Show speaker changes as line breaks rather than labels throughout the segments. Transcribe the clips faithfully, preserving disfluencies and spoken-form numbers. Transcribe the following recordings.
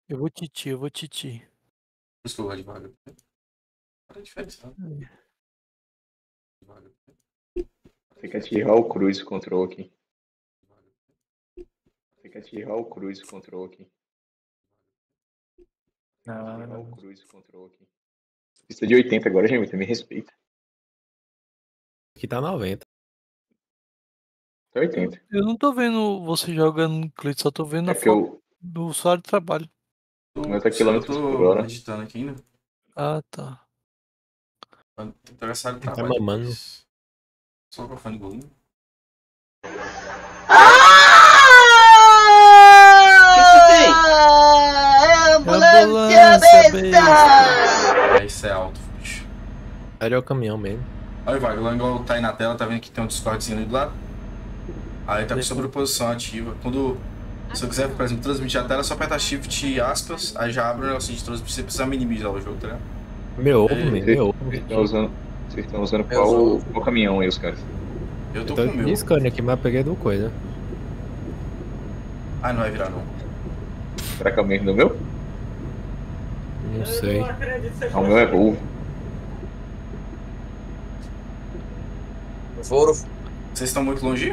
Eu vou titi, eu vou titi.
Por isso que eu gosto de vaga. Para diferenciar.
Fica atirar o Cruz control aqui. Fica atirar o Cruz control aqui. Atirar o Cruz control aqui. Pista de oitenta agora, gente, me respeita.
Aqui tá noventa.
Tá oitenta.
Eu não tô vendo você jogando no Clit, só tô vendo
É
a
que
foto
eu...
do usuário de trabalho.
noventa
Eu
quilômetros por
tô
hora.
editando aqui ainda.
Ah, tá.
Interessado em
Tá
trabalho.
mamando.
Só com a fone volume.
Ambulância, besta!
É, isso é alto, bicho.
Aí é o caminhão mesmo.
Aí vai, o igual tá aí na tela, tá vendo que tem um Discordzinho ali do lado? Aí tá com sobreposição ativa. Quando se eu quiser, por exemplo, transmitir a tela, é só apertar Shift e aspas, aí já abre o negócio de transmitir, você precisa minimizar o jogo, tá ligado?
Meu ovo,
É,
meu, meu ovo.
Vocês estão usando, vocês estão usando
Eu
qual,
uso-
qual caminhão aí, os caras?
Eu tô
Eu
com
tô
o meu.
discando aqui, mas eu peguei do coisa.
Ah, não vai virar não.
Será que é o mesmo do meu?
Não sei.
Ah, o meu é Volvo.
Foram.
Vocês estão muito longe?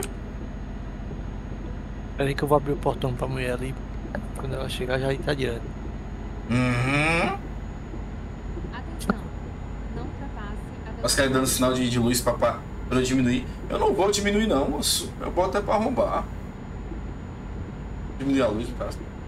Pera aí que eu vou abrir o portão pra mulher ali. Quando ela chegar, já tá direto.
Uhum.
Atenção, não ultrapasse a
Mas querem dando sinal de, de luz pra, pra, pra eu diminuir. Eu não vou diminuir não, moço. Eu boto é pra arrombar. Diminuir a luz, cara.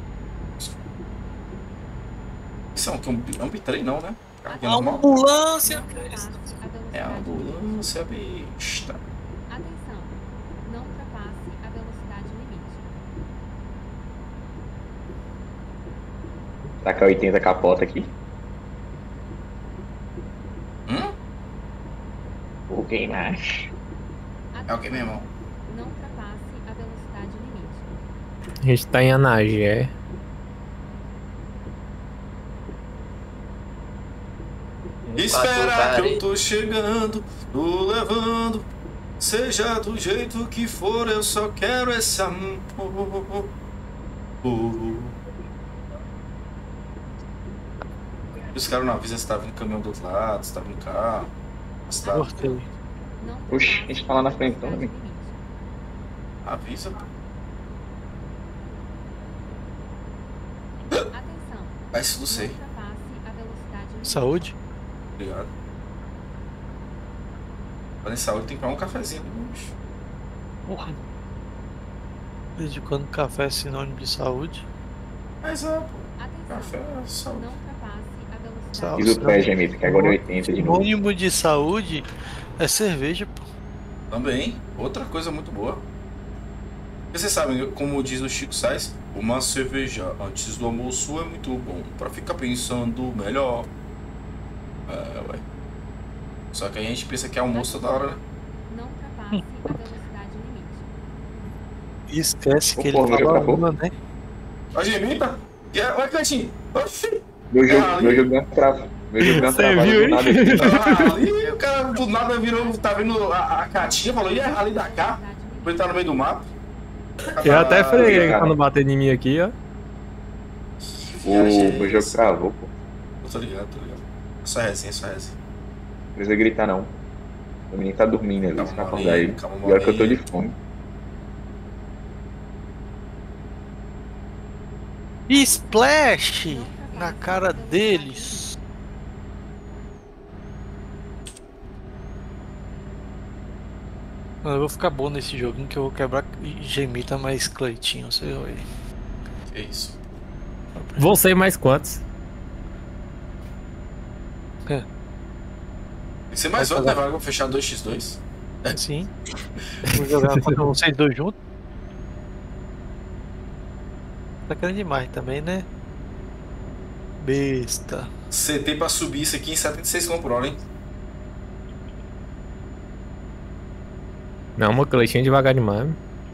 Isso é um, um, é um bitrem não, né? Carro que é normal.
Ambulância!
É a ambulância besta.
Atenção, não ultrapasse a velocidade limite.
Será que é oitenta capota aqui?
Hum?
O que mais?
É o que, meu irmão?
Não ultrapasse a velocidade limite.
A gente tá em Anagé.
Espera que eu tô chegando, tô levando. Seja do jeito que for, eu só quero esse amor. Os caras não avisam se tá vindo caminhão do outro lado, se tá vindo carro. Se tá...
Gostei.
Não
Oxi, a gente tá lá na frente então,
velocidade
amigo.
limite.
Avisa.
Atenção,
Ah, isso não
não
sei.
ultrapasse a velocidade limite.
Saúde?
Obrigado. Falando em saúde, tem que tomar um cafezinho, né, bicho?
Porra. Desde quando café é sinônimo de saúde?
Mas é, pô.
Atenção,
Café é saúde.
não ultrapasse a velocidade
Saúde.
Diz o pé, Gemito, que agora é oitenta de novo.
Sinônimo de saúde é cerveja, pô.
Também, outra coisa muito boa. Porque vocês sabem, como diz o Chico Sainz, uma cerveja antes do almoço é muito bom pra ficar pensando melhor. É, ué. Só que a gente pensa que é almoço toda hora, né?
Não ultrapasse a velocidade limite.
E esquece
Ô,
que ele
porra, meu
fala
jogo
uma, né?
Ó, Gemita! Que é- Olha, Cleitinho! Oxi!
Meu
É
jogo,
ali.
meu jogo deu uma trava. Meu jogo deu uma
Você
travada
viu,
do
hein?
nada aqui.
Ah, ali o cara do nada virou, tá vendo a, a catinha, falou, e é ali da cá? Ele tá no meio do mato.
Eu até freguei
cara.
quando bater em mim aqui, ó.
O meu jogo travou, pô.
Eu tô ligado, tô ligado. Só resenha, só resenha.
Não precisa gritar, não. O menino tá dormindo ali,
Calma,
você vai acordar
molinho,
ele.
calma,
Pior que eu tô de
molinho.
fome.
Splash na cara deles. Mano, eu vou ficar bom nesse joguinho que eu vou quebrar Gemita mais Cleitinho, você vai.
Que isso?
Vão ser mais quantos?
Tem que ser mais
Vai
outro, né?
fazer-
Vai, vou fechar dois por dois.
Sim. Vou jogar contra vocês dois juntos. Tá querendo demais também, né? Besta.
C T pra subir isso aqui em setenta e seis quilômetros por hora, hein?
Não, uma cleitinha devagar demais.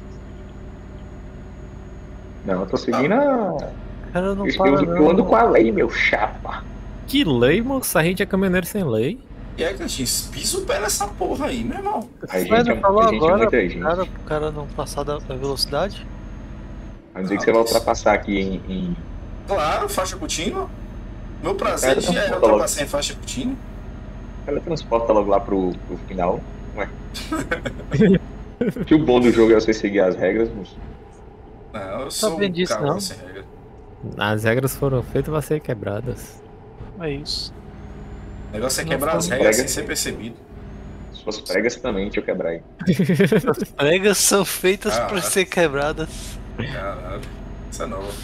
Não, eu tô seguindo a...
Cara, não
Eu,
para
eu, eu ando
não.
com a lei, meu chapa.
Que lei, moço? A gente é caminhoneiro sem lei.
E aí, Cleitinho, pisa o pé nessa porra aí, meu irmão.
A gente,
Mas
é,
não falou
a gente é
agora,
muita gente.
cara, pro cara não passar da da velocidade?
Vamos dizer que você vai ultrapassar aqui em, em
Claro, faixa contínua. Meu prazer
Cara,
já é
transporta
ultrapassar em faixa contínua.
Ela transporta logo lá pro, pro final. Ué. Que o bom do jogo é você seguir as regras, moço.
Não, eu sou
Sabia
um
disso,
cavalo
não.
sem regra.
As regras foram feitas para ser quebradas.
É isso.
O negócio é
Não
quebrar as
foi-
regras
Prega.
sem ser percebido.
Suas pregas também, deixa eu quebrar aí.
As pregas são feitas
Ah,
para
ah.
ser quebradas.
Caralho. Essa é nova.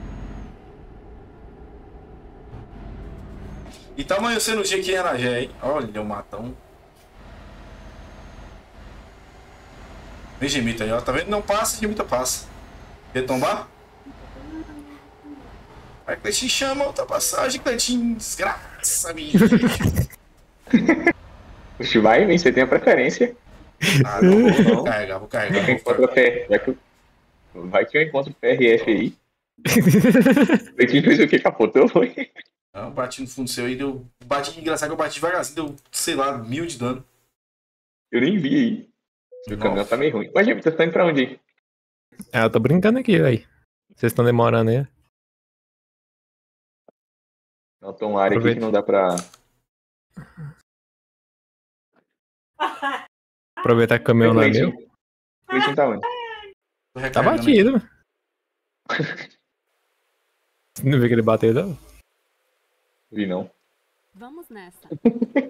E tá amanhecendo o dia aqui em Aragé, hein? Olha o matão. Vem Gemita aí, ó. Tá vendo? Não passa, Gemita passa. Quer tombar? Aí Cleitinho chama outra passagem, Cleitinho. Desgraça, bicho.
Oxe, vai, vem, você tem a preferência.
Ah, não, vou,
Não.
vou carregar, vou carregar.
Vai que eu
Vou
encontro
carregar.
a P- vai que eu- vai que eu encontro o P R F aí. O Leitinho fez o que? Capotou, foi?
Não, bati no fundo seu aí, deu. Bati, engraçado que eu bati devagarzinho, deu, sei lá, mil de dano.
Eu nem vi aí. O caminhão tá meio ruim. Mas, gente, você tá indo pra onde aí?
É, eu tô brincando aqui, velho. Vocês estão demorando aí.
Não, tem uma área aqui que não dá pra...
Aproveitar que o caminhão não é meu.
O Leitinho tá onde?
Tô
Tá
recarregando
batido. Você não viu que ele bateu, não?
Vi não.
Vamos nessa.
aqui.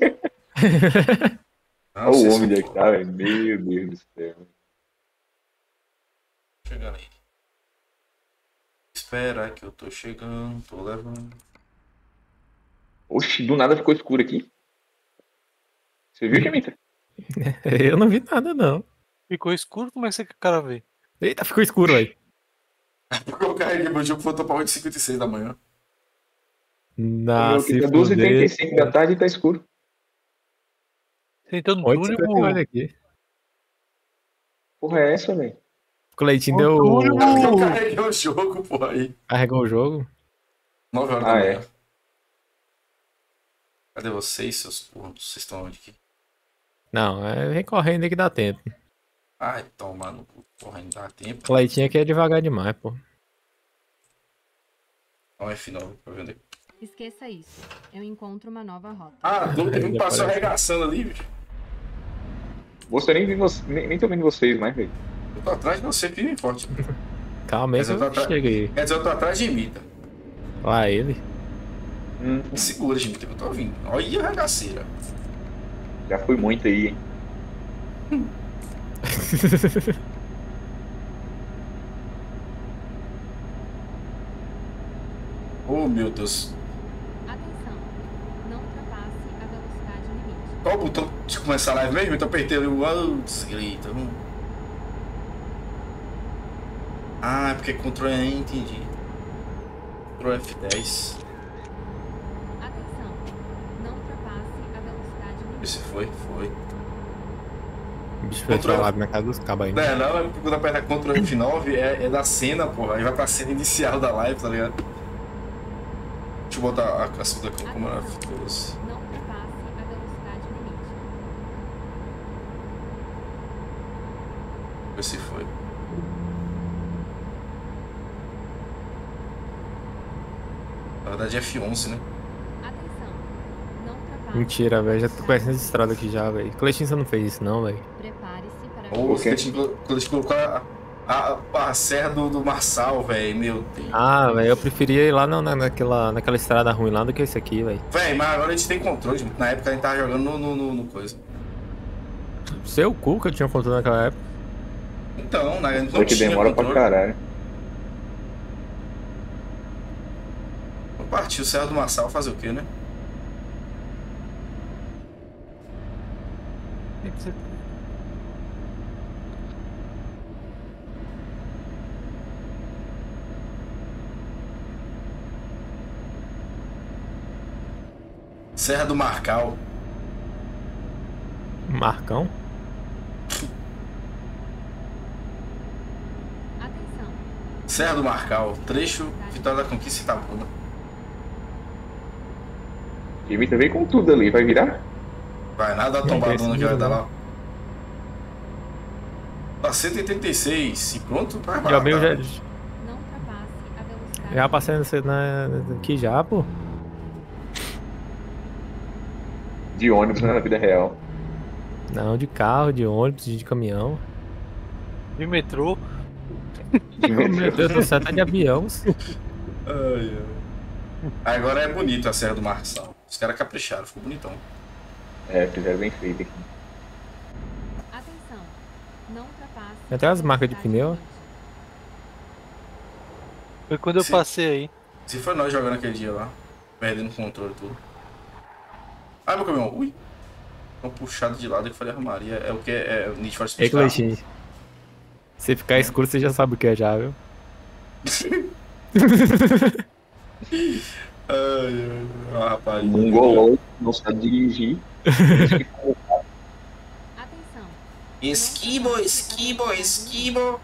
Não,
Olha o
vocês
homem
são
daqui, tá, velho? Meu Deus do céu.
chegando aí. Espera que eu tô chegando, tô levando.
Oxi, do nada ficou escuro aqui. Você viu, Gemita?
Eu não vi nada, não.
Ficou escuro, como é que você quer o cara ver?
Eita, ficou escuro, velho.
Porque eu carreguei meu jogo, voltou pra oito e cinquenta e seis da manhã.
O
Não,
meu
se
aqui tá doze e trinta e
fuder.
cinco da tarde e tá escuro.
Você entrou no
oito e
túnel,
cinquenta e oito
burro.
aqui.
Porra, é essa, velho?
O Cleitinho
Ô,
deu.
Túlio!
É porque eu carreguei o jogo, porra, aí.
Carregou o jogo.
nove horas
Ah,
da
é.
manhã. Cadê vocês, seus porra? Vocês estão onde aqui?
Não, é, vem correndo aí que dá tempo.
Ai, toma no cu, porra, ainda dá tempo.
Cleitinho aqui é devagar demais, pô.
Não, F nove, pra ver onde é que-
Esqueça isso. Eu encontro uma nova rota.
Ah, doido, ele me
Já
passou
aparece.
arregaçando ali, bicho.
Você nem vi você, nem, nem tô vendo vocês mais, velho.
Eu tô atrás de você, firme e forte.
Calma aí
Mas
que
eu tô
eu
atrás-
chego aí.
Quer dizer, eu tô atrás de Mita.
Lá ele.
Hum,
Segura, gente, que eu tô ouvindo. Olha a arregaceira.
já fui muito aí, hein?
Oh, meu Deus.
Atenção. Não ultrapasse a velocidade limite.
Qual o botão de começar a live mesmo? Então eu apertei ali o... Oh, desgrita. Hum. Ah, é porque é Ctrl E, entendi. Ctrl F dez.
Atenção. Não ultrapasse a velocidade limite.
Esse foi, foi.
O bicho fez
Controle.
lá na casa dos cabos ainda.
Não, não, é porque quando aperta Ctrl F nove é, é da cena, porra. Aí vai pra cena inicial da live, tá ligado? Deixa eu botar a, a segunda cor como era foda-se.
Não ultrapasse a velocidade limite.
Esse foi. Na verdade é F onze, né?
Atenção. Não ultrapasse.
Mentira,
a
velho. Já tô
velocidade
conhecendo essa estrada aqui já, velho. Cleitinho, você não fez isso, não, velho.
Prepare-se para.
Ou
O quê?
quando a gente colocou a, a, a serra do, do Marçal, velho. Meu Deus.
Ah, velho, eu preferia ir lá na, na- naquela, naquela estrada ruim lá do que esse aqui, velho.
Véi, mas agora a gente tem controle. gente. Na época a gente tava jogando no, no, no- no coisa.
Seu cu que eu tinha controle naquela época.
Então, né, a gente
Só
não
que
tinha
demora pra
controle.
caralho.
Vou partir o Serra do Marçal fazer o quê, né?
Tem que ser-
Serra do Marcal.
Marcão?
Atenção.
Serra do Marcal. Trecho Vitória da Conquista e Itabuna.
Gemita veio com tudo ali, vai virar?
Vai nada da
Não,
tombadona
esse
que vai dar
não.
lá. Tá cento e oitenta e seis. E pronto, vai
Já meio já,
Não ultrapasse a velocidade
Já passei nessa- na, aqui já, pô.
De ônibus, né, na vida real.
Não, de carro, de ônibus, de caminhão.
De metrô.
De
Oh, meu
metrô.
Deus do céu, tá de avião.
Ai, ai. Agora é bonito a Serra do Marçal. Os caras capricharam, ficou bonitão.
É, fizeram bem feito aqui.
Atenção. Não ultrapasse.
Tem até as
a
marcas de
velocidade
pneu.
limite.
Foi quando eu
Sim.
passei aí.
Se foi nós jogando aquele dia lá, perdendo o controle e tudo. Ai, meu caminhão, ui. Tão puxado de lado que eu falei, Maria. É o que? É o Need for
Ei,
Speed carro.
Cleitinho. Se ficar escuro, você já sabe o que é já, viu?
Ai, ai, ai, rapaz.
Mongolão, não sabe dirigir.
Atenção.
Esquibo, esquibo, esquibo.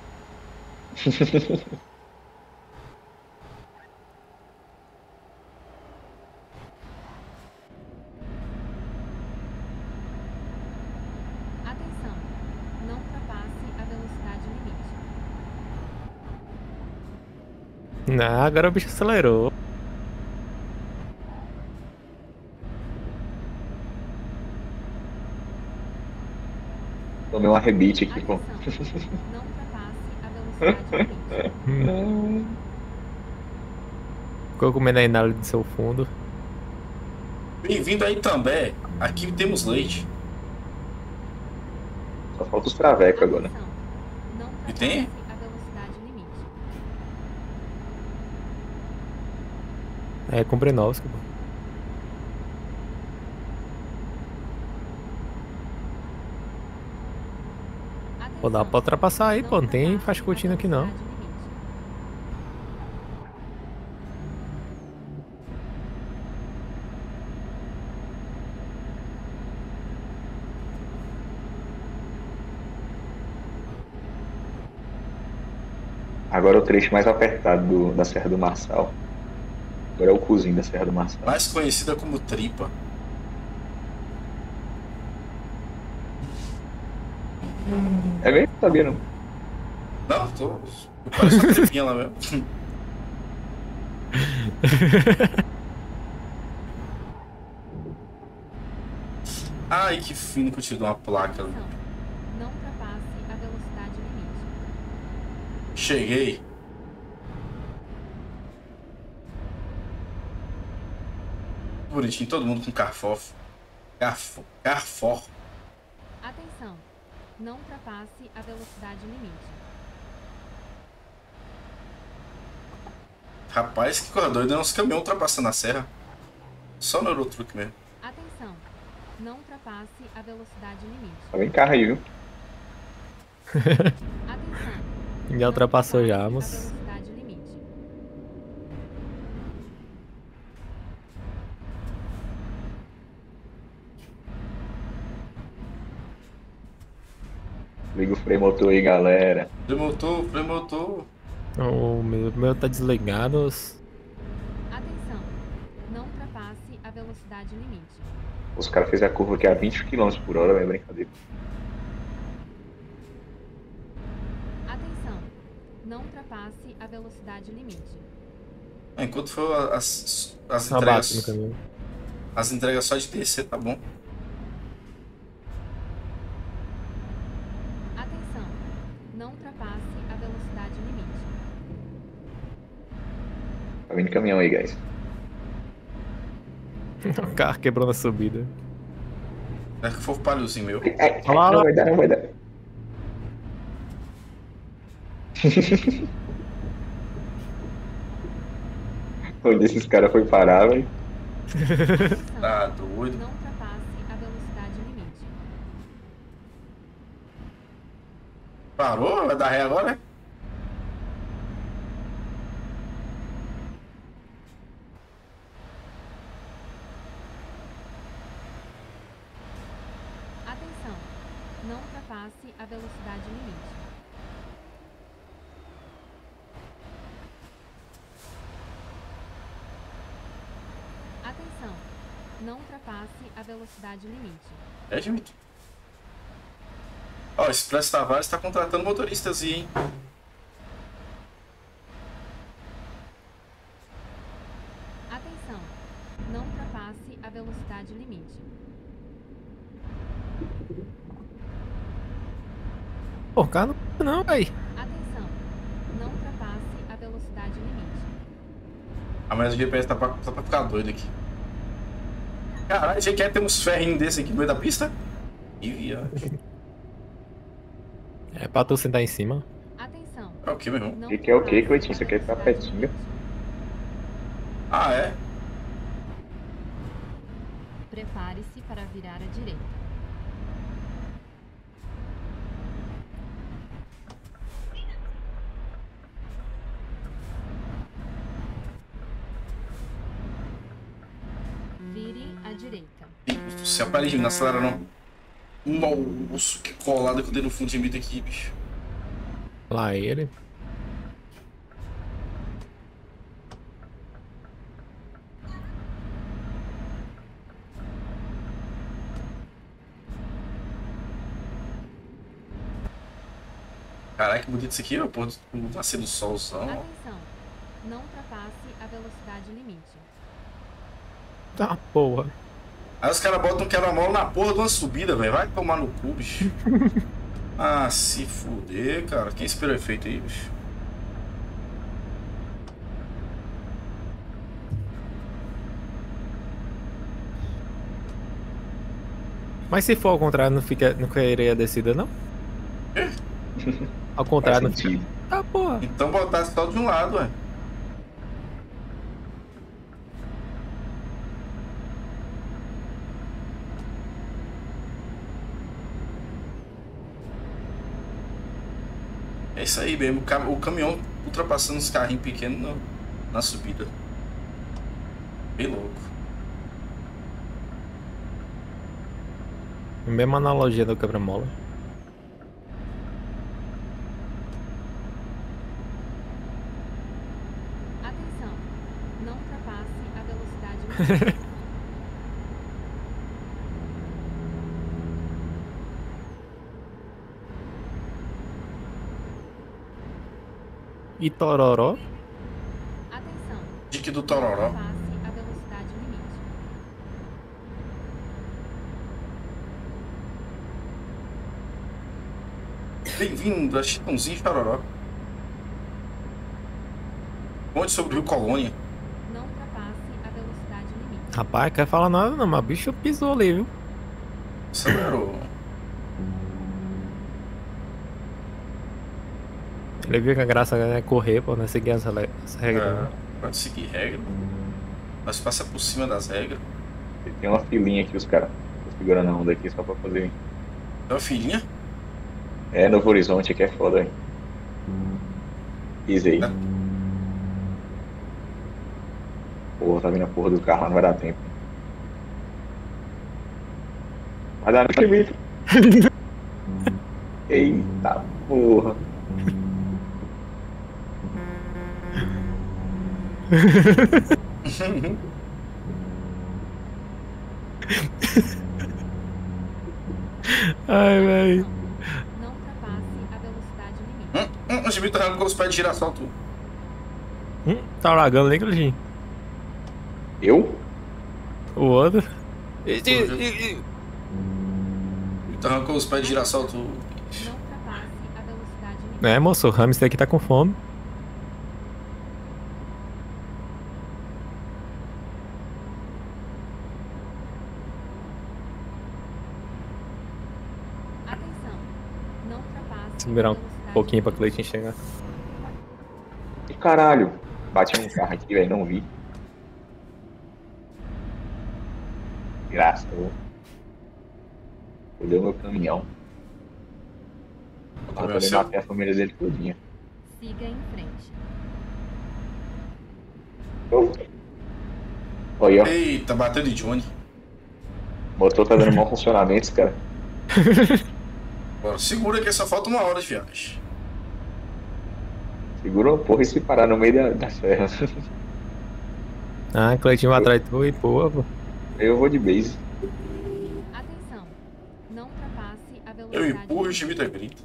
Atenção. Não ultrapasse a velocidade limite.
Não, agora o bicho acelerou.
Tomei um arrebite aqui, pô.
Atenção. Não ultrapasse a velocidade limite.
Ficou comendo aí na do seu fundo.
Bem-vindo aí também. Aqui temos leite.
Só falta os travecos agora.
Atenção. Não
E tem?
ultrapasse a velocidade limite.
É, comprei novos, pô. Pô, dá pra ultrapassar aí, pô. Não tem faixa curtindo aqui, não.
Agora é o trecho mais apertado do- da Serra do Marçal. Agora é o cozinho da Serra do Marçal.
Mais conhecida como tripa.
É mesmo? Não sabia não.
Não, tô. Parece uma tripinha lá mesmo. Ai, que fino que eu te dou uma placa.
Atenção. Não ultrapasse a velocidade limite.
Cheguei. Bonitinho, todo mundo com carfof. Carfo, carfor.
Atenção. Não ultrapasse a velocidade limite.
Rapaz, que corredor, deu uns caminhões ultrapassando a serra. Só no Eurotruck mesmo.
Atenção. Não ultrapasse a velocidade limite.
Tá bem carro aí, viu?
Atenção.
Já
Não
ultrapassou já,
ultrapasse
mas...
a velocidade limite.
Liga o freio motor aí, galera.
Premotor, premotor.
O meu, meu tá desligado.
Atenção. Não ultrapasse a velocidade limite.
Os caras fez a curva aqui a vinte quilômetros por hora, é brincadeira.
Atenção. Não ultrapasse a velocidade limite.
Ah, enquanto for as, as
Abate no
entregas.
caminho.
As entregas só de descer, tá bom.
Atenção. Não ultrapasse a velocidade limite.
Tá vindo caminhão aí, guys.
O carro quebrou na subida.
É que for o palhozinho meu.
Ai,
Olha lá,
não
olha
vai dar, não vai dar. Onde esses caras foi parar, velho?
Atenção.
Tá doido.
Não ultrapasse a velocidade limite.
Parou? Vai dar ré agora, né?
Atenção. Não ultrapasse a velocidade limite. Atenção. Não ultrapasse a velocidade limite.
É, Jimito. Ó, Expresso Tavares tá contratando motoristas aí, hein?
Atenção, não ultrapasse a velocidade limite.
Pô, cara, não, não, véi.
Atenção, não ultrapasse a velocidade limite.
Ah, mas o G P S tá pra, tá pra ficar doido aqui. Caralho, você quer ter uns ferrinhos desse aqui no meio da pista? Ih, viado.
É pra tu sentar em cima.
Atenção,
É o que, meu irmão?
não
E que é o quê,
ultrapasse
Cleitinho?
a
Você quer ficar
velocidade
pertinho?
limite.
Ah, é?
Prepare-se para virar à direita. Vire à direita.
Se aparelho não acelera não. Nossa, que colada que eu dei no fundo de mito aqui, bicho.
Lá ele.
Caralho, que bonito isso aqui, ó. Pô, o nascer do solzão.
Atenção, não ultrapasse a velocidade limite.
Tá, porra.
Aí os caras botam um quebra-mola na porra de uma subida, velho. Vai tomar no cu, bicho. Ah, se fuder, cara. Quem esperou efeito aí, bicho?
Mas se for ao contrário, não, fica, não quereria a descida, não?
Quê?
Ao contrário, não
Faz
fica.
sentido.
Tá, porra.
Então botar só de um lado, ué. É isso aí mesmo, o, cam o caminhão ultrapassando os carrinhos pequenos no, na subida. Bem louco.
Mesma analogia do quebra-mola.
Atenção, não ultrapasse a velocidade limite.
E Tororó?
Atenção,
Dique do
não
Tororó.
ultrapasse a velocidade limite.
Bem-vindo a Chitãozinho e Chororó. Conte sobre o Rio Colônia.
Não ultrapasse a velocidade limite.
Rapaz, quer falar nada não, mas o bicho pisou ali, viu?
Acelerou.
Ele viu que a graça é correr, pô, não é seguir essa, le- essa regra.
É,
não.
pode seguir regra. Nós passa por cima das regras.
Tem uma filinha aqui, os caras. Tô segurando a onda aqui só pra fazer.
Tem uma filhinha?
É, Novo Horizonte aqui é foda, velho. Pisei.
É.
Porra, tá vindo a porra do carro, não vai dar tempo. Vai dar no limite. Eita porra.
Ai, velho.
Não ultrapasse a velocidade limite.
Hum, hum, o Jimmy tá com os pés de girassol tudo.
Hum, tá lagando, nem Cleitinho?
Eu?
O outro.
Ele tá arrancando os pés de girassol tudo.
Não ultrapasse a velocidade limite.
É, moço, o hamster aqui tá com fome.
Atenção, não ultrapasse
Vou virar
a
um
velocidade
pouquinho pra
limite.
Cleitinho chegar.
E caralho. Bati um carro aqui, velho, não vi. Graça. Fudeu meu caminhão.
Tá
Eu
vendo?
também matei a família dele todinha.
Siga em frente.
Olha, ó.
Eita, bateu de Johnny.
O motor tá dando mau funcionamento, cara.
Bora, segura que só falta uma hora de viagem.
Segura uma porra e se parar no meio da, da serra.
Ah, Cleitinho vai atrás de tu e pô, pô.
Eu vou de base.
Atenção, não ultrapasse a
Eu
velocidade
empurro e o
limite.
Jimmy grita.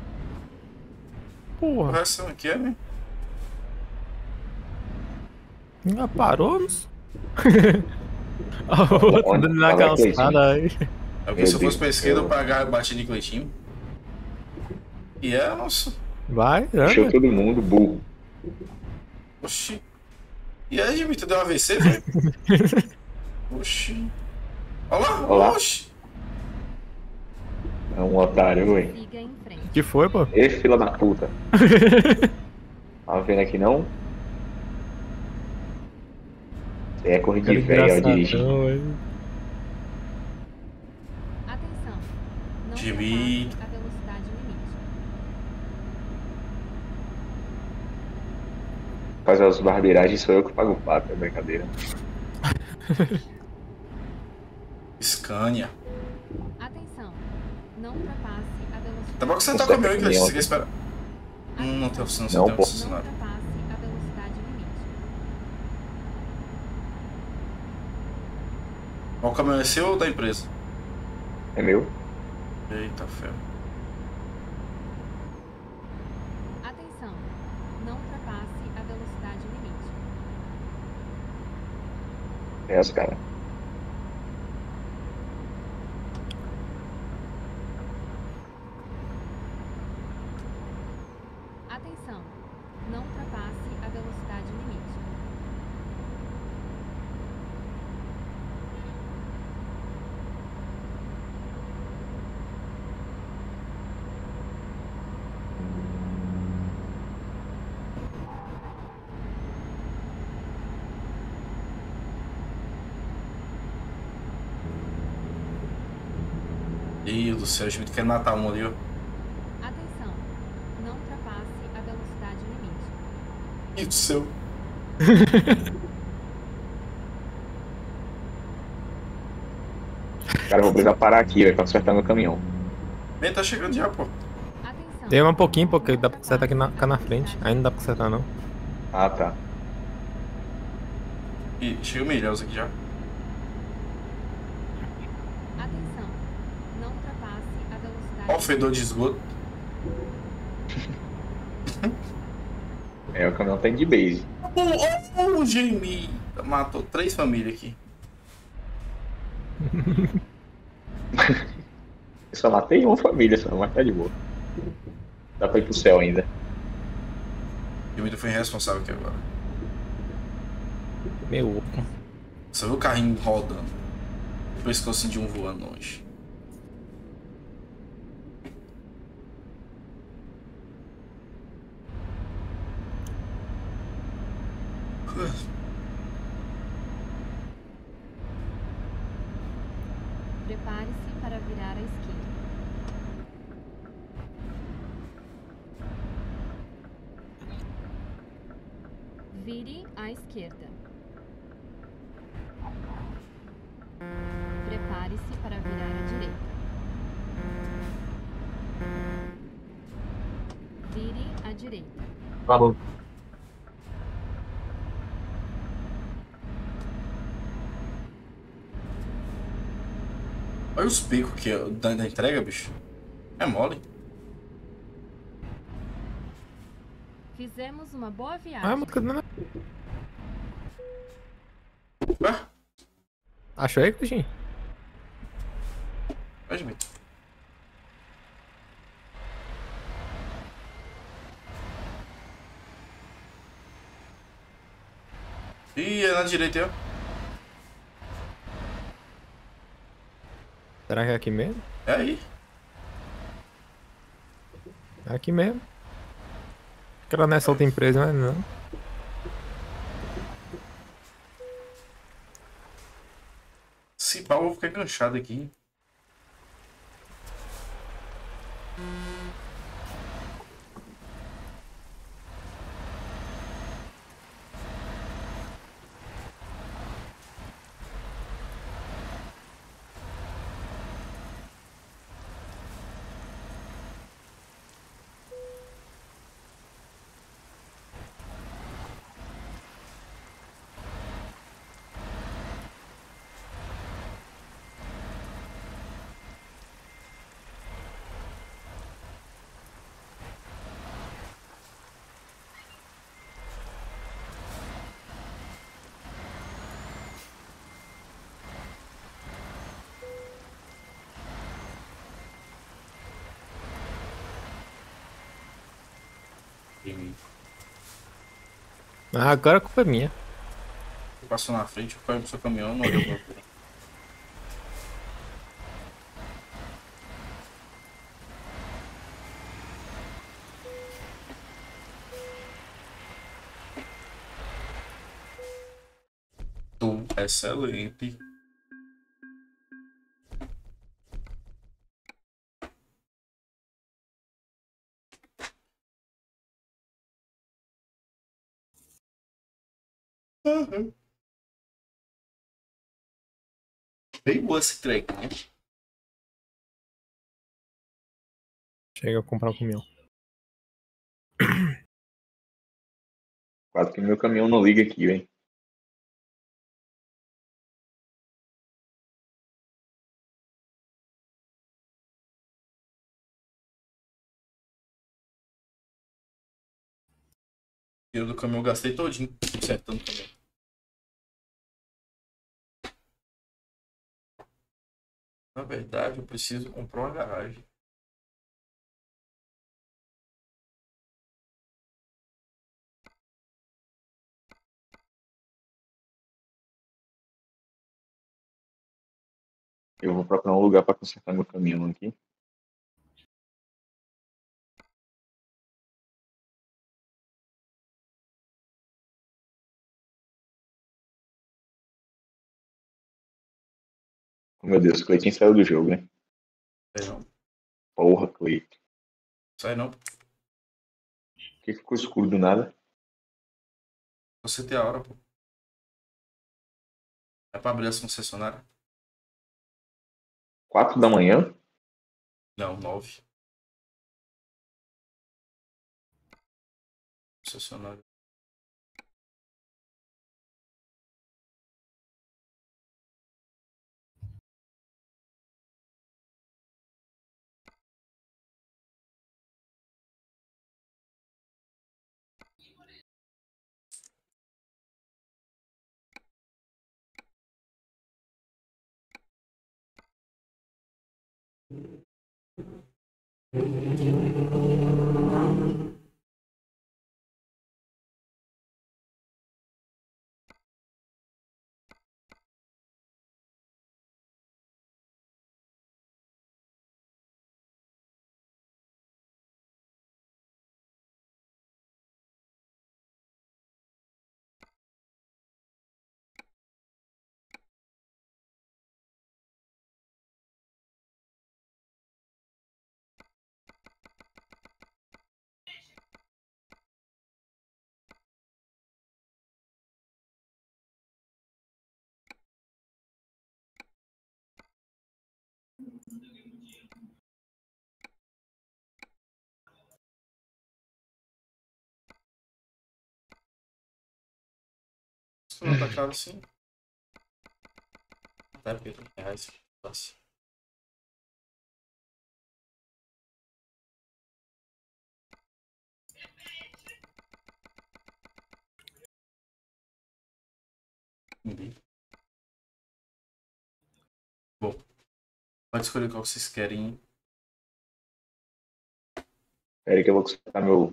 O
Porra.
resto aqui é, né?
Já parou? Ó, o outro
Onde?
dando na
Qual é, Cleitinho?
calçada aí.
É porque
Meu
se eu fosse
Deus
pra
do
esquerda,
céu.
eu pagava, batia de Cleitinho. E é, nossa.
Vai,
Fechou
anda.
todo mundo, burro.
Oxi. E aí, Jimmy, tu deu um A V C, foi? Oxi. Olha lá,
Olá.
oxi.
É um otário, ué.
Siga em frente.
Que foi, pô?
Ê, fila da puta. Tá vendo aqui não? Isso aí é corrida de
Cara
velho, ó, dirigir.
engraçadão, velho.
Atenção. Não
Jimmy.
ultrapasse a velocidade limite.
Fazer as barbeiragens sou eu que pago o pato, é brincadeira.
Scania.
Atenção. Não ultrapasse a velocidade.
Tá bom que você tá
Você
com o meu, hein,
é
Cleitinho? Você
caminhão.
quer esperar? Hum, não tem oficina, você
Não,
tem
pô.
Não
funcionário.
ultrapasse a velocidade limite.
O caminhão é seu ou da empresa?
É meu?
Eita, ferro.
Atenção. Não ultrapasse a velocidade limite.
É os caras.
Atenção. Não ultrapasse a velocidade limite.
Ih, do céu, o Jimmy quer matar um ali, ó.
Atenção. Não ultrapasse a velocidade limite.
Ih, do céu.
Cara, eu vou precisar parar aqui, velho, pra consertar meu caminhão.
Bem, tá chegando já, pô.
Atenção.
Tem um pouquinho, porque dá pra consertar aqui na, cá na frente. Aí não dá pra consertar, não.
Ah, tá.
Ih, chega o Milhaus aqui já.
Atenção. Não ultrapasse a velocidade
Ó o fedor de esgoto.
É, o caminhão tá indo de base.
Ô, ô, o Jimmy matou três famílias aqui.
Eu só matei uma família, só, mas tá de boa. Dá pra ir pro céu ainda.
O Jimmy foi irresponsável aqui agora.
Meu.
Você viu o carrinho rodando? O pescocinho de um voando longe.
Prepare-se para virar à esquerda. Vire à esquerda. Prepare-se para virar à direita. Vire à direita.
Falou.
Olha os picos que é da, da entrega, bicho. É mole.
Fizemos uma boa
Ah, a
viagem.
música do...
Ué?
Achou aí, Cleitinho?
Vai, Jimmy. Ih, é na direita aí, ó.
Será que é aqui mesmo?
É aí.
É aqui mesmo. Acho que era nessa outra empresa, mas não.
Se pau, eu vou ficar enganchado aqui. Ele
Ah, agora a culpa é minha.
passou na frente, foi pro seu caminhão, não olhou pra altura. Tu, excelente. Uhum. Bem boa esse track, né?
Chega a comprar o caminhão.
Quase que meu caminhão não liga aqui, velho.
Eu do caminhão gastei todinho consertando o caminhão. Na verdade, eu preciso comprar uma garagem.
Eu vou procurar um lugar pra consertar meu caminhão aqui. Oh, meu Deus, o Cleitinho saiu do jogo, né?
Sai não.
Porra, Cleiton.
Sai não.
Por que ficou escuro do nada?
Você tem a hora, pô. É pra abrir essa concessionária?
Quatro da manhã?
Não, nove. Concessionária. Isso não tá caro assim? Até trinta reais. Fácil. Entendi. Bom, pode escolher qual que vocês querem.
Espera aí que eu vou consertar meu.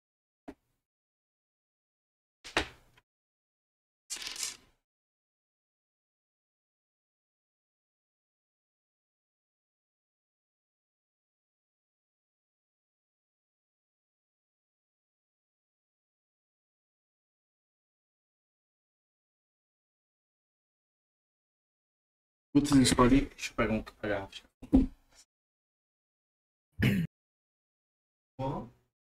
Putz, eu escolhi. Deixa eu pegar um pegar. Bom.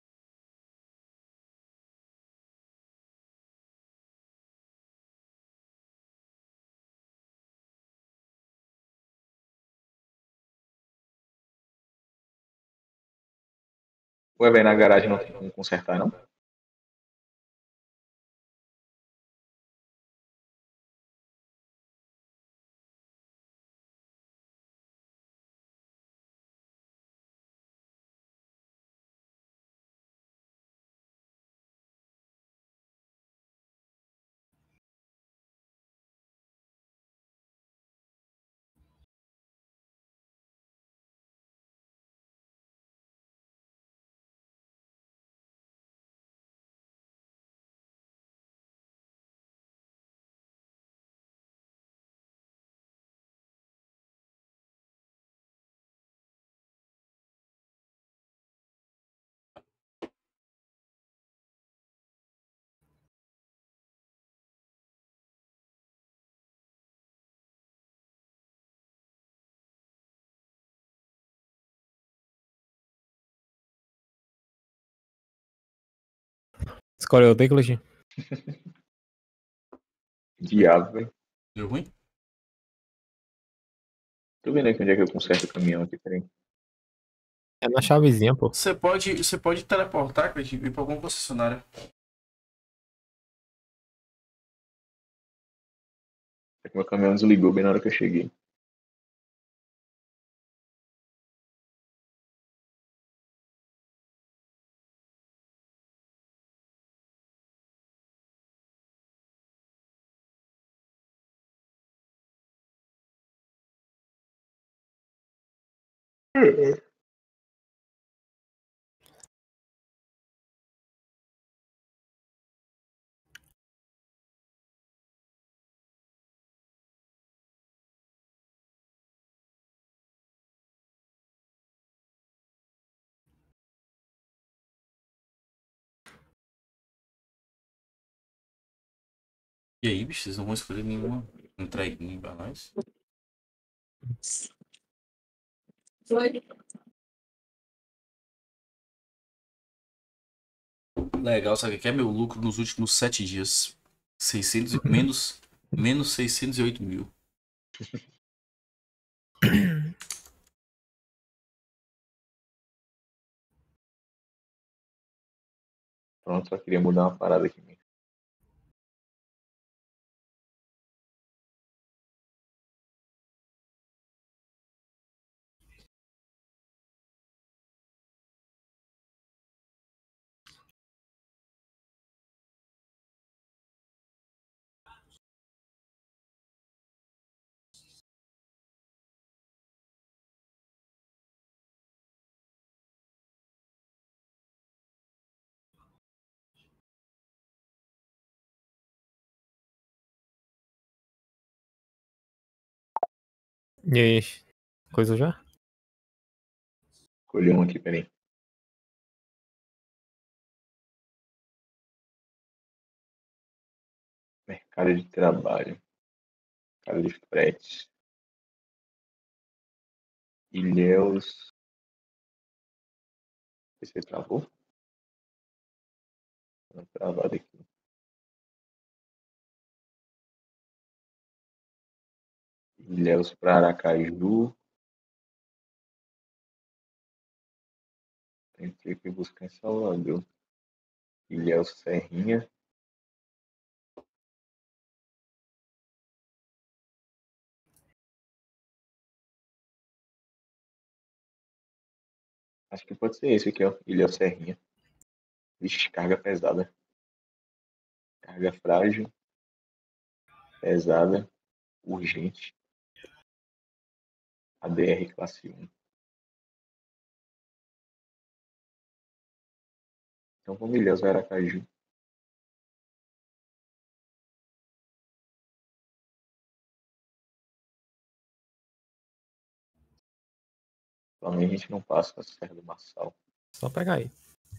Ué, velho, na garagem não tem como consertar, não?
Escolhe o Declan.
Diabo, velho.
Deu ruim?
Tô vendo aqui onde é que eu conserto o caminhão aqui, peraí.
É na chavezinha, pô.
Você pode, você pode teleportar, Cleitinho, e ir pra alguma concessionária.
É que meu caminhão desligou bem na hora que eu cheguei.
E aí, bicho, vocês não vão escolher nenhuma entreguinha pra nós? Legal, sabe o que é meu lucro nos últimos sete dias? seiscentos, e- menos, menos seiscentos e oito mil.
Pronto, só queria mudar uma parada aqui mesmo.
E aí? Coisa já?
Escolhi um aqui, peraí. Mercado de trabalho. Mercado de frete. Ilhéus. Você travou? Não, travado aqui. Ilhéus para Aracaju. Tem que ir aqui buscar em Salvador. Ilhéus Serrinha. Acho que pode ser esse aqui, ó. Ilhéus Serrinha. Vixe, carga pesada. Carga frágil. Pesada. Urgente. A D R classe um. Então vamos Ilhéus Aracaju. Também a gente não passa a Serra do Marçal.
Só pegar aí.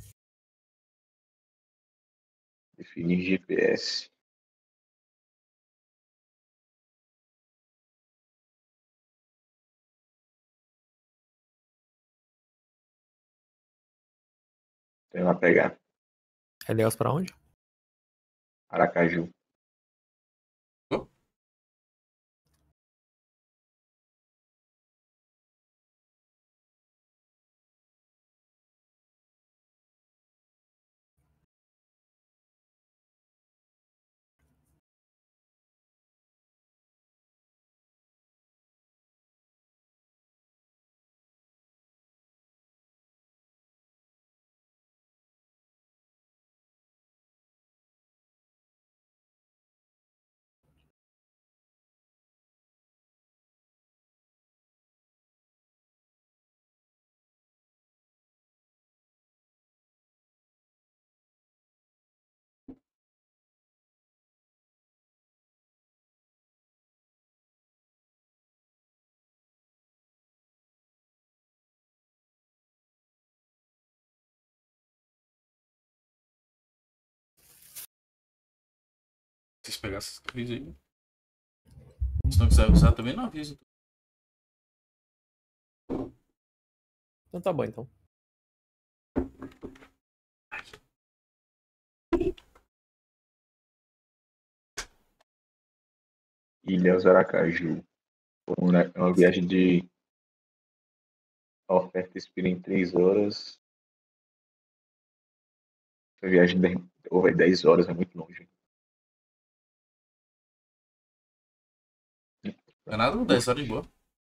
Definir G P S. Tem lá pegar.
Ilhéus pra onde?
Aracaju.
Oh, vocês pegassem essa camisa aí. Se não quiser usar, também não avisa.
Então tá bom, então.
Ilhas Aracaju. Uma, é uma viagem de. A oferta expira em três horas. A viagem de oh, é dez horas, é muito longe.
Não é nada, dez horas de boa.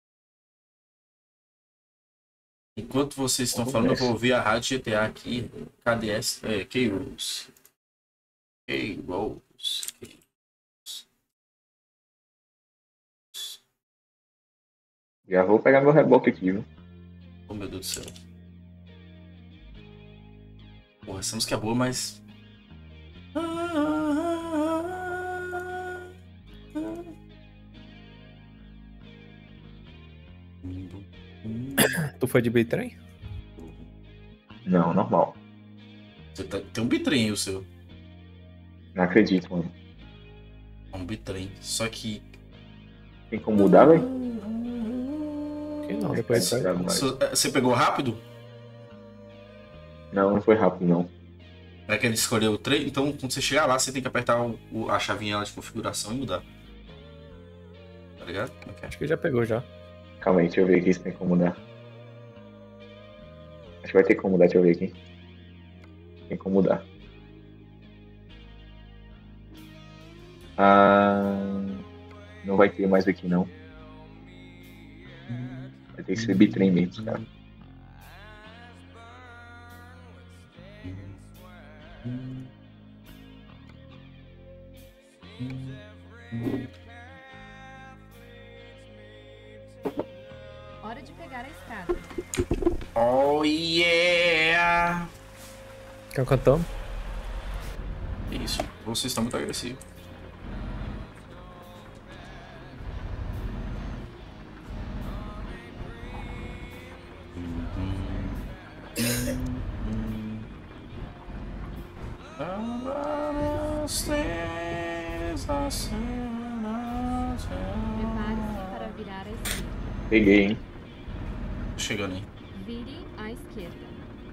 Enquanto vocês estão falando, eu vou ouvir a rádio G T A aqui. K D S, é, K-Rules. K-Rules.
Já vou pegar meu reboque aqui, viu?
Oh, meu Deus do céu. Porra, essa música é boa, mas...
Tu foi de bitrem?
Não, normal.
Você tá... Tem um bitrem aí, o seu.
Não acredito, mano.
É um bitrem. Só que...
Tem como mudar, velho?
Que não, depois
Vai
vai.
tirar mais.
Você pegou rápido?
Não, não foi rápido, não.
É que ele escolheu o trem, então quando você chegar lá, você tem que apertar o, o- a chavinha lá de configuração e mudar. Tá ligado? Como é que é?
Acho que já pegou já.
Calma aí, deixa eu ver aqui se tem como mudar. Acho que vai ter como mudar, deixa eu ver aqui. Tem como mudar. Ah, não vai ter mais aqui, não. Vai ter que ser bitrem mesmo, cara.
Hora de pegar a estrada.
Oh yeah!
Quer um cantão?
Isso, vocês estão muito agressivos.
Prepare-se para virar à esquerda.
Peguei, hein?
Chegando aí.
Vire à esquerda.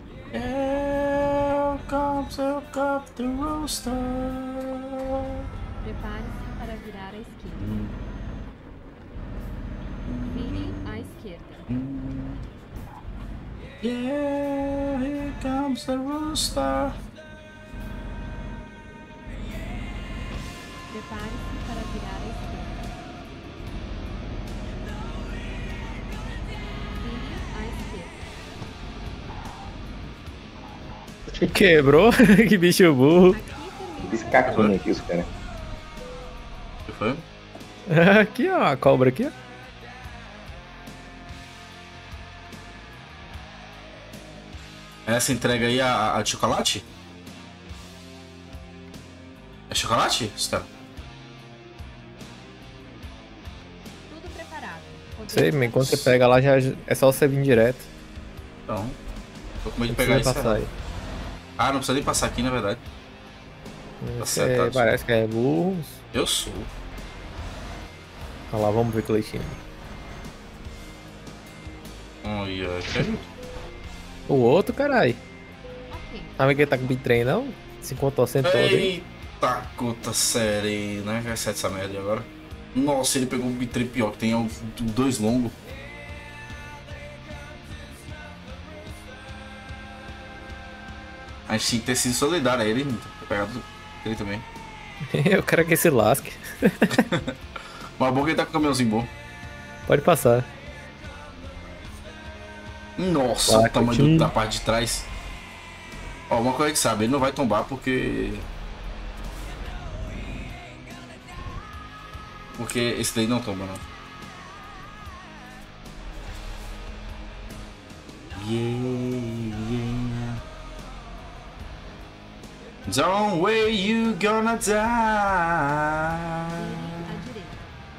Here comes, here comes the rooster.
Prepare-se para virar à esquerda. Vire à esquerda.
Yeah, here comes the rooster.
Prepare-se para virar à esquerda. Vire à esquerda.
Quebrou? Que bicho burro.
Aqui termina.
Piscaquinho aqui, os caras.
O que foi?
Aqui, ó, a cobra aqui, ó.
Essa entrega aí a, a de chocolate? É chocolate? Está.
Tudo preparado. Podemos
Sei, mas quando você pega lá, já é só você vir direto.
Então. Tô com medo
Não
de pegar
precisa
isso.
passar aí.
Ah, não precisa nem passar aqui, na verdade. Tá
Você
certo, tá.
parece que é burro.
Eu sou.
Olha lá, vamos ver Cleitinho.
Olha, que...
O outro, caralho.
Ok.
Sabe que ele tá com bitrem, não? Se contorcendo todo, hein?
Eita, conta serena. Vai ser essa merda agora. Nossa, ele pegou um bitrem pior, que tem o- dois longos. A gente tinha que ter sido solidário a ele, ter pegado ele também.
Eu quero que se lasque.
Mas bom que ele tá com o caminhãozinho bom.
Pode passar.
Nossa,
Vai,
o tamanho
Coutinho.
do- da parte de trás. Ó, uma coisa que sabe, ele não vai tombar porque... Porque esse daí não tomba, não. Yeah, yeah. Don't way you gonna die.
Vire à direita.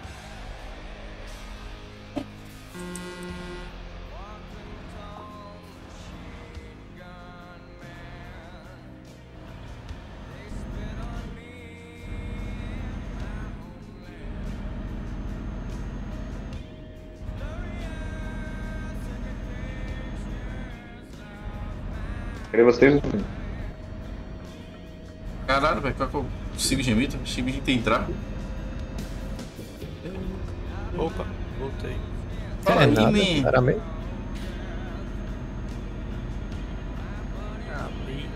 Cadê vocês?
Caralho, velho, qual que eu sigo gemito? Sigo de entrar.
Opa, voltei.
Fala
É
aí,
nada,
man.
sinceramente.
Abri.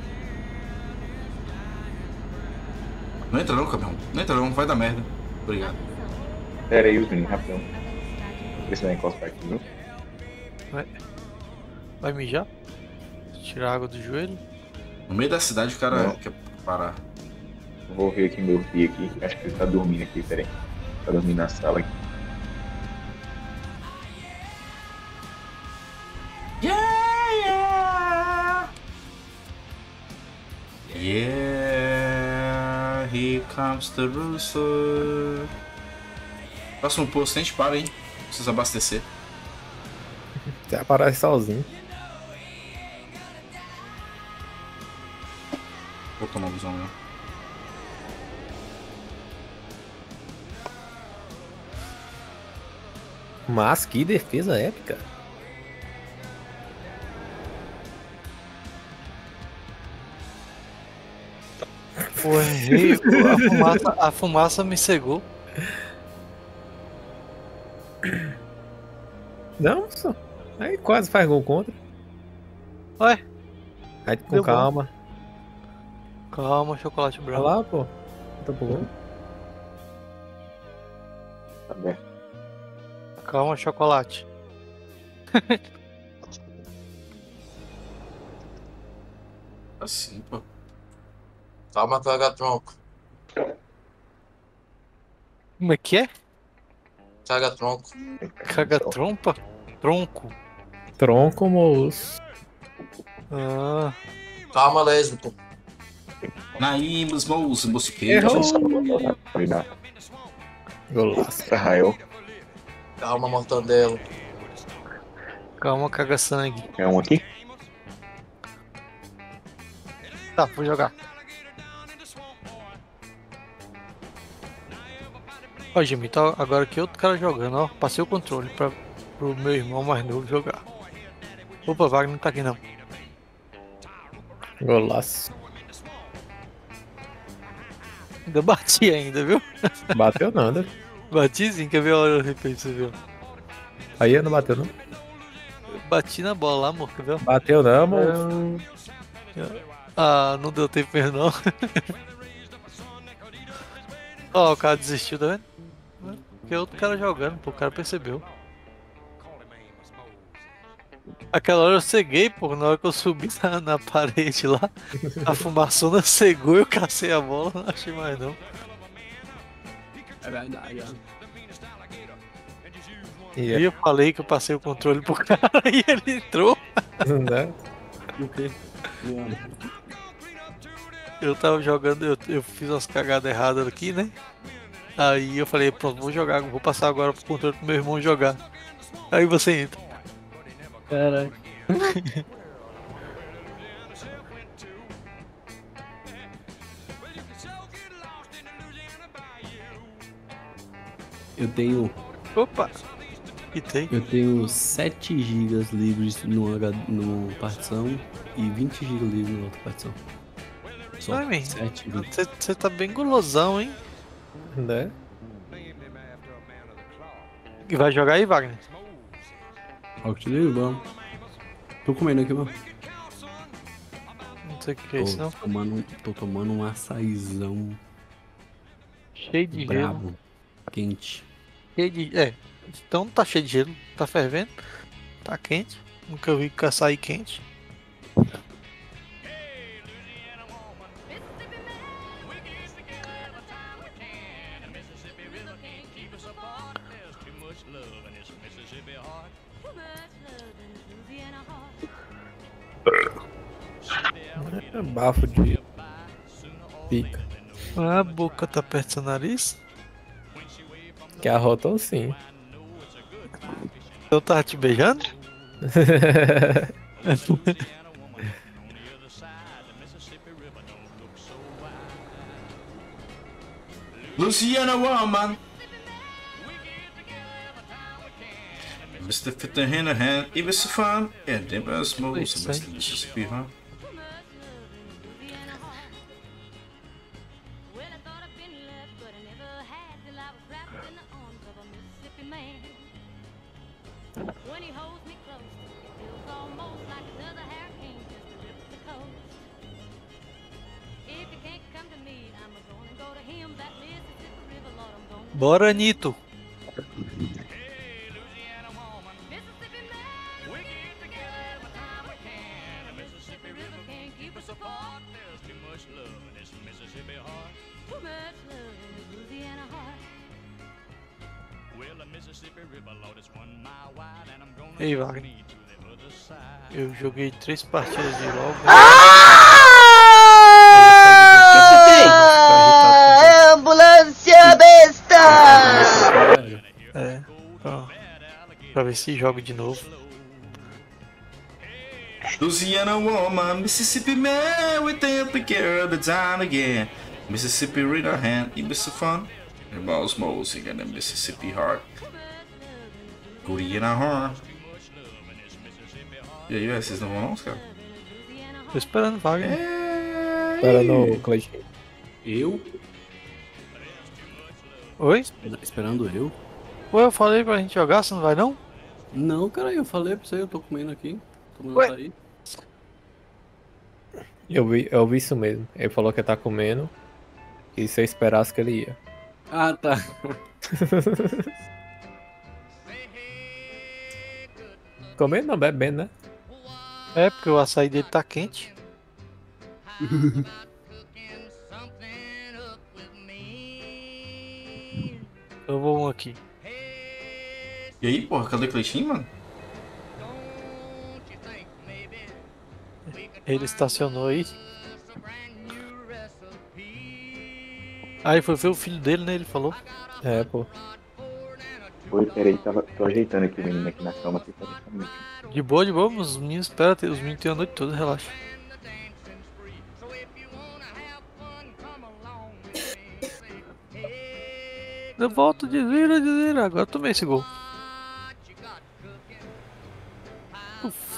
Não entra não, cabrão. Não entra não, vai dar merda. Obrigado.
Pera aí, os meninos, rapidão. Precisar encostar aqui, viu?
Vai, vai mijar? Tirar a água do joelho?
No meio da cidade o cara
Não.
quer parar.
Vou ver aqui meu filho aqui. Acho que ele tá dormindo aqui, peraí. Tá dormindo na sala aqui.
Yeah, yeah. Yeah, here comes the rooster. Próximo posto, a gente para, hein? Precisa abastecer.
Você aparece sozinho.
Vou tomar visão mesmo.
Mas que defesa épica.
Pô, errei. A fumaça, a fumaça me cegou.
Não, só. Aí quase faz gol contra.
Ué,
Aí com
Deu bom.
calma.
calma, chocolate
Vai
branco.
lá, pô. Tá pro gol.
Tá bem.
Calma, chocolate.
Assim, pô.
Calma, caga tronco.
Como é que é?
Caga tronco.
Caga trompa? Tronco.
Tronco, moço.
Ah,
Calma, lésbico.
Naímos, moço, mosqueiro.
Errou.
Cuidado.
Golaço.
Israel.
Calma, mortandela.
calma, caga sangue.
É um aqui?
Tá, vou jogar. Ó, Jimmy, tá agora aqui outro cara jogando, ó. Passei o controle pra, pro meu irmão mais novo jogar. Opa, Wagner não tá aqui não.
Golaço.
Ainda bati ainda, viu?
Bateu nada.
Bati sim, quer ver a hora do replay pra você ver?
Aí não bateu não.
Bati na bola lá, amor, quer ver?
Bateu não, moço.
Ah, não deu tempo mesmo não. Ó, o cara desistiu, tá vendo? Porque outro cara jogando, pô, o cara percebeu. Aquela hora eu ceguei, pô, na hora que eu subi na, na parede lá, a fumaçona cegou e eu cacei a bola, não achei mais não.
É verdade, ó.
E
E eu falei que eu passei o controle pro cara e ele entrou.
né?
O quê? Não.
Eu tava jogando, eu, eu fiz umas cagadas erradas aqui, né? Aí eu falei, pronto, vou jogar, vou passar agora pro controle pro meu irmão jogar. Aí você entra.
Caralho. Eu tenho,
Opa! E tem.
eu tenho sete gigas livres no, H, no partição e vinte gigas livres na outra partição. Só
Ai, man.
sete, vinte.
Você tá bem gulosão, hein?
Né?
E vai jogar aí, Wagner?
Ó, que te digo, vamos. Tô comendo aqui, mano.
Não sei o que que é
Tô
isso, não.
tomando, tô tomando um açaizão
Cheio de gelo.
brabo, quente.
Cheio de. É. Então tá cheio de gelo. Tá fervendo. Tá quente. Nunca vi açaí quente.
É bafo de pica.
Ah, a boca tá perto do nariz.
Que arrotou sim.
Eu tava te beijando?
Luciana Woman. mister Fitter in the hand, it was fun. Yeah, they were smooth,
Pois
mister
é.
Espirra.
when he holds me close. It feels almost like another hurricane just to rip the coast. If you can't come to me, I'm gonna go to him. That Mississippi River, Lord, I'm gonna.
Bora, Nito.
Mississippi man, we get together every time we can. The Mississippi River can't keep us apart. There's too much love in this Mississippi heart. Too much love in this Louisiana heart. Well, the Mississippi River, Lord, is one mile wide, and I'm gonna
Ei,
take
Wagner.
me to the other side.
Eu joguei três partidas de LoL.
Ah, ambulância besta!
É, ó, pra ver se jogo de novo.
Louisiana woman, Mississippi man, we take the care of the town again. Mississippi River hand, it was so fun. The most mosing and the Mississippi heart. Louisiana horn. E aí, velho, vocês não vão não, cara?
Tô esperando vaga.
Esperando o Cleitinho.
Eu?
Oi?
Esperando eu?
Ué, eu falei pra gente jogar, você não vai não?
Não, cara, eu falei pra você, eu tô comendo aqui. Tomando
Ué?
açaí.
Eu vi, eu vi isso mesmo. Ele falou que tá comendo. E se eu esperasse que ele ia.
Ah, tá.
Comendo não, bebendo, né?
É, porque o açaí dele tá quente. Eu vou um aqui.
E aí, porra, cadê o Cleitinho, mano?
Ele estacionou aí. Aí foi ver o filho dele, né? Ele falou.
É, pô.
Oi, peraí, tava, tô ajeitando aqui o menino aqui na cama. Aqui, pra deixar
De boa, de boa, os meninos esperam, os meninos têm a noite toda, relaxa. Eu volto, desvira, desvira. Agora tomei esse gol. Uf.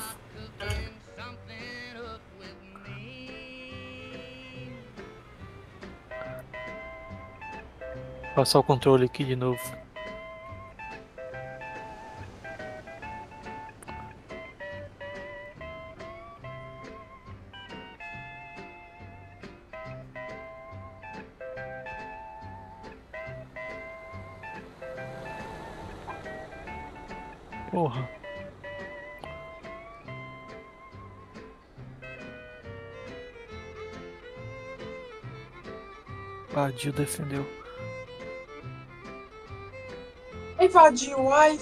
Passar o controle aqui de novo. Porra. Badio defendeu.
Invadiu, ai.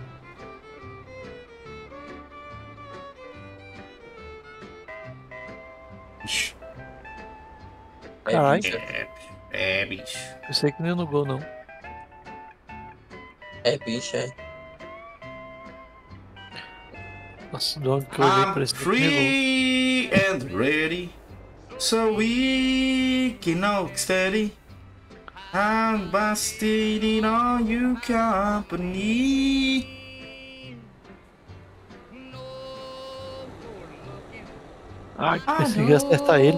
Ixi.
Caralho.
É, é, bicho.
Pensei que nem no gol, não.
É bicho, é.
Nossa, de onde que eu olhei
I'm
parecia que
free and ready, so we can walk steady. I'm busted on your company.
Ai, pensei que ia acertar ele.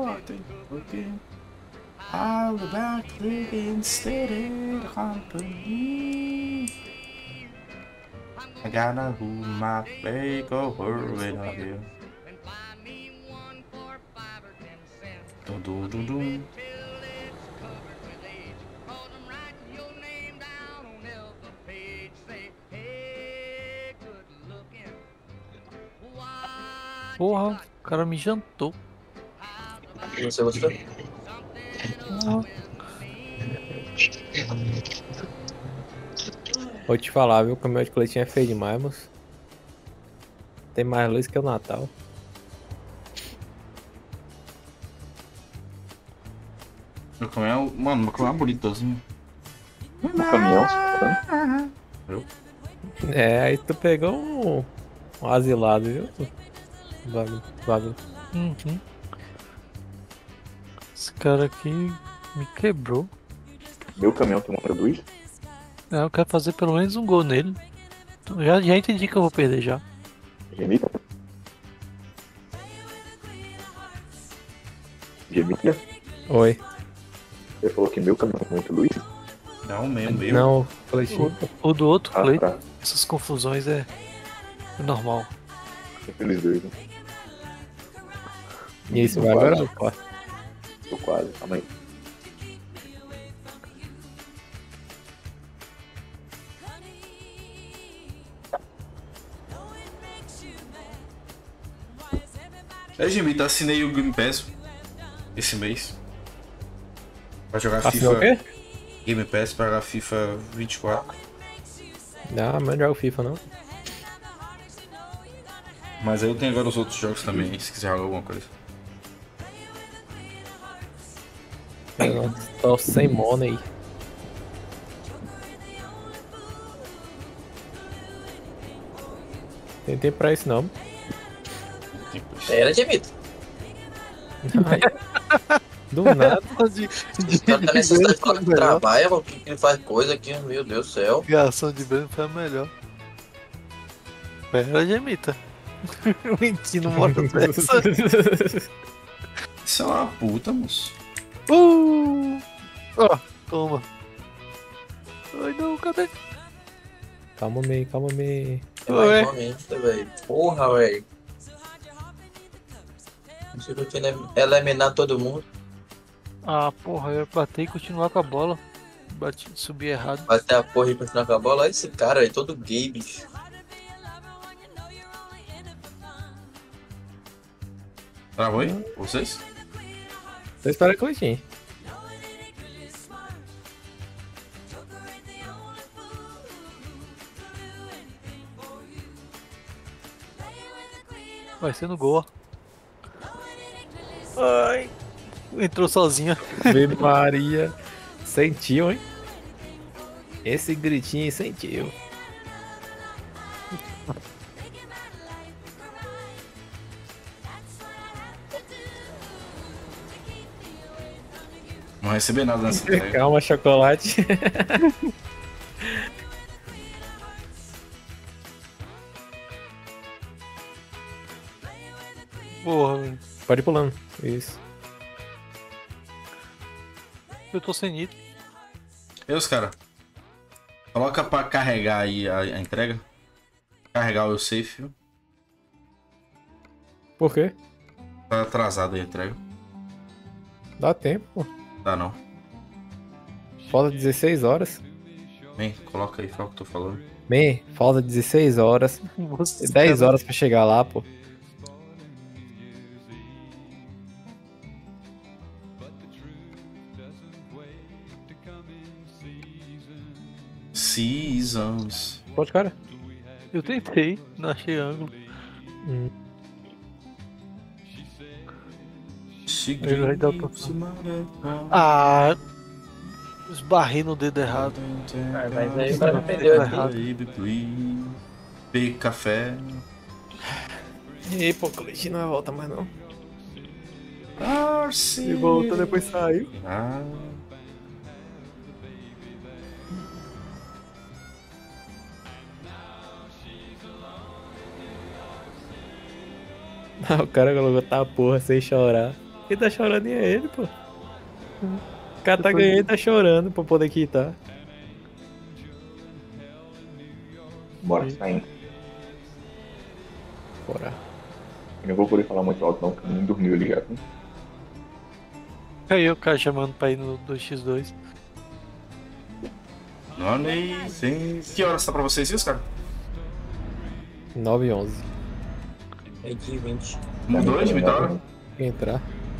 I'll be back living steady company. I gotta hold my leg over with a hill. Dum dum dum dum.
Porra, o cara me jantou.
Você gostou?
Vou te falar, viu? O caminhão de Cleitinho é feio demais, moço. Tem mais luz que o Natal.
Meu caminhão, mano, meu caminhão é bonitozinho.
O caminhão, você tá
Eu?
É, aí tu pegou um, um asilado, viu? Bagulho, bagulho.
Uhum. Esse cara aqui me quebrou.
Meu caminhão tem uma produz?
É, eu quero fazer pelo menos um gol nele. Então, já, já entendi que eu vou perder já.
Gemita? Gemita?
Oi.
Você falou que meu caminhão tem muita luz?
Não, meu, meu.
Não, Cleitinho.
O, o do outro,
Ah,
Cleiton.
tá.
Essas confusões é. Normal.
Aqueles dois, né?
E isso
Tô
vai
quase.
agora? Pô.
Tô quase, calma aí.
É, Jimmy, tá assinei o Game Pass esse mês. Pra jogar
Assinou
FIFA.
o quê?
Game Pass pra jogar FIFA vinte e quatro.
Não, mas não jogo FIFA não.
Mas aí eu tenho agora os outros jogos também, se quiser jogar alguma coisa.
Eu não tô sem money. Tem tempo pra isso não.
Era de Vitor.
Do nada.
De,
O cara tá necessidade de falar que trabalha, mano, que ele faz coisa aqui, meu Deus do céu.
Ligação de Breno foi a melhor. Pera, Gemita. Mentindo, mora dessa.
Isso é uma puta, moço.
Uh! Ó, toma. Ai não, cadê?
Calma, me, calma, me.
É mais momento, velho. Porra, velho. Isso que eu tinha eliminar todo mundo.
Ah, porra, eu ia bater e continuar com a bola. Bati, subi errado.
Bater a porra e continuar com a bola. Olha esse cara aí, todo gay, bicho.
Travou aí? Vocês?
Tô esperando que eu tinha.
Vai ser no gol, ó. Ai. Entrou sozinha.
Ave Maria. Sentiu, hein? Esse gritinho sentiu.
Não vai receber nada nessa entrega.
Calma, chocolate.
Porra, velho.
Pode ir pulando. Isso.
Eu tô sem nitro.
E os cara? Coloca pra carregar aí a, a entrega. Carregar o safe, viu?
Por quê?
Tá atrasado aí a entrega.
Dá tempo, pô.
Dá não.
Falta dezesseis horas.
Vem, coloca aí, fala o que eu tô falando.
Man, falta dezesseis horas.
Você
dez horas pra chegar lá, pô.
Seasons.
Pode, cara.
Eu tentei, não achei ângulo.
Hum.
Ele vai dar pra... Ah, esbarrei no dedo errado.
Ah, mas aí o cara me perdeu aqui.
Baby, P café.
E aí, pô, o Cleitinho não vai voltar mais não.
Arce.
Ele voltou, depois saiu.
Ah.
Ah, o cara colocou tá porra sem chorar. Quem tá chorando é ele, pô. O cara tá ganhando e tá chorando pra poder quitar.
Bora, saindo.
Bora.
Eu não vou poder falar muito alto não, porque nem dormiu ali já. Né?
Aí o cara chamando pra ir no dois por dois.
Amazing. Que horas tá pra vocês isso, cara?
nove e onze.
meio dia e vinte.
Mudou de muita hora?
Entrar.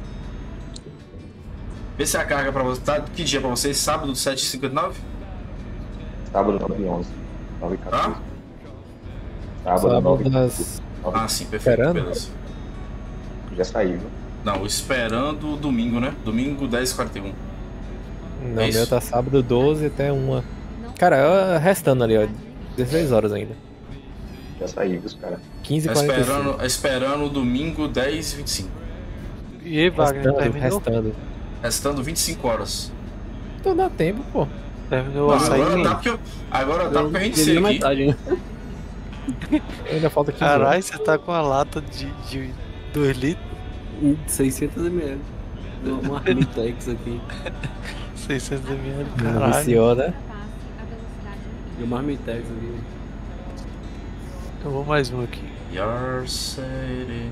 Vê se a carga pra você. Tá, que dia pra vocês? Sábado, sete e cinquenta e nove?
Sábado, nove e onze. nove e quatorze.
Ah?
Sábado,
Sábado
nove e
das...
Ah, sim, perfeito.
Esperando?
Beleza.
Já saiu, viu?
Não, esperando domingo, né? Domingo, dez e quarenta e um.
Não,
É
o
isso?
meu tá sábado doze até uma. Cara, eu- restando ali, ó. dezesseis horas ainda.
Já saiu, viu, cara?
quinze e
Tá
quarenta e cinco.
esperando, esperando domingo, dez e vinte e cinco.
E aí, Wagner,
Restando,
terminou?
restando.
Restando vinte e cinco horas.
Então dá tempo, pô.
Terminou
Não,
a sair.
agora dá porque, eu, agora dá porque a gente
Bebi
sei
a
aqui.
metade, né?
Ainda falta quinze
Caralho,
horas.
você tá com a lata de, de dois litros,
seiscentos mililitros. Uma Armitex aqui.
seiscentos mililitros.
Não
Caralho.
viciou, né?
E uma Armitex aqui.
Eu vou mais um aqui.
Your city.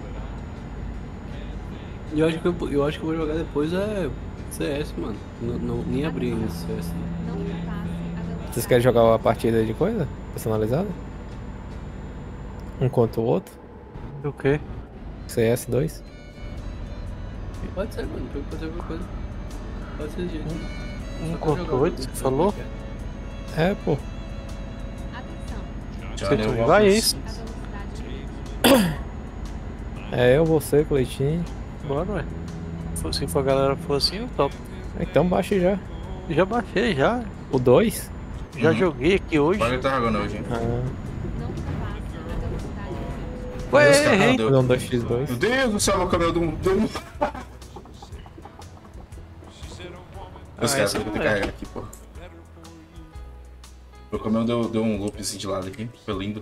E eu acho que eu, eu acho que eu vou jogar depois é C S, mano. Não, não, nem abri ainda esse C S.
Não ultrapasse a velocidade.
Vocês querem jogar a partida de coisa? Personalizada? Um contra o outro?
Do quê?
C S dois?
Pode ser, mano. Pode fazer alguma coisa. Pode ser de jeito.
Um
Só pra
contra
jogar
o outro,
o
você
jogo
falou?
que
É, pô.
Atenção.
Você
Johnny
vai
Walker.
isso?
A velocidade
É eu, você, Cleitinho.
Bora, ué. Se for a galera for assim, eu topo.
Então baixe já.
Já baixei, já.
O dois?
Já
Uhum.
joguei aqui hoje.
Qual que tá jogando hoje, hein?
Ah,
não ultrapasse a velocidade limite.
Ué,
Deus, cara,
errei.
deu-
fazer um dois por dois.
Meu Deus do céu, meu caminhão deu um. Deu um... Os
Ah,
caras
essa
vão ter que
não é.
carregar aqui, pô. Meu caminhão deu, deu um loop assim de lado aqui. Foi lindo.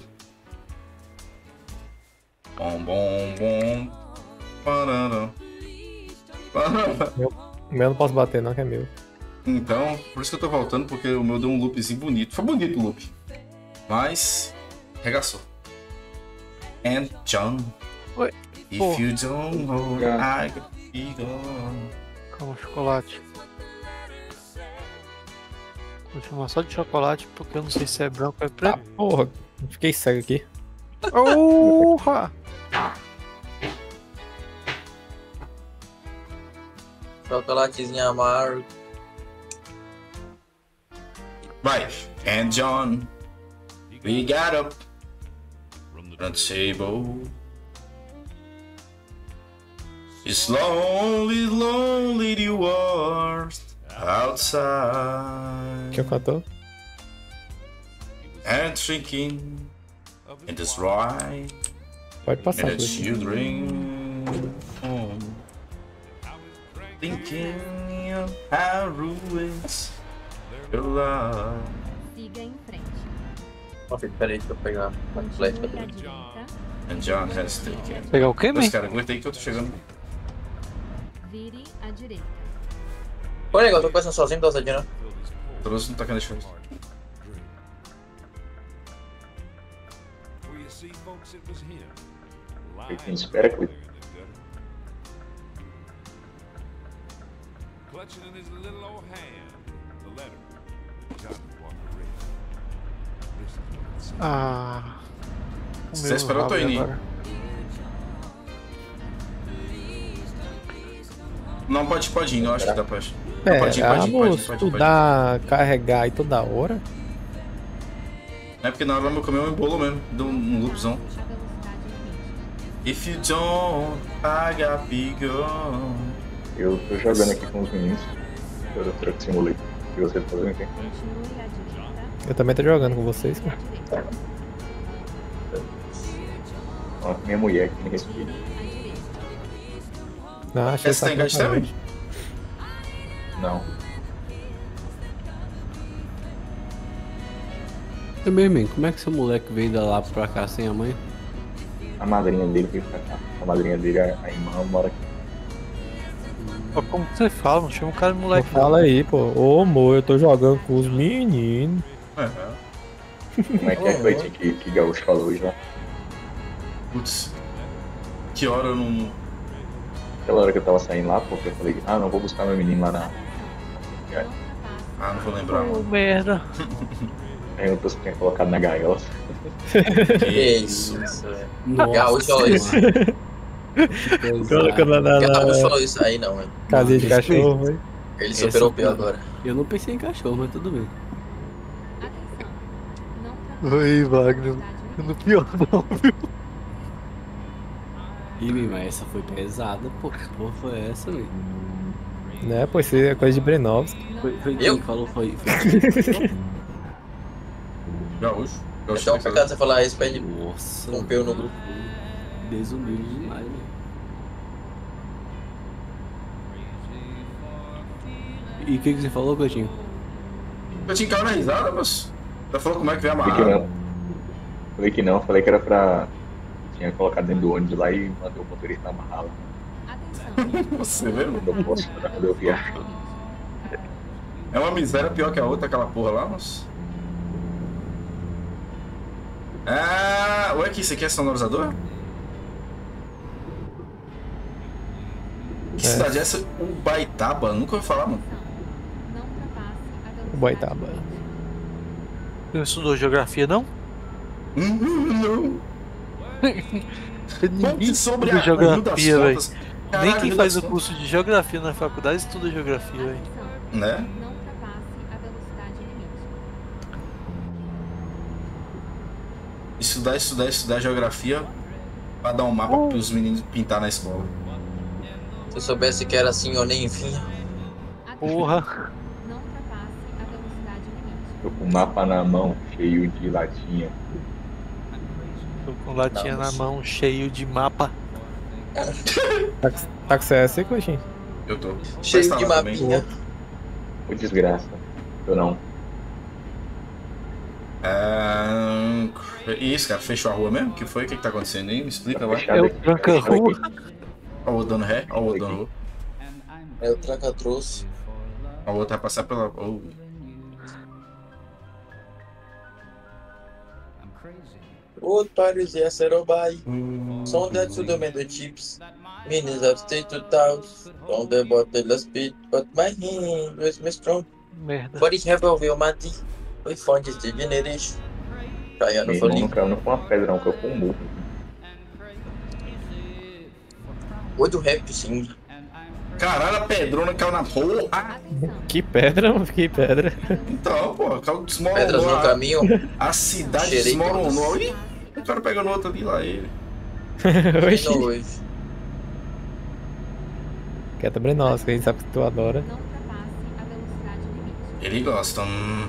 Bom, bom, bom. Parará. Parará.
O meu eu não posso bater não, que é meu.
Então, por isso que eu tô voltando, porque o meu deu um loopzinho bonito. Foi bonito o loop. Mas, regaçou. And John,
Oi,
if
pô.
you don't know, I got be gone.
Calma, chocolate. Vou chamar só de chocolate porque eu não sei se é branco ou é
Ah,
preto.
porra. Fiquei cego aqui.
Porra!
Chocolatezinho amargo.
Vai. And John, we got up from the table. It's lonely, lonely you are outside.
Quem cantou?
And drinking in this ride.
Pode passar,
And the
Cleitinho.
children home. Thinking of how ruins your love.
Siga em frente.
Nossa, peraí, deixa eu pegar uma flecha.
Continue à direita.
And John has taken.
Pegar o quê, man?
Mas cara, aguenta aí que eu tô chegando.
Vire à direita.
Ô, nego, eu tô conversando sozinho, tô sozinho, não?
Trouxe não tá querendo deixar.
Quem espera, Cleiton.
Clutching in his little old hand, the letter. Johnny Walker Red. This is what it said.
Ah. O
Se
meu
você esperar, eu tô
rabo
indo.
agora.
Não, pode, pode ir, eu acho que dá pra. Não,
É,
pode ir, pode ir, pode ir,
vamos
pode ir, pode ir.
estudar, carregar aí toda hora.
É porque na hora meu caminhão embolou mesmo, deu um loopzão.
A velocidade limite.
If you don't, I got big gun.
Eu tô jogando aqui com os meninos. Eu tô Truck Simulator. E você tá fazendo aqui?
Continue à direita.
Eu também tô jogando com vocês,
À
cara.
direita.
Ó, minha mulher aqui me respeita.
À direita.
Não, achei
Essa tem gás também?
Não.
Também, man, como é que seu moleque veio da lá pra cá sem a mãe?
A madrinha dele veio pra cá. A madrinha dele, a a irmã, mora aqui.
Ó, como que você fala? Não chama o cara de moleque.
Não fala aí, pô. Ô, amor, eu tô jogando com os meninos.
É,
Como é que é, Cleiton, que, que Gaúcho falou hoje lá?
putz. Que hora eu não.
Aquela hora que eu tava saindo lá, porque eu falei, ah, não vou buscar meu menino lá na.
Não ultrapasse.
Ah, não vou lembrar.
Ô,
Não.
merda.
Perguntou se tinha colocado na gaiola.
Que isso, velho. Gaúcho falou isso.
Colocando na, na,
Gaúcho
na
falou isso aí, não, velho.
casinha de cachorro, velho.
Ele superou o
Essa-
pior agora.
Eu não pensei em cachorro, mas tudo bem.
Atenção. Não ultrapasse.
Oi,
a
Wagner.
velocidade
No pior não, viu?
Ih, mas essa foi pesada, pô. Que porra foi essa, velho?
Né, pô, isso é coisa de Brenovski.
Foi, foi
Eu?
quem que falou, foi. foi...
Gaúcho.
É
Gaúcho
tão
tá
pecado você falar isso pra ele.
Nossa.
Rompeu no grupo.
Desumilde demais, velho. E o que, que você falou, Coutinho?
Eu tinha cara na risada, mas. Ela falou como é que vem
Falei que
amarrar.
não. Falei que não, falei que era pra. Tinha colocado dentro do ônibus lá e mandou o motorista amarrar lá.
Atenção.
Você vê?
Quando eu posso, pra quando eu viajar.
É uma miséria pior que a outra, aquela porra lá, mas. Ah, ué, que isso aqui é sonorizador? Que
É.
cidade é essa? Ubaitaba? Nunca ouvi falar, mano.
Não ultrapasse a velocidade
Ubaitaba.
limite.
Você não estudou geografia, não?
Não. Conte sobre a
estuda
Rio das
geografia, velho.
Contas.
Nem
Caralho,
quem
Rio
faz
das
o curso de geografia na faculdade estuda geografia, velho.
Atenção,
Né?
não ultrapasse a velocidade limite.
Estudar, estudar, estudar geografia pra dar um mapa pros meninos pintar na escola.
Se eu soubesse que era assim, eu nem vinha.
Porra.
Não ultrapasse a velocidade limite.
Tô com o mapa na mão, cheio de latinha.
Tô com latinha na mão, cheio de mapa.
Tá, com- tá com C S aí, coxinha?
Eu tô.
Cheio
Vai
de
instalar também.
mapinha.
Ô desgraça. Eu não.
Ah, e isso, cara, fechou a rua mesmo? O que foi? O que, que tá acontecendo aí? Me explica lá.
Fechado
É o
aqui,
tranca-rua.
fechado aqui.
Ó, o dando ré, ó, o dando rua.
É o Tranca trouxe.
Ó, o outro vai passar pela. Oh.
Old parties, yes, Aerobai. Some that to the the chips. Minis have stayed to house. On the bottle of speed. But my hand was me strong.
Merda.
But it have a will, Mati. We found this generation. Caiano
Meu irmão
falei.
não caiu não com uma pedra, não, caiu com um murro.
Oi do rap, sim.
Caralho, a pedrona caiu na porra. Ah,
Atenção,
Que pedra, mano, que pedra.
então, pô, caiu
Pedras
desmoronou.
no
A,
caminho.
a cidade
Cheirei
desmoronou.
todas.
Ih, o cara pegando outro ali lá, ele.
Oxi.
Não hoje.
Que é também nossa, que a gente sabe que tu adora.
não ultrapasse a velocidade limite.
Ele gosta. Hum.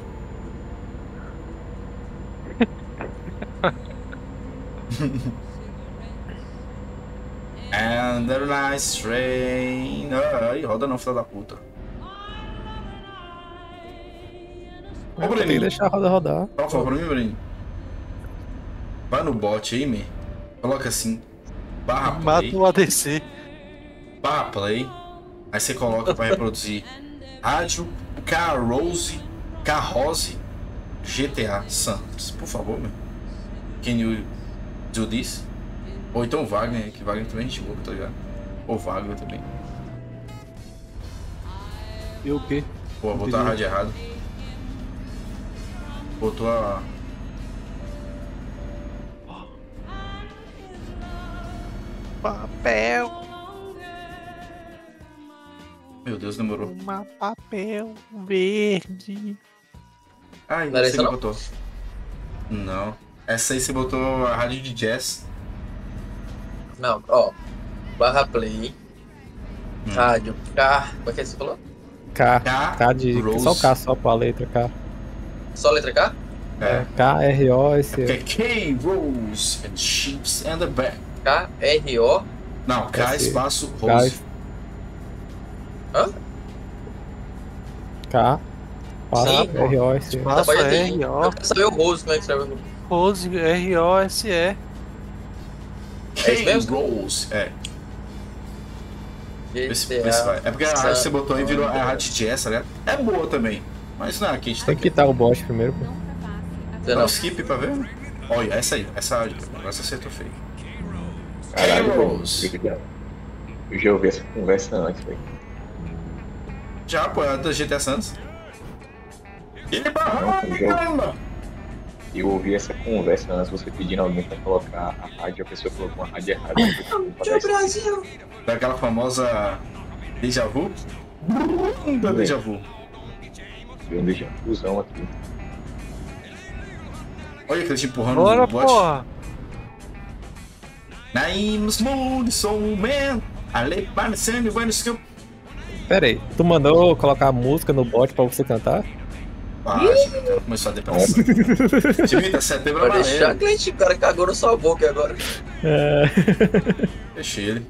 And the nice train. Ai, roda não, filha da puta. Ô,
Tem que
Breninho,
deixar a roda rodar.
fala, fala pra mim, Breninho. Vai no bot aí, me. Coloca assim. Barra play.
Mata o A D C.
Barra play. Aí você coloca pra reproduzir rádio K-Rose, K-Rose, G T A Santos. Por favor, meu. Can you do this? Ou então o Wagner, que Wagner também é gente boa, tá ligado? Ou Wagner também.
E o quê?
Pô, botou a rádio errado. Botou a.
Papel,
Meu Deus, demorou.
uma papel verde.
Ai,
Não era
você
isso,
que
não?
botou. Não. Essa aí você botou a rádio de jazz.
Não, ó. Barra play.
Hum.
Rádio. K. Como é que você falou?
K.
K,
K de.
Rose.
Só o K, só pra letra K.
Só letra K?
É.
K, R, O, S,
Porque
E.
é K-Rose and Chips and the Back.
K, R, O.
Não, K
Esse-
espaço
K,
Rose.
Hã?
K. Para,
Sim.
R, O, S, E.
Passa
Pode ter.
R,
Eu
O,
quero saber o Rose, como é que escreve o
Rose, R, O, S, E.
É isso mesmo?
K-Rose. É. Vê se,
G T
vê se
A.
vai. É porque a rádio que você botou aí virou a rádio jazz, né? É boa também. Mas não, aqui a gente tá
Tem que quitar o bot primeiro, pô.
Não ultrapasse a
Não.
Dá um
velocidade
skip pra ver? Olha, essa aí, essa rádio. Agora você acertou feio.
Caralho,
K-Rose.
velho. Eu já- Eu já ouvi essa conversa antes, velho.
Já, pô, é da G T A Santos. Ele
Não,
barrou,
eu já-
caramba!
Eu ouvi essa conversa antes, você pedindo alguém pra colocar a rádio, a pessoa colocou uma rádio errada.
Tchau, Brasil!
Daquela famosa déjà vu? Da déjà vu.
Deu um déjà vuzão aqui.
Olha aquele te empurrando
Bora,
no bot.
porra!
Naim Smooth Soul Man. Ale parecendo vai no seu.
Pera aí, tu mandou colocar a música no bot pra você cantar?
Ah, cara, começou a depressão. Timita, setembro
Vai deixar
amarelo.
cliente, o cara cagou na sua boca agora.
É.
Deixei ele.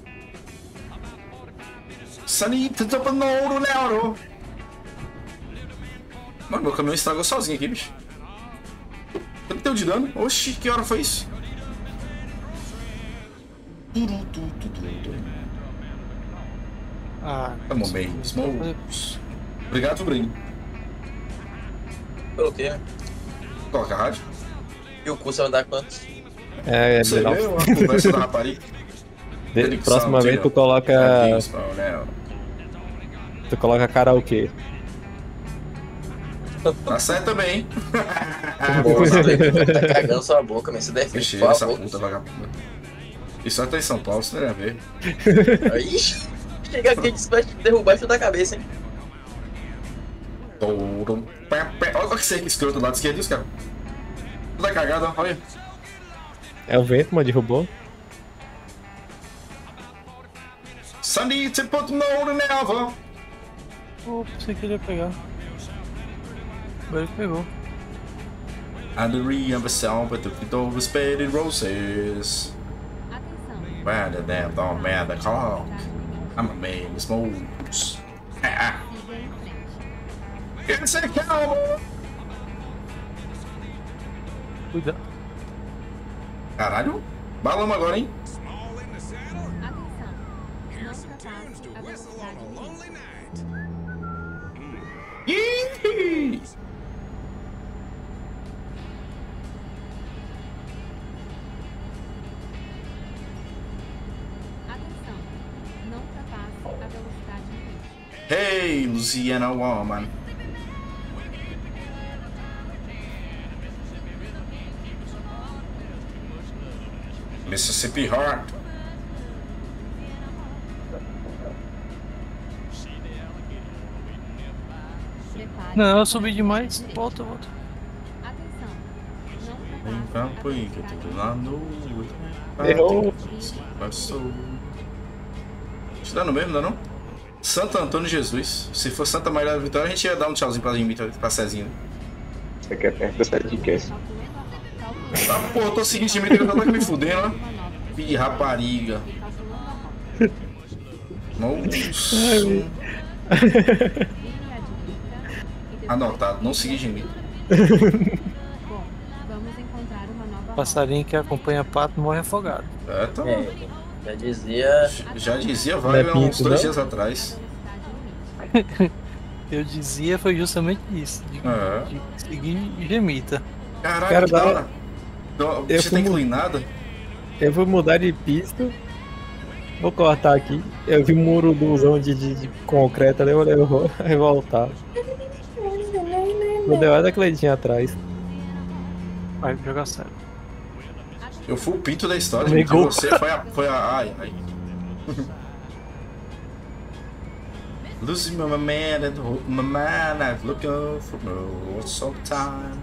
Sanita Tapanouro Leoro. Mano, meu caminhão estragou sozinho aqui, bicho. Quanto deu de dano? Oxi, que hora foi isso? Turu, tu, tu, tu, tu.
Ah,
Tamo bem. Small. Obrigado, Bruno.
Pelo quê?
Coloca a rádio.
E o curso vai dar quanto?
É, é
Você
melhor.
vê uma conversa da rapariga?
De- próxima vez tu coloca.
Adeus, Paulo.
Tu coloca karaokê.
Tá certo também, hein?
Pô, você tá cagando sua boca, mas você deve
Vixe,
por
essa
favor.
puta vagabunda. Isso até em São Paulo, isso não tem a ver.
Aí, chega aqui e diz que vai te derrubar e chutar a cabeça, hein?
Touro. Pé, pé. Olha que cerca escroto do lado esquerdo, isso, cara. Tudo é cagada, olha aí.
É o vento, mano, derrubou.
Sunday to put no never.
Pô, pensei que ele ia pegar. Agora ele pegou.
And the re-embassy but the door was faded roses.
Atenção.
Where the damn don't man the clock. I'm a man, it's moves. Ah,
Siga em frente.
it's a cowboy.
Cuidado.
Caralho, balamos agora, hein?
Atenção. Não ultrapasse a velocidade limite.
Ih!
Atenção. Não ultrapasse a velocidade limite.
Hey, Louisiana woman. Mississippi Heart.
Prepare.
Não, eu subi demais. Volta, volta.
Atenção. Não
Vem
ultrapasse
cá,
a
põe que
velocidade
tudo lá no.
Errou.
Passou. Isso dá no mesmo, não dá não? Santo Antônio Jesus. Se for Santa Maria da Vitória, a gente ia dar um tchauzinho pra mim, pra Cezinha.
Isso aqui é perto da cidade de Cass.
Tá, pô, eu tô seguindo time dele, eu tô aqui me fudendo, né? Filho de rapariga. Nossa. Anotado, não seguir gemido.
Bom, vamos encontrar uma nova
Passarinho que acompanha pato morre afogado.
É, tá.
É, já dizia.
Já dizia
Não é
Wagner uns
pinto,
dois
não?
dias atrás.
Eu dizia foi justamente isso. De,
É.
de seguir gemita.
Caralho,
Cara,
que da
dá-
hora. Então,
Eu
Você tá
fui mu-
inclinada?
Eu vou mudar de pista. Vou cortar aqui. Eu vi um muruduzão de, de, de concreto ali, eu falei, eu vou aí voltar. Não deu nada daquele tinha atrás.
Vai jogar sério.
Eu fui o pinto da história,
Tomei
gente. Então
gol.
você foi a. Foi a ai, ai. Losing my man and hope my man I've looked for no some time.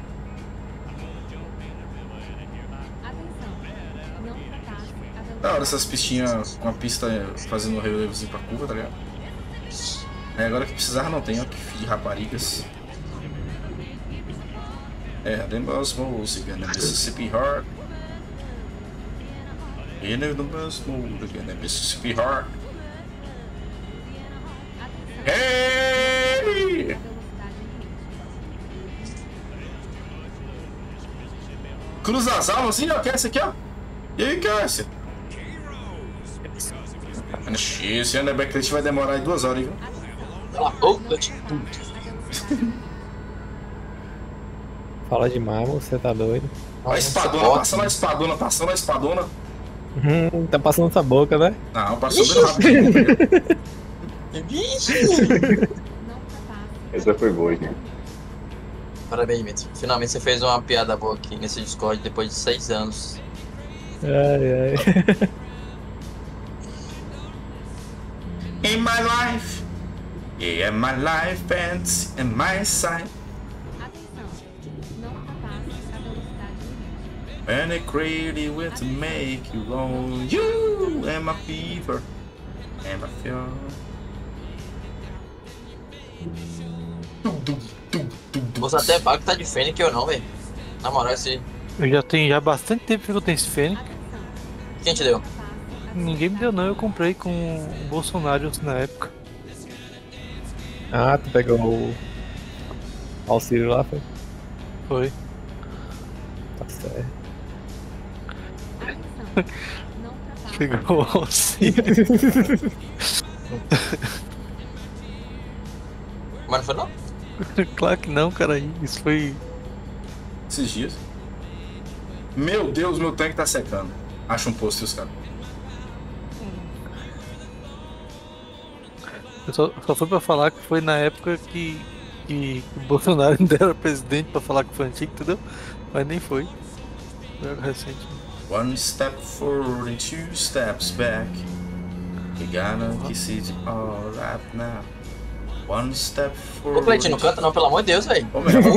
Atenção. Não ultrapasse a
Da hora
velocidade.
essas pistinhas com a pista fazendo um relevozinho pra curva, tá ligado? É, agora que precisar não tem, ó, que filho de raparigas. É, the most music and the Mississippi Heart. And the most music and the Mississippi Heart. Hey! Cruza as almas assim, ó, que é esse aqui, ó. E aí, que é esse? Esse ano é que a gente vai demorar aí duas horas, viu?
Cala a boca, tipo.
Fala demais, você tá doido.
Olha a espadona, passando a espadona, passando a espadona.
Hum, tá passando essa boca, né?
Não, passou bem rápido.
Essa foi boa, gente.
Parabéns, Mitro. Finalmente você fez uma piada boa aqui nesse Discord depois de seis anos.
Ai, ai.
In my life, yeah, my life ends in my sight.
Atenção. Não ultrapasse a velocidade limite.
And it crazy way to make you wrong. You and my fever and my fear.
Você até fala que tá de Fênix ou não, velho. Na moral, esse.
Eu já tenho já bastante tempo que eu tenho esse Fênix.
Quem te deu?
Ninguém me deu não, eu comprei com o Bolsonaro na época.
Ah, tu pegou o auxílio lá, foi?
Foi.
Tá certo.
Atenção. Não ultrapasse.
Pegou o auxílio.
Mas não foi não?
Claro que não, cara. Isso foi.
Esses dias. Meu Deus, meu tanque tá secando. Acha um posto, os caras.
Eu só, só foi pra falar que foi na época que, que o Bolsonaro ainda era presidente pra falar que foi antigo, entendeu? Mas nem foi. Foi algo recente.
One step forward and two steps back. You gotta kiss it all right now. One step forward.
Ô, Cleitinho, não canta não, pelo amor de Deus, velho.
Ô, meu,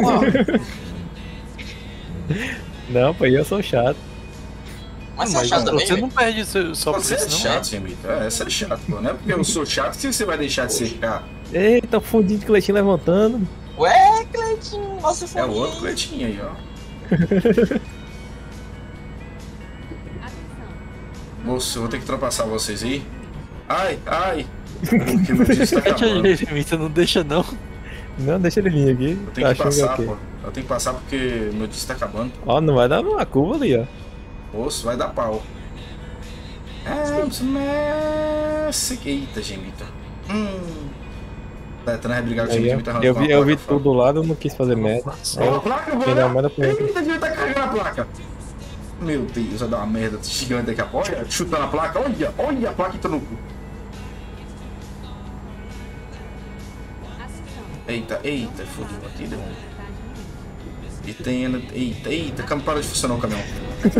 Não, pô, eu sou chato.
Mas
Mas
você é chato também,
você
velho?
não perde isso só por
Você
isso,
é
não.
chato, Gemito. É, você é chato, pô. Não é porque eu sou chato que você vai deixar de ser chato.
Eita, fundido de Cleitinho levantando.
Ué, Cleitinho, nossa,
É o
fundinho.
outro Cleitinho aí, ó. Moço, eu vou ter que ultrapassar vocês aí. Ai, ai. Porque meu dia está acabando.
É, Gemita, não deixa não.
Não, deixa ele vir aqui.
Eu tenho
Tá
que
achando
passar,
o quê?
pô. Eu tenho que passar porque meu dia está acabando.
Ó, não vai dar uma curva ali, ó.
Moço, vai dar pau. I'm so messy. Eita, Gemita. Hum. Tá tentando rebrigar com o
Aí,
Gemita.
ó, eu vi, eu vi tudo do lado, eu não quis fazer merda.
Ó, a placa,
Quem dá merda
vou...
foi eu.
Eita, Gemita tá carregando a placa. Meu Deus, vai dar uma merda gigante daqui a pouco. Olha, chutando a placa. Olha, olha a placa entrou no cu. Eita, eita, fodeu aqui, deu um. E tem. Eita, eita, como para de funcionar o caminhão.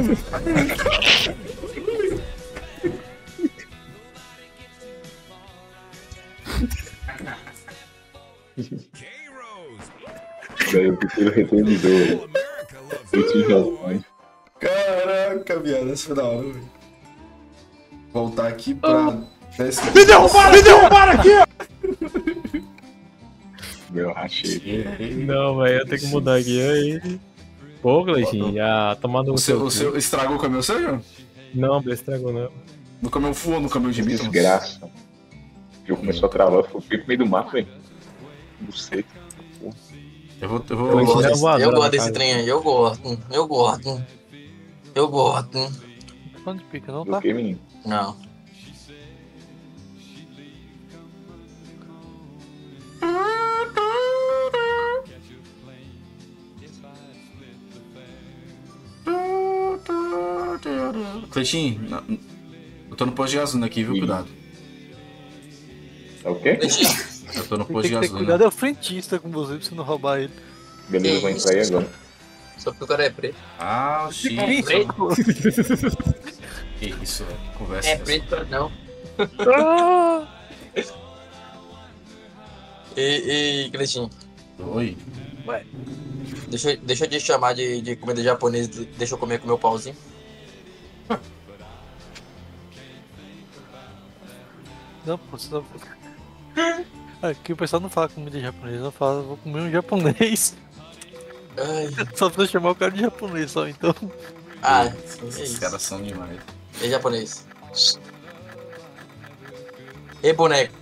Ganhou pelo retrovisor. Esse Japão.
Caraca, viado, essa foi da hora, velho. Voltar aqui pra.
Me derrubaram, me derrubaram aqui!
Meu, rachei.
Não, velho, eu tenho que mudar aqui. Aí. Pô, Cleitinho, já tomando
O seu, o seu estragou o caminhão, sério?
Não, não estragou não.
No caminhão voou no caminhão de mim.
Desgraça. O jogo começou a travar, eu fui pro meio do mato, velho. Buceta.
Eu vou. Eu,
Eu
vou...
gosto,
é
desse,
voadora
eu
na
gosto desse
casa.
trem aí, eu gosto, eu gosto. Eu gosto.
Onde pica, não tá?
Bloqueei, menino.
Não.
Cleitinho, na- eu tô no posto de gasolina aqui, viu? Cuidado.
É o quê?
Cleitinho,
Eu tô no
Tem
posto de
que ter
gasolina.
cuidado, é o frentista com você pra você não roubar ele.
Beleza, eu vou entrar aí agora.
só porque o cara é preto.
Ah,
É
xiii.
preto?
Que isso, velho. Conversa.
É
essa.
preto, não.
Ah!
E, e Cleitinho,
Oi.
deixa, eu- deixa eu te chamar de, de comida japonesa, de- deixa eu comer com meu pauzinho.
Não, pô, você não... Aqui o pessoal não fala comida japonesa, não fala, vou comer um japonês.
Ai.
Só pra chamar o cara de japonês só, então.
Ah, é
Esses
isso.
caras são demais.
É japonês. E boneco.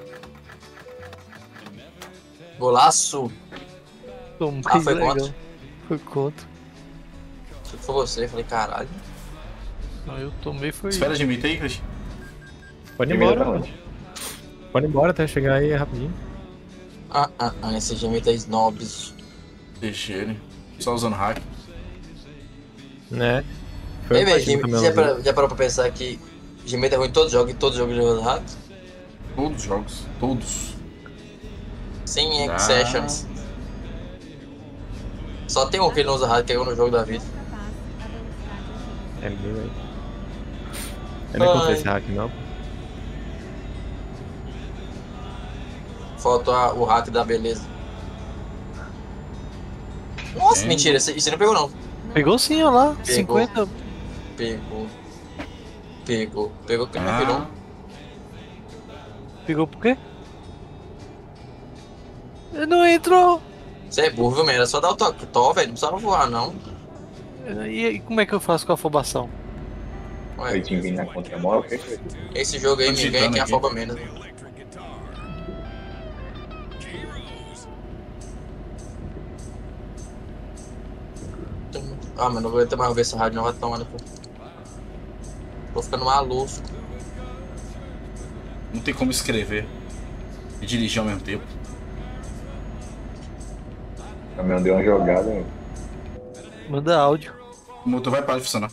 Golaço.
Tomei
Ah, foi
legal.
quanto?
Foi contra.
Se foi você, eu falei, caralho.
Não, eu tomei foi.
Espera, Gemita aí, Cleitinho.
Pode ir
Primeiro
embora,
pra
mano.
onde?
Pode ir embora até eu chegar aí rapidinho.
Ah, ah, ah, esse gemita é snobs.
Deixa ele. Só usando hack.
Né? Foi
Ei,
um
velho,
pastinho
Gem-
pra
já,
meu
parou- já parou pra pensar que gemita é ruim em todos os jogos, em todos os jogos de jogo rato?
Todos os jogos. Todos.
Sem
Ah.
exceptions. Só tem um que ele não usa rato, que é eu no jogo da vida.
É meu, velho. Eu não encontrei
Ai.
esse hack não.
Falta a- o hack da beleza. Nossa,
Tem.
mentira, isso isso não pegou não.
Pegou sim, olha lá.
Pegou.
cinquenta.
Pegou. Pegou. Pegou que não
Ah.
virou.
Pegou por quê? Ele não entrou.
Você é burro, velho. Era só dar o toque. Tó, velho. Não precisava voar, não.
E, e como é que eu faço com a afobação?
Ué,
Cleitinho vem na contramão, o que é?
esse jogo aí
Tô
me ganha
digitando
quem
aqui.
afoba menos. Ah, mano, não vou aguentar mais ver essa rádio, não vai tomar no cu. Tô ficando maluco.
Não tem como escrever e dirigir ao mesmo tempo.
O caminhão deu uma jogada, velho.
Manda áudio.
O motor vai parar de funcionar.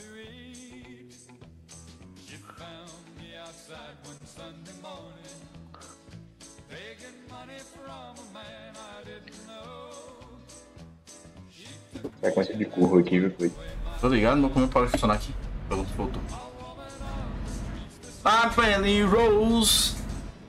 Sequência de curva aqui, viu? Foi.
Tô ligado, meu como parou de funcionar aqui. Pronto, voltou. I'm spelling rose.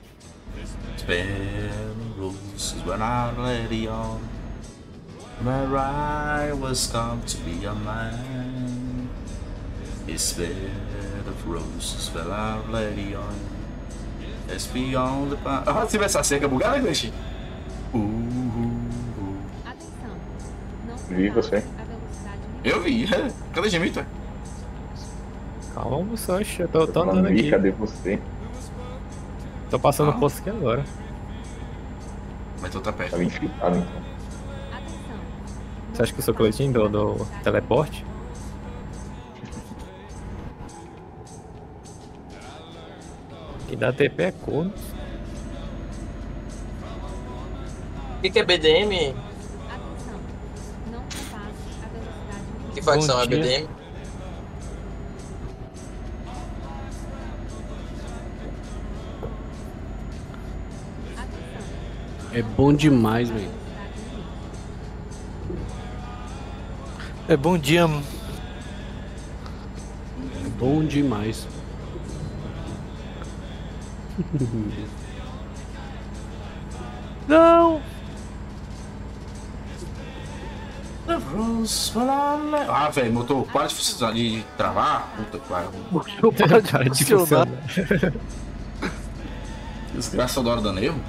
Spelling roses when I let it on. Where I was come to be a man. It's bed of roses when I let it on. It's beyond the past. Ah, se essa cerca bugada, Gleice? Uh, uh, uh.
Vi você.
Eu vi, é. Cadê Gemita?
Calma, Sancho, eu tô, tô
Eu
andando
não vi,
aqui.
cadê você?
Tô passando o
Ah.
posto aqui agora.
Mas tu tá perto.
Tava infiltrado então.
Você acha que eu sou coletinho do, do teleporte? Que dá T P é corno.
O que, que é B D M? Que facção
Bom
é B D
dia.
M?
É bom demais, velho.
É bom dia.
É bom demais.
Não!
Ah, velho, motor, para de funcionar de travar. Puta que pariu.
Eu paro de
Cara, de
funcionar.
funcionar.
Desgraça da hora dando erro.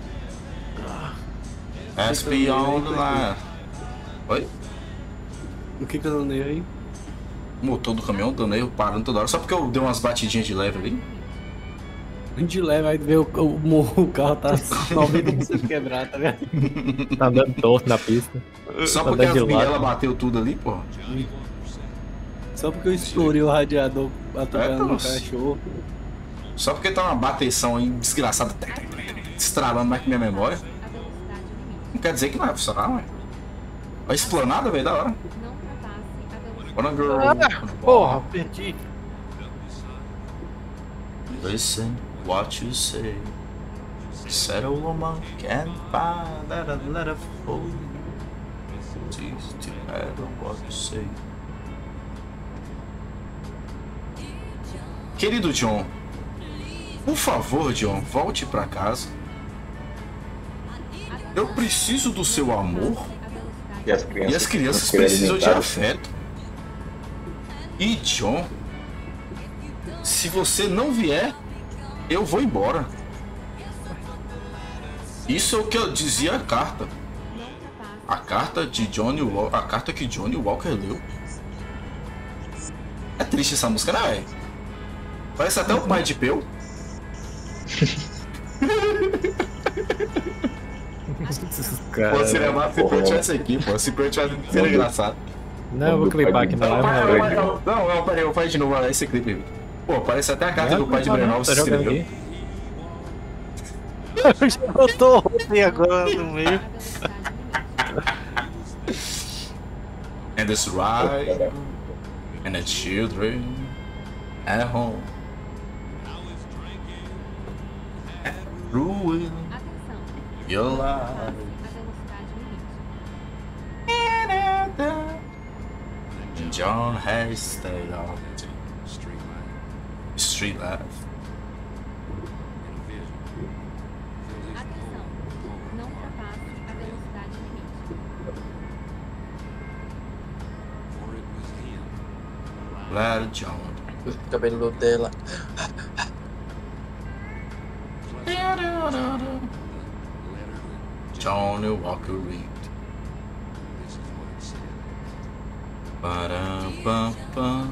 As beyond the line. Oi?
O que que eu dei aí?
O motor do caminhão dando erro, parando toda hora. Só porque eu dei umas batidinhas de leve ali.
De leve, aí vê o, o, o carro tá noventa por cento quebrado, tá vendo?
Tá andando torto na pista.
Só
Tá
porque
andando
a
de lado.
biela bateu tudo ali, porra.
Só porque eu estourei o radiador atropelando
É,
o cachorro.
Só porque tá uma bateção aí desgraçada, estralando mais que minha memória. Não quer dizer que não vai funcionar, ué. A esplanada, velho, da hora. Wanna girl.
Ah, porra, perdi.
Listen what you say. Said a woman can't find that a letter for you. It's easy to handle what you say. Querido John, por favor, John, volte pra casa. Eu preciso do seu amor
E as crianças,
e as crianças
não foram
precisam de
alimentadas.
afeto. E John, se você não vier, eu vou embora. Isso é o que eu dizia a carta. A carta de Johnny Walker, a carta que Johnny Walker leu. É triste essa música, né, velho? Parece até o pai de Peu.
Cara,
Pô, seria massa se eu tivesse aqui, pô. Se eu tivesse, seria engraçado.
não, eu vou clipar aqui na
Não,
live.
não,
Não,
não, não, não, peraí, eu faço de novo esse clipe aí. Pô, parece até a carta do pai de
não,
Brenal
não,
se
tá jogando
escreveu.
aqui.
Eu tô ontem agora no meio.
And it's right, and the children at home. Ruin your life. And John has stayed off the street life.
Não ultrapasse a velocidade limite.
Glad John.
O cabelo dela.
Johnny Walker Reed. Ba-da-ba-ba.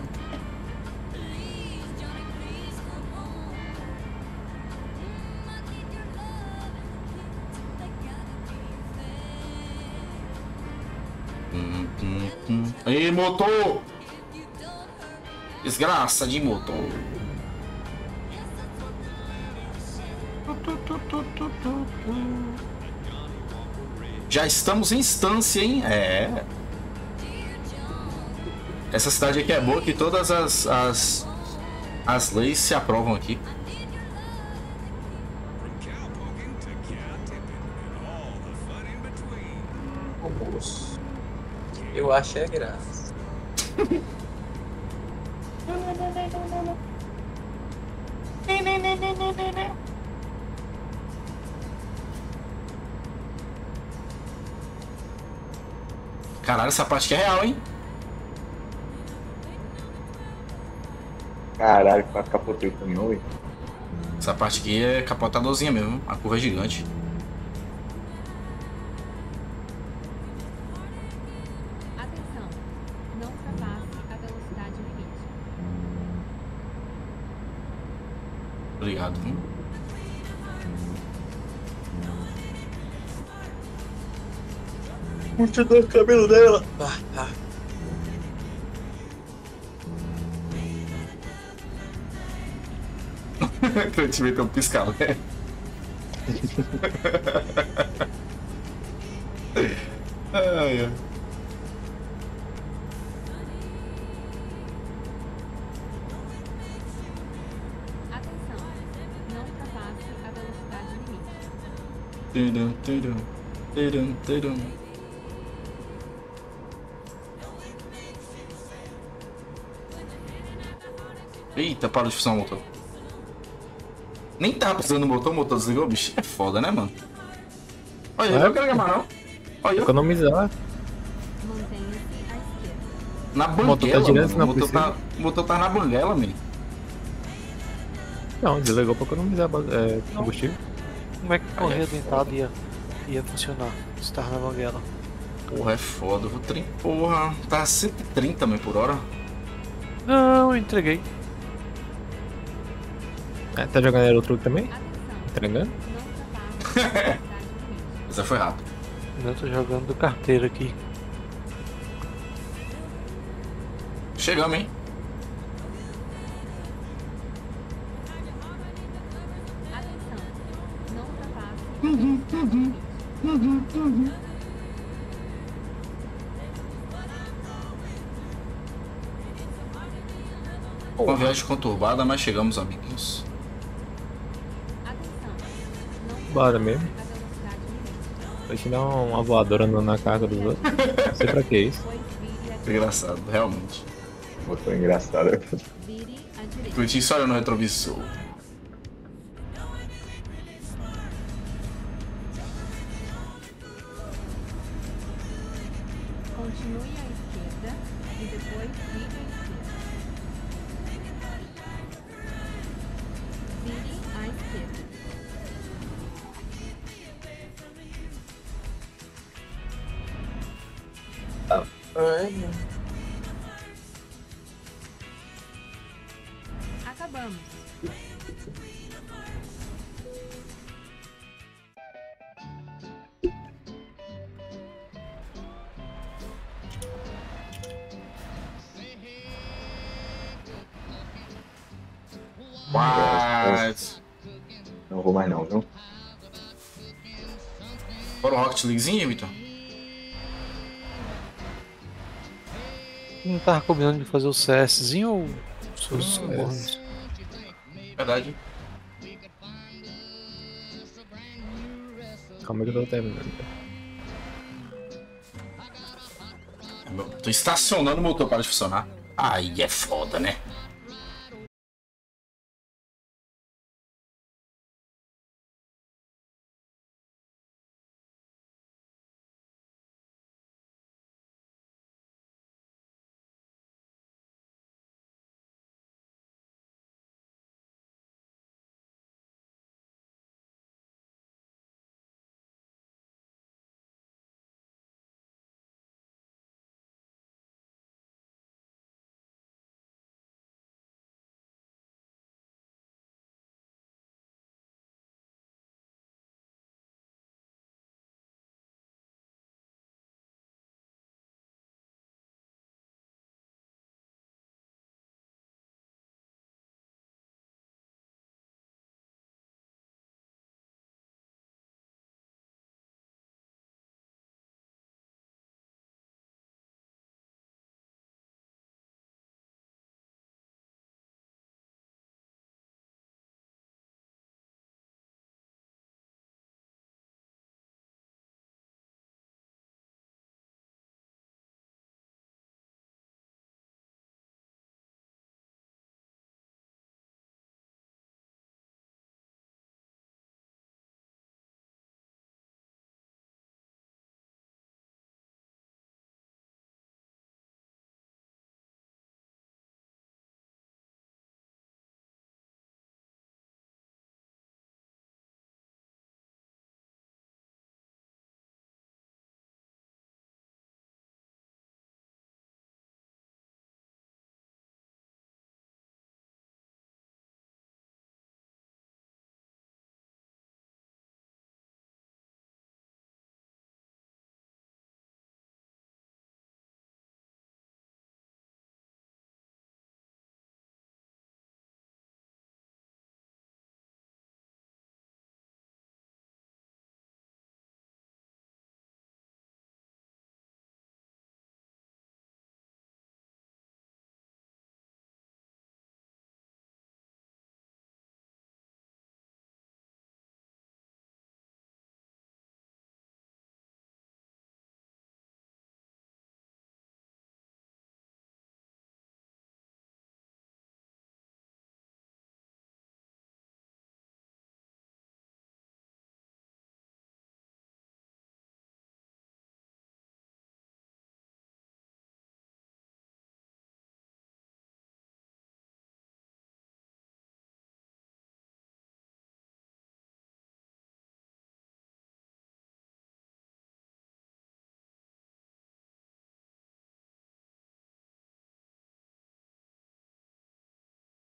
Hum, hum, hum. Aí, motor! Desgraça de motor. Já estamos em instância, hein? É. Essa cidade aqui é boa que todas as, as, as leis se aprovam aqui.
Ô, moço. Eu acho é graça.
Caralho, essa parte aqui é real, hein?
Caralho, quase capotei o caminhão, velho.
Essa parte aqui é capotadorzinha mesmo. A curva é gigante.
Atenção, não ultrapasse a velocidade limite.
Obrigado, viu?
Continua o cabelo dela. Ah, ah.
Eu te meteu um piscar, né? Ai, ai.
Atenção, não ultrapasse a velocidade limite.
Tudum, tudum, tudum, tudum. Eita, para de funcionar o motor. Nem tava precisando do motor, o motor desligou, bicho. É foda, né, mano? Olha, eu
É?
não quero gamar, não. Olha, eu.
Economizar.
Mantenha-se à esquerda.
Na
O motor tá
banguela,
direto,
mano.
não
O motor
precisa.
tá, o motor tá na banguela, man.
Não, desligou pra economizar é, combustível.
Como é que correr dentado ia, ia funcionar? Se tava na banguela.
Porra, é foda. Vou trin... Porra, tá cento e trinta, man, por hora.
Não, eu entreguei.
É, tá jogando Euro Truck também?
Atenção,
Entregando?
não ultrapasse a velocidade limite.
Essa foi rápido.
Eu tô jogando do carteiro aqui.
Chegamos, hein?
Atenção, não ultrapasse a velocidade limite.
Uma viagem conturbada, mas chegamos, amiguinhos.
Atenção, não
Bora mesmo.
ultrapasse a velocidade limite.
Vai te dar uma voadora no- na carga dos outros. Não sei pra que isso.
Depois vire à
Foi engraçado, realmente.
Pô, foi engraçado.
Vire à direita.
Curti só olhando no retrovisor.
Continue à esquerda e depois vire à esquerda. Vire à esquerda.
Ai,
Acabamos.
What?
Não vou mais não, viu?
Bora um Rocket Leaguezinho, Vitor?
Não tava combinando de fazer o CSzinho ou seus
Hum,
subornos?
Verdade.
Calma que eu tô terminando.
Tô estacionando o motor para de funcionar. Aí é foda, né?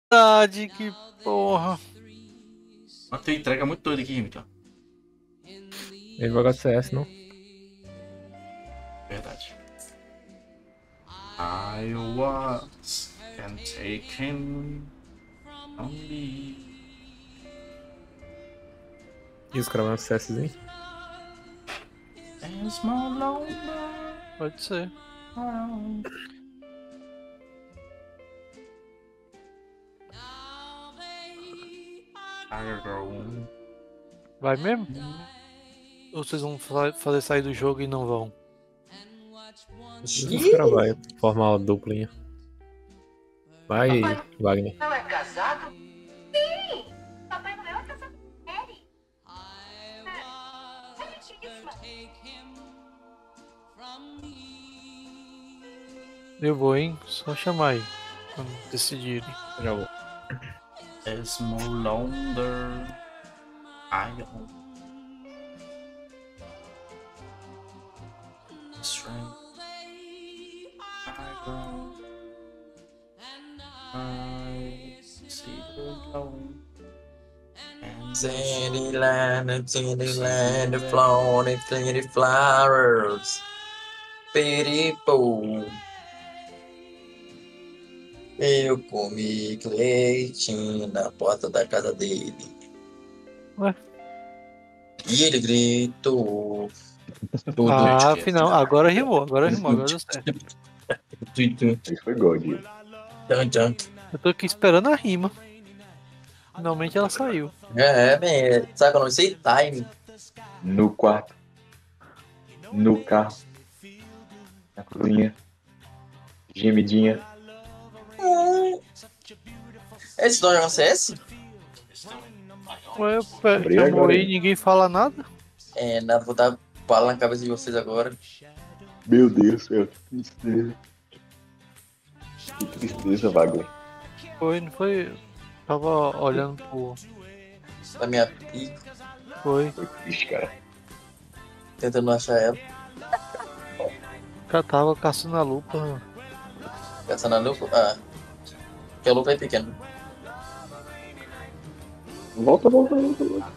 Verdade, que porra.
Mas tem entrega muito doida aqui, então.
Ele vai jogar de C S, não?
Verdade. I was and taken from me.
E os caras vão CSzinho?
As my lonely
Pode ser.
heart. I go.
Vai mesmo? Ou vocês vão fa- fazer sair do jogo e não vão?
Os caras vão formar uma duplinha. Vai, Wagner.
Não é casado? Sim! Papai Noel é casado com Mary. É bonitíssima.
Eu vou, hein? Só chamar aí. Quando decidirem.
Já vou.
As no longer I own strength. I go. I see the alone.
Sandyland, Sandyland, floating plenty flowers. Peripo. Eu comi leitinho na porta da casa dele.
Ué?
E ele gritou. Tudo.
Ah, afinal, agora rimou, agora rimou, agora deu certo.
Isso foi God.
Tchan, tchan.
Eu tô aqui esperando a rima. Finalmente ela saiu.
É, é, bem, sabe quando eu sei? Time.
No quarto. No carro. Na cozinha. Gemidinha.
Esse não joga C S?
Ué, pé,
Abri
chamou
agora,
aí,
hein?
ninguém fala nada.
É, nada, vou dar bala na cabeça de vocês agora.
Meu Deus do céu, que tristeza. Que tristeza, Wagner.
Foi, não foi? Tava olhando pro.
Da minha pica,
Foi.
Foi triste, cara.
tentando achar ela.
O cara tava caçando a lupa.
Caçando a lupa. Ah, que a lupa é pequena.
Volta, volta, volta, volta.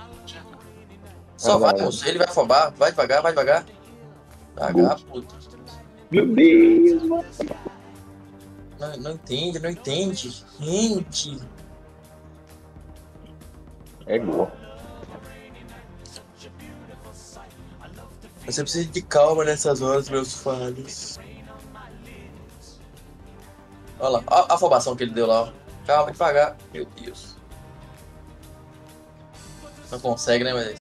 Só
Ah,
vai,
vai.
moço. Ele vai afobar. Vai devagar, vai devagar. Devagar, puta.
Meu Deus, mano.
Não, não entende, não entende. Gente.
É gol.
Você precisa de calma nessas horas, meus falhos. Olha lá, olha a afobação que ele deu lá, ó. Calma, devagar. Meu Deus. Não consegue, né, mas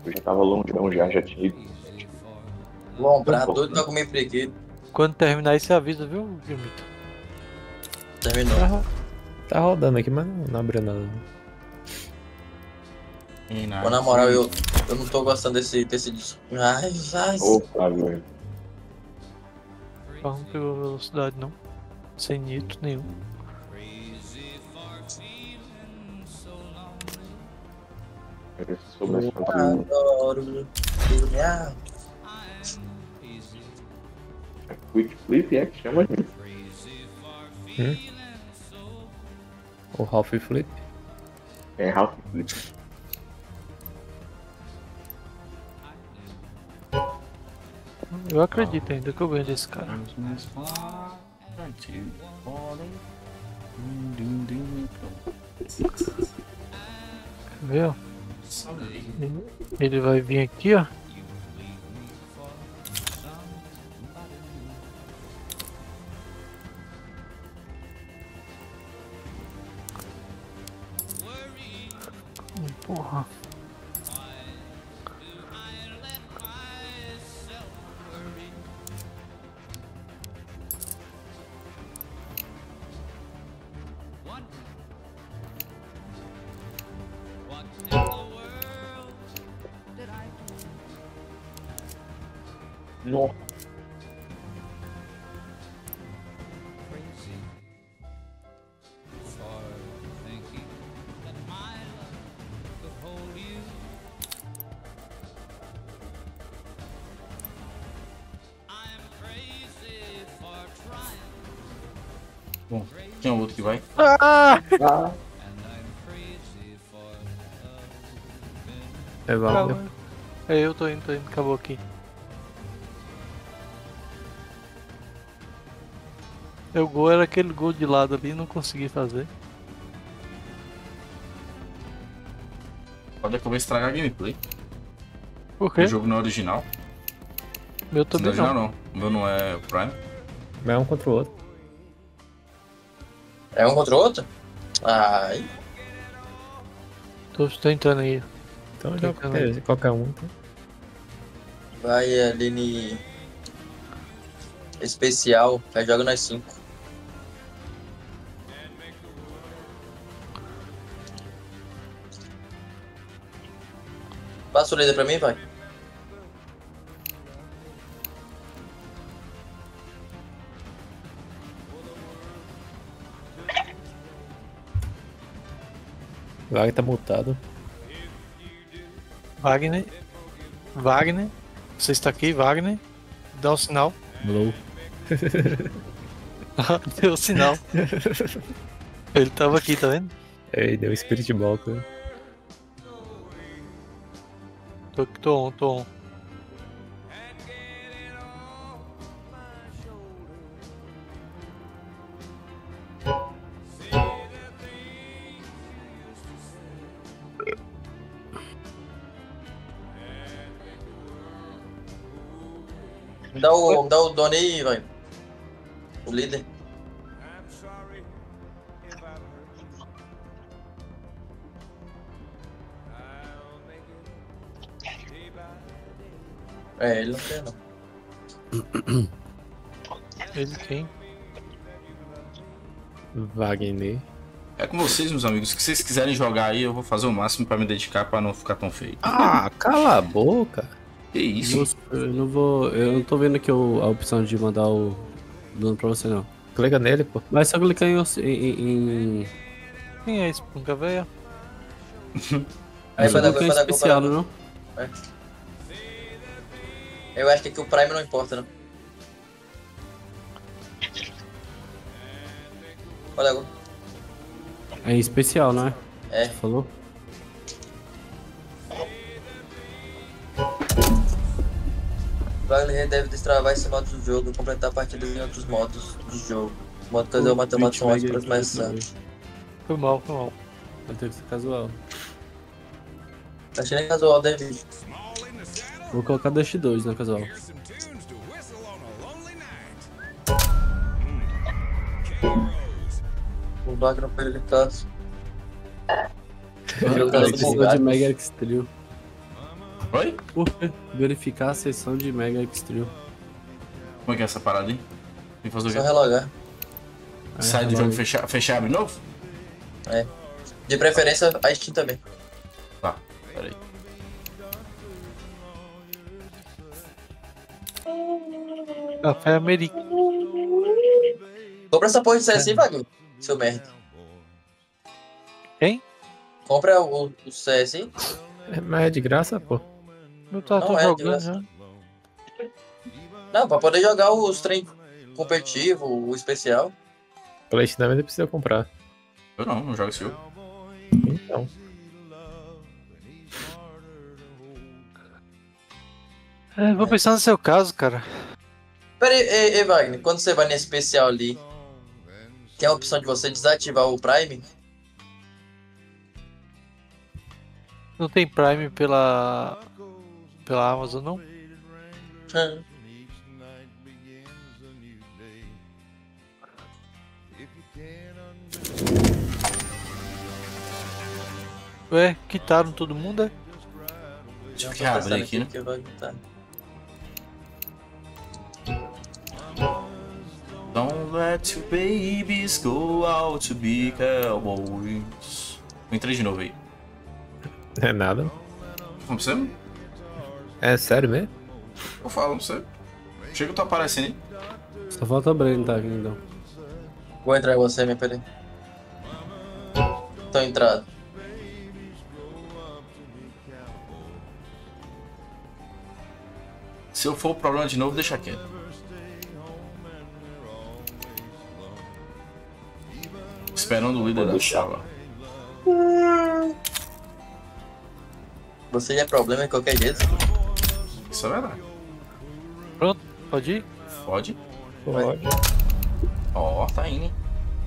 Eu já tava longão já, já tinha ido.
Lombrar, doido pra comer preguiça.
Quando terminar aí, você avisa, viu, Gilmito?
Terminou.
Tá, ro- tá rodando aqui, mas não, não abriu nada.
Pô, na moral, eu, eu não tô gostando desse, desse disco. Ai, ai.
Opa, velho.
O carro não pegou velocidade, não. Sem nitro nenhum.
Eu soubesse
Eu
fazer um
adoro sonhar.
quick flip, é que chama, gente.
Hum? O Half Flip?
É half flip.
Eu acredito ainda que eu ganho desse cara. Quer ver, ó? Ele- Ele vai vir aqui, ó. Porra.
Nossa.
Bom, tinha outro que vai.
Ah!
Ah,
É, valeu.
É, eu tô indo, tô indo, acabou aqui. O gol era aquele gol de lado ali, não consegui fazer.
Pode que eu vou estragar a gameplay.
Por quê?
O jogo não é original.
Meu
Não é
também
original
não.
não. O meu não é Prime.
Mas é um contra o outro.
É um contra o outro? Ai.
Tô, tô entrando aí.
Então
Tô
joga
entrando
qualquer,
aí.
qualquer um. Então.
Vai ali ni... Especial, aí joga nós cinco. Passa o líder pra mim, vai.
O Wagner tá mutado.
Wagner. Wagner. Você está aqui, Wagner? Dá um sinal.
Blow.
Deu um sinal. Ele tava aqui, tá vendo?
Ei, deu Spirit Ball, cara.
Tô, tô on, tô on.
Me dá o, me dá o Doni aí, vai. O líder. É, ele não tem não.
Ele quem?
Wagner.
É com vocês, meus amigos. Se vocês quiserem jogar aí, eu vou fazer o máximo pra me dedicar pra não ficar tão feio.
Ah, cala a boca.
Que isso?
Eu não vou. Eu não tô vendo aqui o- a opção de mandar o dano pra você, não.
Clica nele, pô.
Mas só clicar em. em, em...
Quem é esse punca velha?
Aí
só
vai dar
clicar em
vai dar
especial,
vai dar-
não?
É. Eu acho que aqui o Prime não importa, não. Olha agora.
É em especial, não é?
É.
Você falou?
O Wagner deve destravar esse modo do jogo e completar partidas em outros modos do jogo. O modo que eu matemática mais para começar.
Foi mal, foi mal.
Vai ter que ser casual.
Achei nem casual, David.
Vou colocar Dust dois na casual.
O Wagner não perdeu caso.
O
jogo tá dando
Precisa
bugado.
de Mega Extreme.
Oi?
Por quê? Verificar a sessão de Mega Extreme.
Como é que é essa parada aí? Tem que fazer o
Só
quê?
relogar.
Sai do jogo e fechar, fechar e abrir novo?
É. De preferência, a Steam também.
Tá, peraí.
Café americano.
Compra essa porra de C S aí, Wagner. Seu merda.
Quem?
Compra o, o C S aí.
É, mas é de graça, pô.
Eu tô,
Não
tô
é,
jogando
de
já.
Não, pra poder jogar os trem competitivo, o especial.
PlayStation também precisa comprar.
Eu não, não jogo esse jogo.
Então.
É, vou pensar no seu caso, cara.
Pera aí, ei, ei, Wagner, quando você vai nesse especial ali, tem a opção de você desativar o Prime?
Não tem Prime pela. pela Amazon, não?
Hum.
Ué, quitaram todo mundo, é?
Deixa eu ficar abrir aqui, né?
Que vai quitar.
Don't let your babies go out to be cowboys. Eu entrei de novo aí.
É nada.
Como você?
É sério mesmo?
Eu falo, não sei. Chega que tu aparecendo aí.
Só falta o Breno tá aqui então.
Vou entrar em você, minha peraí. Tô entrado.
Se eu for o problema de novo, deixa quieto. Esperando o líder da sala.
Você é problema de qualquer jeito.
Isso é verdade.
Pronto, pode ir?
Pode?
Pode.
Ó, oh, tá indo, hein?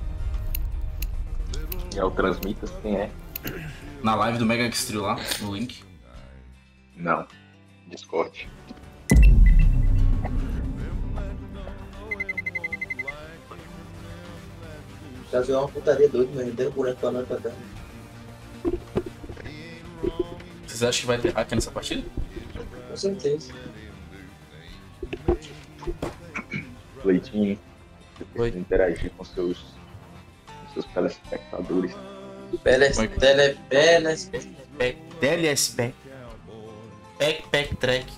E é o Transmitas, quem é?
Na live do Mega Extreme lá, no link.
Não. Discord.
Caso é uma putaria doida, mas deu buraco pra nós pra cá.
Vocês acham que vai ter hack nessa partida?
Com certeza.
Leitinho. Você precisa interagir com seus, com seus telespectadores.
Peles, tele, peles.
T L S P. Pack, pack, track.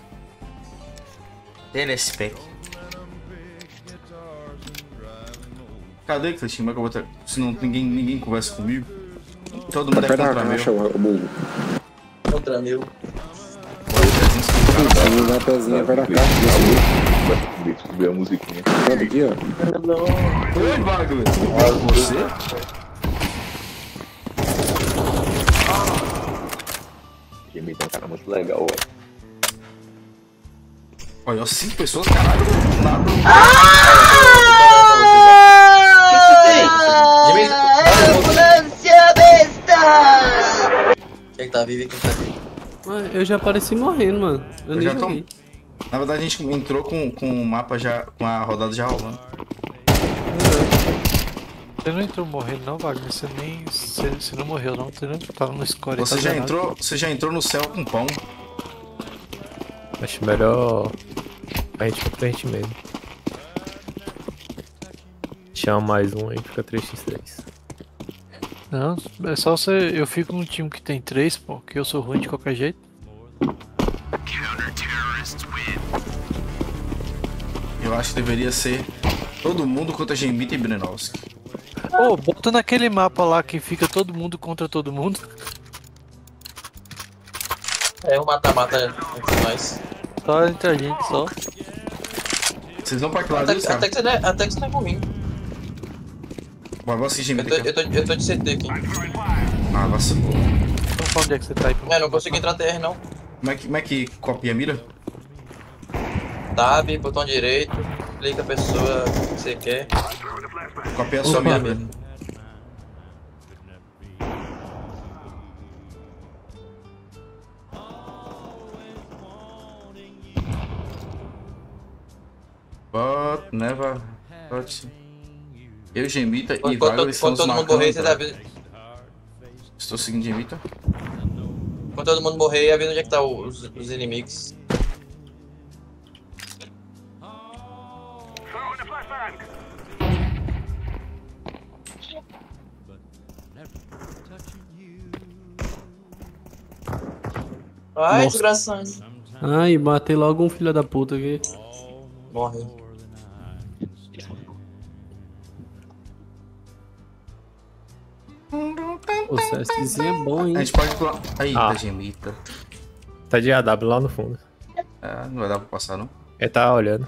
T L S P. Cadê que Cleitinho? Como é que eu vou ter... Se não, ninguém, ninguém conversa comigo. Todo mundo é contra meu.
Contra meu.
Na pezinha vai na caixa. Descobri a musiquinha. Sabe aqui, ó.
Oi, Wagner. Você?
Jimmy tem um cara muito legal, ó.
Olha, cinco pessoas, caralho. Nada.
Ambulância bestas! Quem tá vivo e quem tá vivo?
Mas eu já apareci morrendo, mano. Eu,
Eu
nem
já tô...
joguei.
Na verdade, a gente entrou com, com o mapa já, com a rodada já rolando.
Você não entrou morrendo não, Wagner. Você nem. Você, você não morreu não, você não tava no score.
Você
tá
já
zerado.
entrou, você já entrou no céu com pão.
Acho melhor a gente ir pra gente mesmo. Chama mais um aí, fica três por três.
Não, é só você. Eu fico num time que tem três, pô, que eu sou ruim de qualquer jeito.
Eu acho que deveria ser todo mundo contra Gemita e Brenowski.
Ô, bota naquele mapa lá que fica todo mundo contra todo mundo.
É um mata-mata entre nós.
Só entre a gente, só.
Vocês vão pra que lado
Até,
deles,
que-
cara?
até, que você não é, até que você não é ruim.
Bora, vou assistir
Eu
Gemita
tô,
aqui.
eu, tô, eu tô de C T aqui.
Ah, vacilou.
Então pra onde é que você tá aí?
É, não consigo entrar T R não.
Como é que, como é que copia a mira?
Tab, botão direito, clica a pessoa que você quer.
Copia a sua
Opa.
mira. But never touch. Eu, Gemita e
Quando,
Wagner
quando,
estamos
quando todo mundo
marcando.
morrer, você
pra-
deve.
Estou seguindo Gemita.
Quando todo mundo morrer, avisa onde é que tá os, os inimigos. Ai,
Nossa.
desgraçado.
Ai, matei logo um filho da puta aqui.
Morre.
O CSzinho é bom, hein?
A gente pode pular. Aí,
Ah.
tá gemita.
Tá de A W lá no fundo.
É, não vai dar pra passar, não.
Ele tá olhando.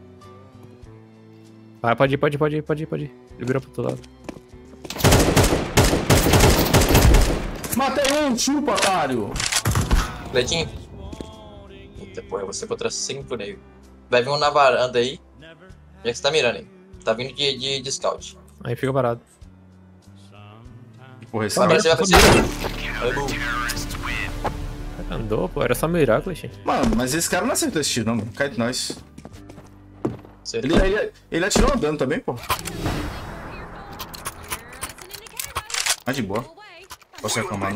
Vai, pode ir, pode ir, pode ir, pode ir, pode ir. Ele virou pro outro lado.
Matei um, chupa, otário!
Cleitinho. Eita porra, você contra cinco nego. Vai vir um na varanda aí. Já que você tá mirando aí. Tá vindo de, de, de scout.
Aí fica parado.
Que porra, esse
Vai
cara.
aparecer, vai aparecer. Aí, boom.
Andou, pô. Era só mirar, Cleitinho.
Mano, mas esse cara não acertou esse tiro, não, mano. Cai de nós.
Acertou.
Ele, ele, ele atirou andando também, pô. Mas de boa. Posso reclamar, não?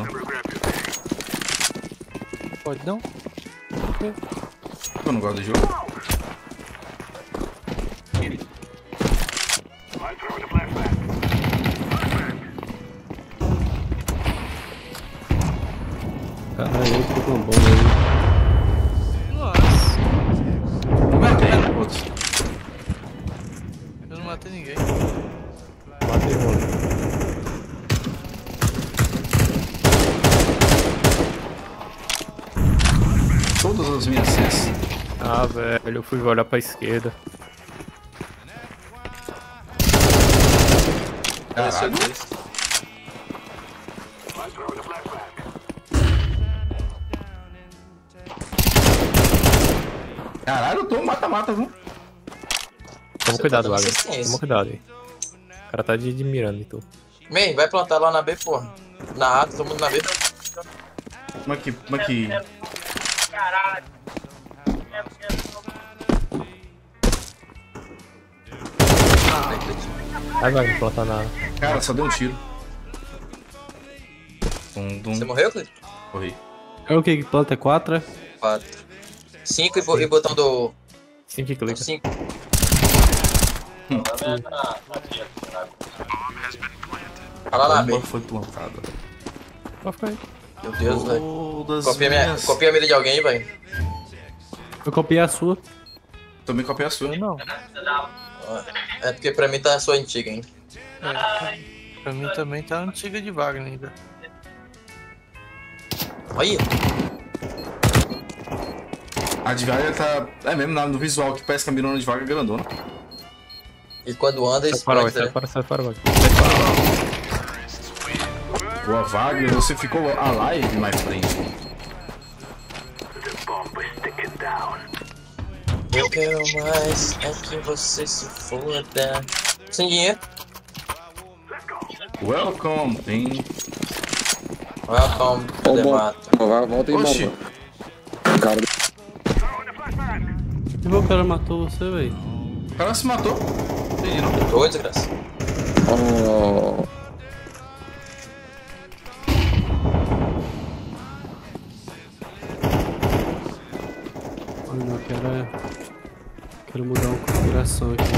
Pode não?
Eu não gosto do jogo.
Caralho, eu tô com uma bomba aí.
Nossa,
Matei, outros.
eu não matei ninguém.
Matei o rolo.
Todas as minhas senhas.
Ah, velho. Eu fui olhar pra esquerda.
Apareceu
Caralho.
dois.
Caralho, eu tô mata-mata, viu?
Toma
Você
cuidado,
tá dando
Wagner.
assistência.
Toma cuidado aí. O cara tá de, de mirando em tu.
Man, vai plantar lá na B, porra. Na A, todo mundo na B.
Como é que. Como é que.
Aí, Wagner, plantar na...
Cara, só deu um tiro. Dum, dum.
Você morreu, Cleiton?
Corri.
É o que? Planta é quatro? é?
Quatro. Cinco e, bo- e botão do.
Sim que
do
clica.
cinco. Fala lá, B.
Bomba foi plantada.
Pode ficar aí.
Meu Deus, velho.
Todas
Copia, minha,
minhas-
copia a mira de alguém, velho.
Eu copiei a sua.
Também copiei a sua.
Eu não.
É porque pra mim tá a sua antiga, hein.
É, pra mim também tá antiga de Wagner ainda.
Olha.
A de vaga tá. É mesmo, na- no visual que parece que a mirona de vaga é grandona.
E quando anda,
Sai fora,
explode,
sai
né?
fora, sai fora, Wagner.
Boa, Wagner, você ficou alive, my friend.
Eu quero mais é que você se foda. Sem dinheiro.
Welcome, tem.
Welcome to the mato.
Volta aí,
Oxi.
bomba. Cara,
E o cara matou você, velho?
O cara se matou. Entendi, não.
Dois, desgraça.
oh,
Mano, eu quero. Quero mudar uma configuração aqui.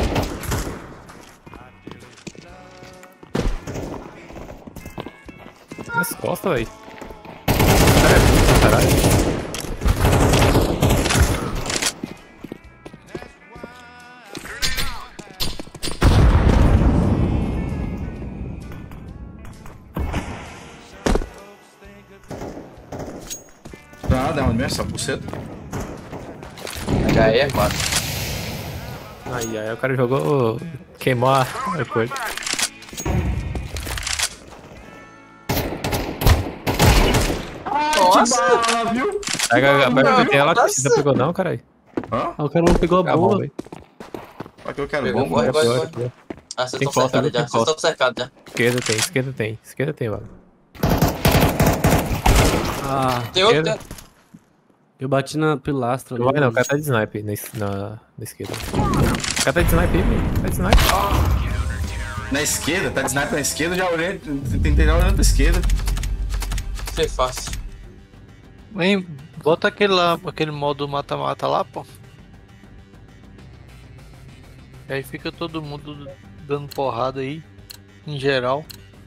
Nas costas, velho. Caralho.
Nada, é onde mesmo? Essa buceta.
H E é quatro.
Aí, aí o cara jogou. Queimou a a coisa.
Nossa!
Bala, viu?
Pega, pega,
Não,
pega ela,
nossa.
você pegou não, caralho?
Hã?
Ah, o cara não pegou a
Tá bom,
bomba.
velho.
Aqui eu quero
Pegou,
bomba.
corre, corre,
Pegou,
corre.
pegou.
Ah, vocês
Tem
estão
costa,
cercados
tem
já. Vocês
costa.
estão cercados já.
Esquerda tem, esquerda tem, esquerda tem, Wagner.
Ah,
Tem outro,
Esquerda.
tem...
eu bati na pilastra.
Não vai não, o cara tá de sniper na, es- na, na esquerda. O cara tá de sniper aí, velho. Tá de sniper.
Na esquerda, tá de sniper na esquerda, já olhei, tentei olhando pra esquerda.
Foi fácil.
Vem, bota aquele lá, aquele modo mata-mata lá, pô. E aí fica todo mundo dando porrada aí, em geral.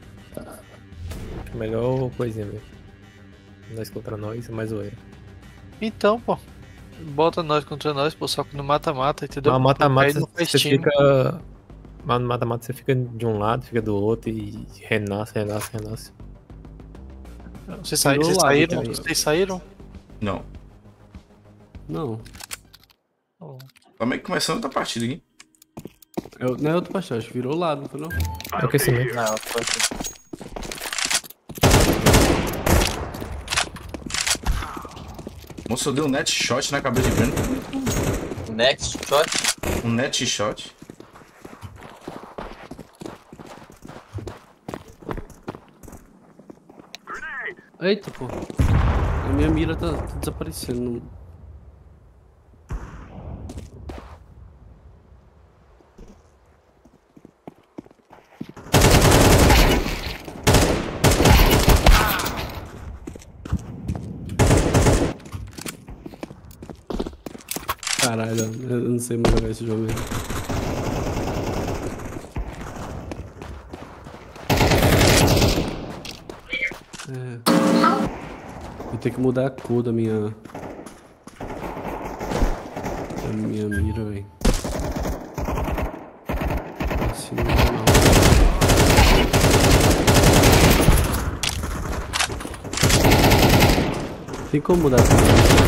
Melhor coisinha mesmo. Nós contra nós, mais zoeira.
Então, pô. Bota nós contra nós, pô, só que no mata-mata, entendeu?
Mas no mata-mata
Aí não faz
você
time.
fica. Mas no mata-mata você fica de um lado, fica do outro e renasce, renasce, renasce.
Vocês saíram? Vocês
Virou lado,
saíram?
cara.
Vocês saíram?
Não.
Não.
Tá meio que começando outra partida aqui.
Eu, não é outro pastor, acho que virou lado, não foi não?
É o que sim.
Não, foi assim.
Moço, eu dei um net shot na cabeça de Breno.
Next shot.
Um net shot.
Eita, pô. A minha mira tá, tá desaparecendo. Caralho, eu não sei mais jogar esse jogo aí. É. Vou ter que mudar a cor da minha. Da minha mira, velho. Assim não dá não. Tem como mudar a cor?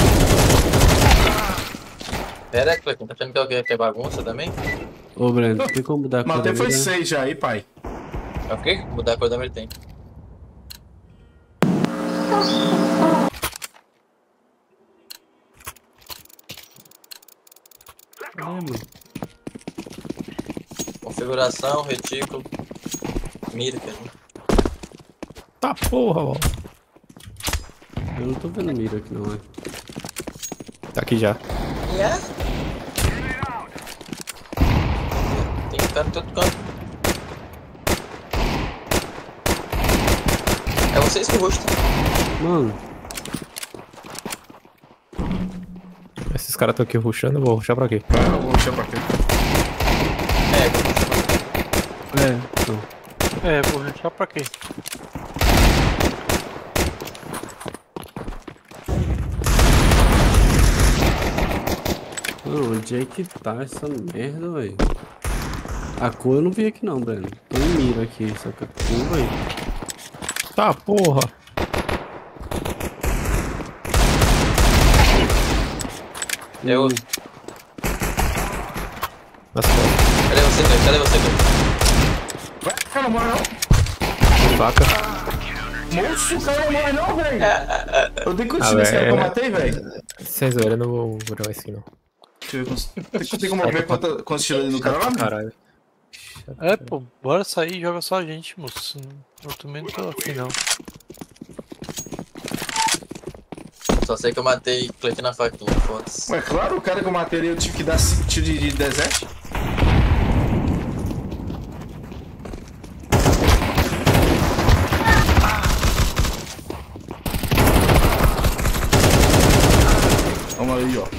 Pera aí, Cleiton, tá achando que alguém quer bagunça também?
Ô, Breno, tem como mudar a cor da
Matei foi
mira?
seis já aí, pai.
É o quê? Mudar a cor da mira tem.
É, mano.
Configuração, retículo. Mira, quer dizer.
Tá porra, ó.
Eu não tô vendo mira aqui não, é.
Tá aqui já.
Yeah. Tem que ficar em todo canto. É vocês que gostam.
Mano.
Esses caras estão aqui rushando, eu vou rushar pra quê?
Eu vou rushar pra quê?
É, vou rushar pra quê?
É, então.
É, vou deixar pra quê?
Mano, onde é que tá essa merda, velho? A cor eu não vi aqui não, Breno. Tô em mira aqui, só que a cor, velho.
Tá porra.
Eu.
Nas costas.
Cadê você, Cleiton? Cadê você, Cleiton?
Ué, cara, não morre não.
Faca.
Moço, cara, não morre não, velho. Eu dei
Ah,
curtido esse cara que eu
velho.
matei, velho.
Sem zoeira, eu não vou jogar isso aqui não.
Deixa eu ver quantos... Tem, tem como ver quanto- quantos tiros ali no cara lá, mano?
Caralho.
É, pô, bora sair e joga só a gente, moço. Eu também não tô afim, não.
Só sei que eu matei Cleiton na faquinha, foda-se.
Ué, claro, o cara que eu matei ali, eu tive que dar cinco tiros de, de desert. Vamos aí, ó.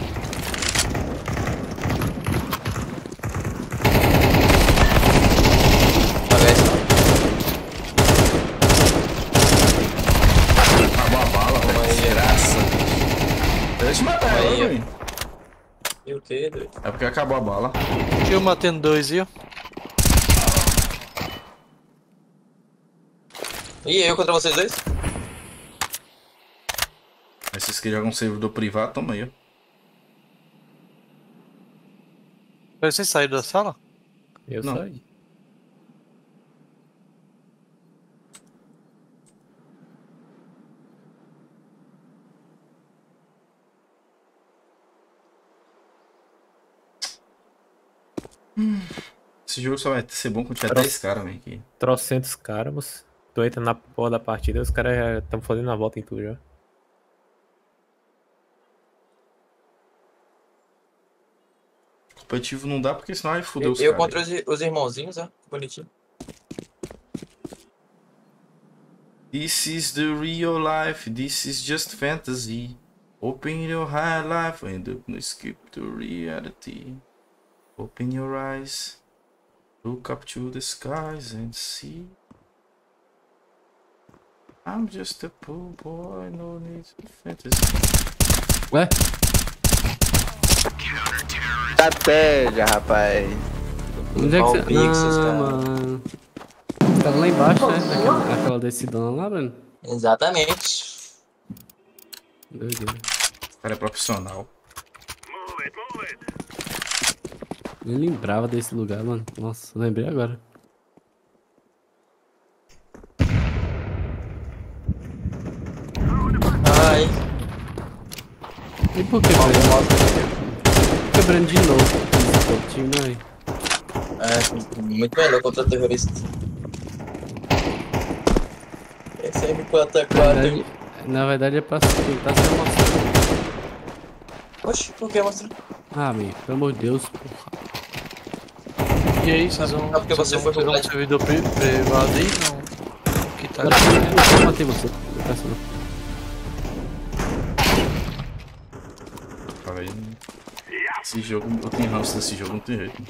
Acabou a bala, velho. Graça. Deixa eu matar
Aí,
ela,
ó.
velho.
E o que, doido?
É porque acabou a bala.
Eu matando dois, viu?
E eu contra vocês dois?
Esses que jogam servidor privado, toma aí, ó.
Vocês saíram da sala?
Eu
Não.
saí.
Esse jogo só vai ser bom quando tiver
Troço.
dez caras, velho. aqui.
Trocentos caras, moço. Tu entra na porra da partida, os caras já estão fazendo a volta em tu já.
Competitivo não dá porque senão vai foder
Eu,
os
eu
caras.
contra os, os irmãozinhos, ó. Bonitinho.
This is the real life, this is just fantasy. Open your high life and skip to reality. Open your eyes, look up to the skies and see. I'm just a poor boy, no need to fantasy.
Ué?
Estratégia, rapaz.
Onde é que você...
Pixels,
Ah,
cara.
mano. Você tava lá embaixo, né? Naquela, naquela descidona lá, Breno?
Exatamente.
Doideira.
O cara é profissional.
Nem lembrava desse lugar, mano. Nossa, lembrei agora.
Ai.
E por que, Breno? Quebrando de novo esse pouquinho, né?
É, muito melhor contra o terrorista. Esse aí me quatro a
Na
quatro.
verdade, na verdade é pra tentar se amostrar.
Oxi, por que mostrar?
Ah, amigo, pelo amor de Deus, porra.
E aí, vocês vão,
Ah, porque
vocês
você
vão
foi
ter
pro
um
Black.
servidor pri- privado aí? Não. Que tá
Agora eu matei você. Não peço não.
Fala aí. Esse jogo, eu tenho ranço desse jogo, não tem jeito.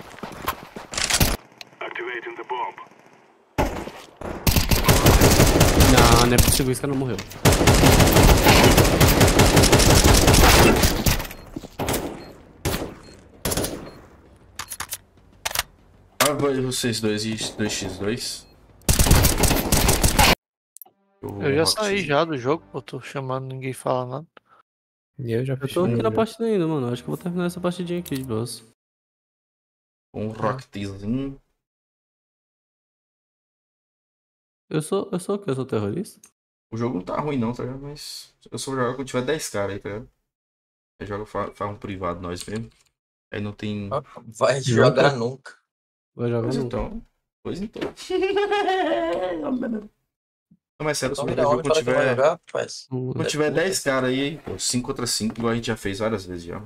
Não, não é possível, esse cara não morreu.
Ah, vai vocês dois e dois por dois. vou
Eu já
Rocket
saí
League.
já do jogo, pô, tô chamando, ninguém fala nada.
E eu já
Eu
fiz.
tô aqui na
um-
partida ainda, mano. Acho que eu vou terminar essa partidinha aqui de boas.
Um Rocketzinho.
Eu sou, eu sou o quê? Eu sou terrorista?
O jogo não tá ruim não, tá ligado? Mas eu só vou jogar quando tiver dez caras aí, tá ligado? Aí joga, fa- faz um privado nós mesmo. Aí não tem...
Vai jogar nunca.
Vai jogar
Pois
nunca.
então. Pois então. Não, mas sério, eu só
Então
vou
vira
jogar
homem,
quando
fala que vai
tiver...
jogar, faz.
Quando tiver dez caras aí, pô, cinco contra cinco, igual a gente já fez várias vezes já.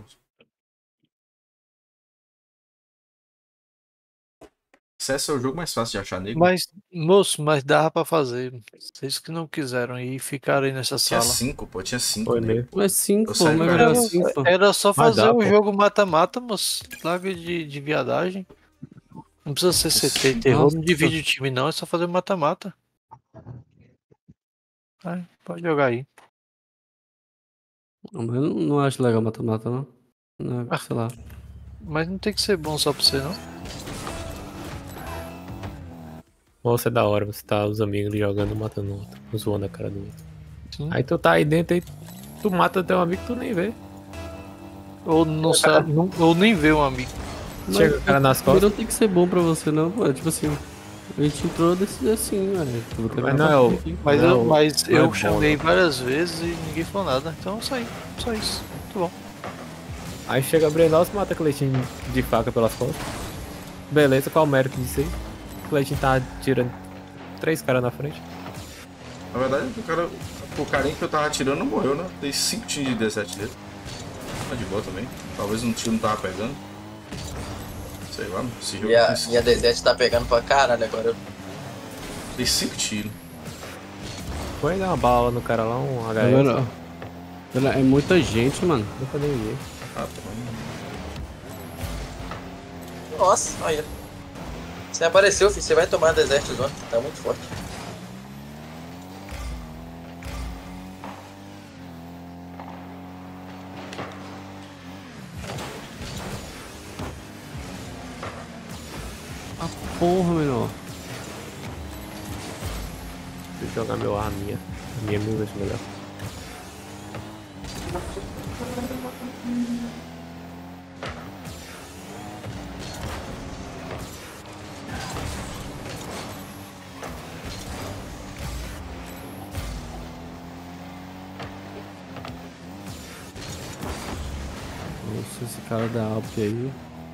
C S é o jogo mais fácil de achar nego.
Mas, moço, mas dava pra fazer. Vocês que não quiseram ir e ficaram aí nessa
Tinha
sala.
cinco, pô, tinha cinco
Foi
nego.
mesmo.
Mas cinco,
Eu
pô,
saí
mas
do
era
cara.
cinco, pô.
Era só
Mas
fazer
dá,
o
pô.
jogo mata-mata, moço. Larga de, de viadagem. Não precisa ser C T e terror,
Nossa.
não divide o time não, é só fazer mata-mata. Vai, pode jogar aí.
Não, mas eu não, não acho legal mata-mata, não. Não,
Ah.
sei lá.
Mas não tem que ser bom só pra você, não.
Nossa, é da hora, você tá os amigos ali jogando, matando o outro, um zoando a cara do outro.
Sim.
Aí tu tá aí dentro, aí tu mata teu amigo, tu nem vê.
Ou, não sabe, não- ou nem vê um amigo.
Mas
Chega o cara nas
Mas
costas.
não tem que ser bom pra você, não, pô. Tipo assim, a gente entrou desse assim, velho. Eu vou terminar
Mas não
a
é o-
partida aqui.
Mas
Não,
eu, mas
não é
eu
bom,
chamei
não.
várias vezes e ninguém falou nada. Então eu saí. Só isso. Muito bom.
Aí chega a Brenos e mata a Cleitinho de faca pelas costas. Beleza, qual o mérito disso aí? O Cleitinho tá tirando três caras na frente.
Na verdade, o cara, o carinha que eu tava atirando não morreu, né? Dei cinco tiros de dezessete dele. Tá de boa também. Talvez um tiro não tava pegando. Sei lá, esse jogo
E a,
tem-
e a D sete tá pegando pra caralho agora.
Dei cinco tiros.
Foi dar uma bala no cara lá, um H
Tá
S.
vendo, ó? Olha, é muita gente, mano.
Nunca nem vi.
Ah, tá bom.
Nossa, olha. Você apareceu, filho. Você vai tomar Desert Zone, tá muito forte.
Ah, porra, menor.
Deixa eu jogar meu A minha. A minha é mil vezes melhor.
Nossa, esse cara da Alp aí.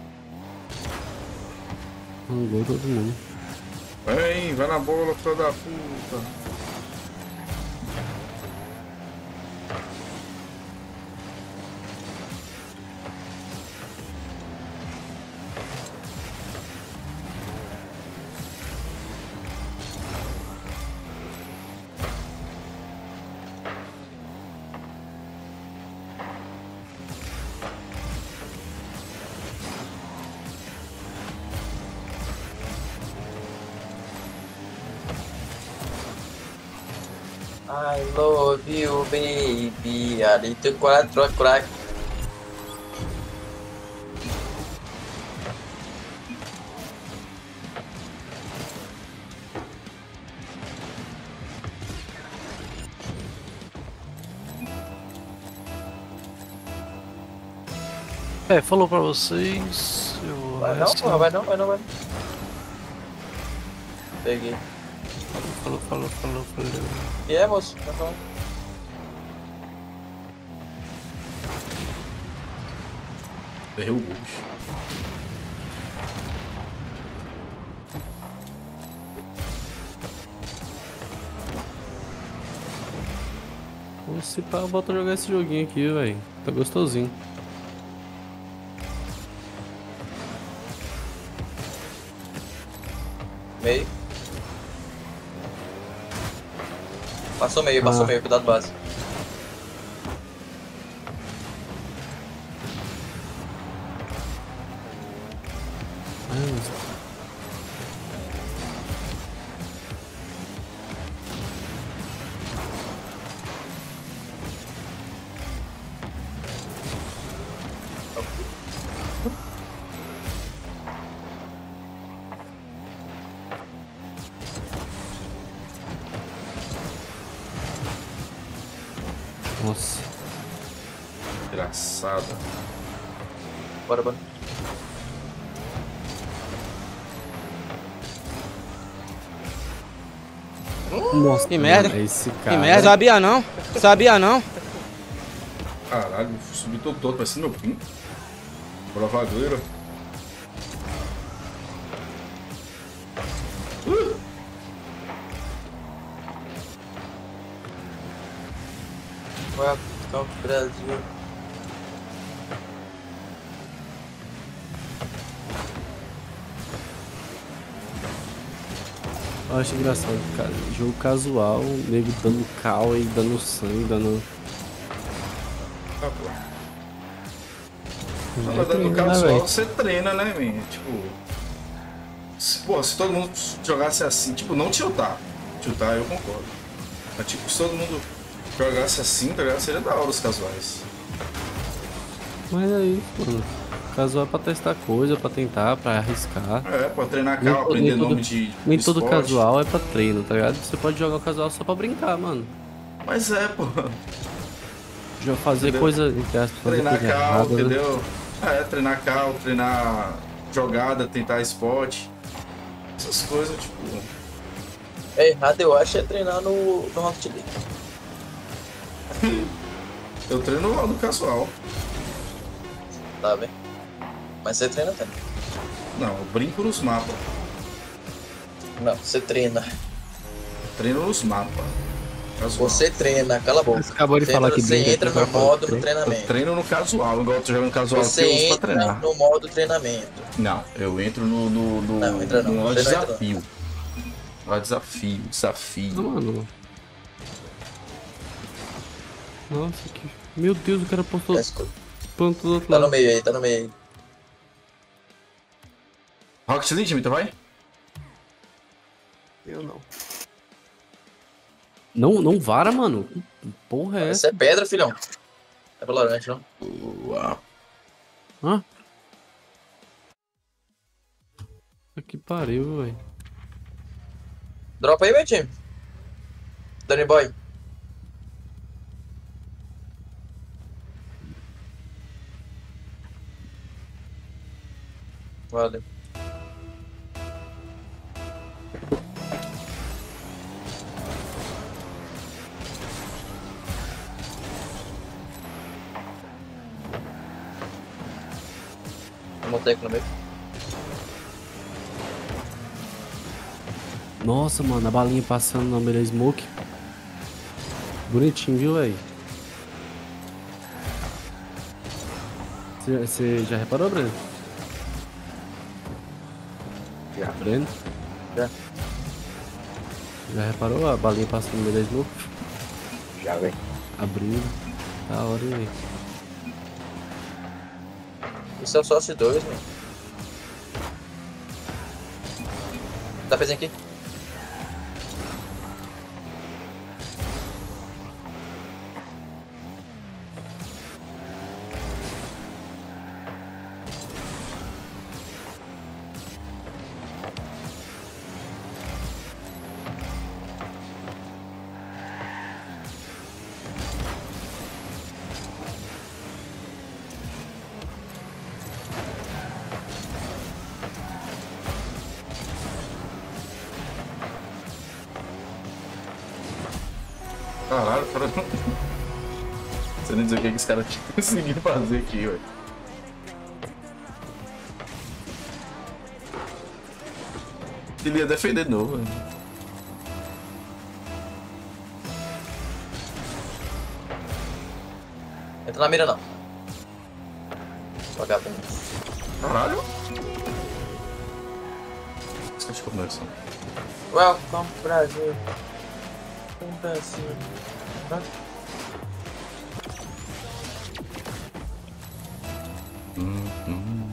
Rangou todo mundo.
Vem, vai na bola, filho da puta.
I love you, baby. Ali tu quatro crack.
É, falou pra vocês. Eu
Vai não, porra, vai não, vai não, vai não. Peguei.
Falou, falou, falou, falou.
E é, moço? Tá falando?
Errei o gol, bicho.
Pô, se pá, bota jogar esse joguinho aqui, velho. Tá gostosinho.
Meio. Passou meio, passou
Ah.
meio, cuidado base.
Nossa.
Engraçado.
Bora, bora.
Nossa,
Que merda.
mano, esse
Que
cara.
merda, sabia não? Sabia não?
Caralho, subi todo todo, parecendo meu pinto. Bravadeira. Uh!
Welcome to Brasil.
Eu acho engraçado, cara. Jogo casual, nego dando cal e dando sangue, dando.
Ah, pô.
É
Na verdade,
treino,
no
né,
casual
velho?
você treina, né, man? Tipo. Se, pô, se todo mundo jogasse assim, tipo, não tiltar. Tiltar eu concordo. Mas tipo, se todo mundo jogasse assim, tá ligado? Seria da hora os casuais.
Mas é isso, mano. Casual é pra testar coisa, pra tentar, pra arriscar.
É, pra treinar
Nem
cal,
to-
aprender
nem todo-
nome de.
Nem
de
todo
esporte.
casual é pra treino, tá ligado? Você pode jogar o casual só pra brincar, mano.
Mas é, pô.
Já fazer
Entendeu?
coisa, entre aspas, fazer
Treinar
coisa
cal,
errada, né?
entendeu? É, treinar cal, treinar jogada, tentar esporte. Essas coisas, tipo.
É errado, eu acho, é treinar no, no Rocket League.
Eu treino lá no casual.
Tá bem? Mas você treina também.
Não, eu brinco nos mapas.
Não, você treina.
Treino nos mapas. Casual.
Você treina, cala a boca.
Você acabou de
Você
falar
entra,
que
Você
brinca,
entra
que
no
vai falar
modo
que
no
treina.
Eu
treinamento.
treino no casual, igual eu tô jogando casual
Você
aqui, eu uso pra
entra
treinar.
no modo treinamento.
Não, eu entro no, no, no,
Não, entra não.
no
Você não entra
desafio. No desafio, desafio.
Mano. Nossa, que. Meu Deus, o cara postou ponto do outro
Tá
lado.
no meio aí, tá no meio aí.
Rocket League, Mito, vai?
Eu não.
Não, não vara, mano. Que porra é
Isso
essa?
é pedra, filhão. É valorante, não?
Uau.
Hã? Que pariu, velho.
Dropa aí, meu time. Danny Boy. Valeu. Moteco no meio.
Nossa, mano, a balinha passando na melhor smoke. Bonitinho, viu, velho? Você já reparou, Breno?
Já.
Breno?
Já.
Já reparou a balinha passando no meio da smoke?
Já, velho.
Abrindo. Da hora, hein, velho?
Isso é o sócio dois, mano. Tá pezinho aqui.
Caralho, cara. Você nem dizer o que, que esse cara tinha conseguido fazer aqui, velho. Ele ia defender de novo, velho.
Entra na mira não. Vagabundo.
Caralho. Esquece de conexão.
Welcome Brasil. Welcome Brasil.
Hum, hum.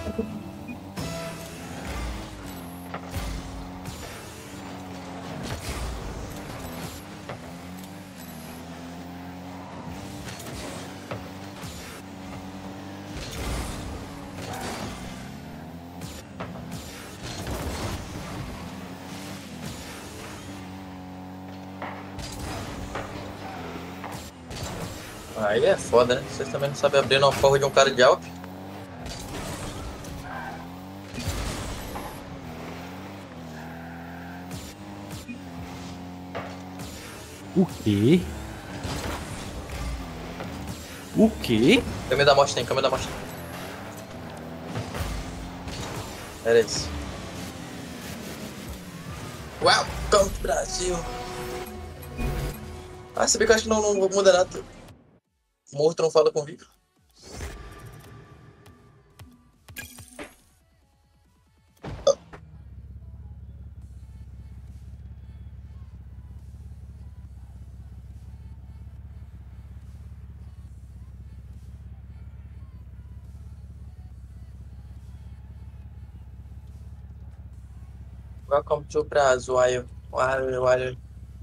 Aí é foda, né? Vocês também não sabem abrir uma porra de um cara de Alp.
O quê? O quê?
Câmbio da morte tem, câmbio da morte tem. Era isso. Welcome Brasil. Ah, você vê que eu acho que não, não muda nada. Morto não fala com vivo. Welcome to Brazil. Why, why, why?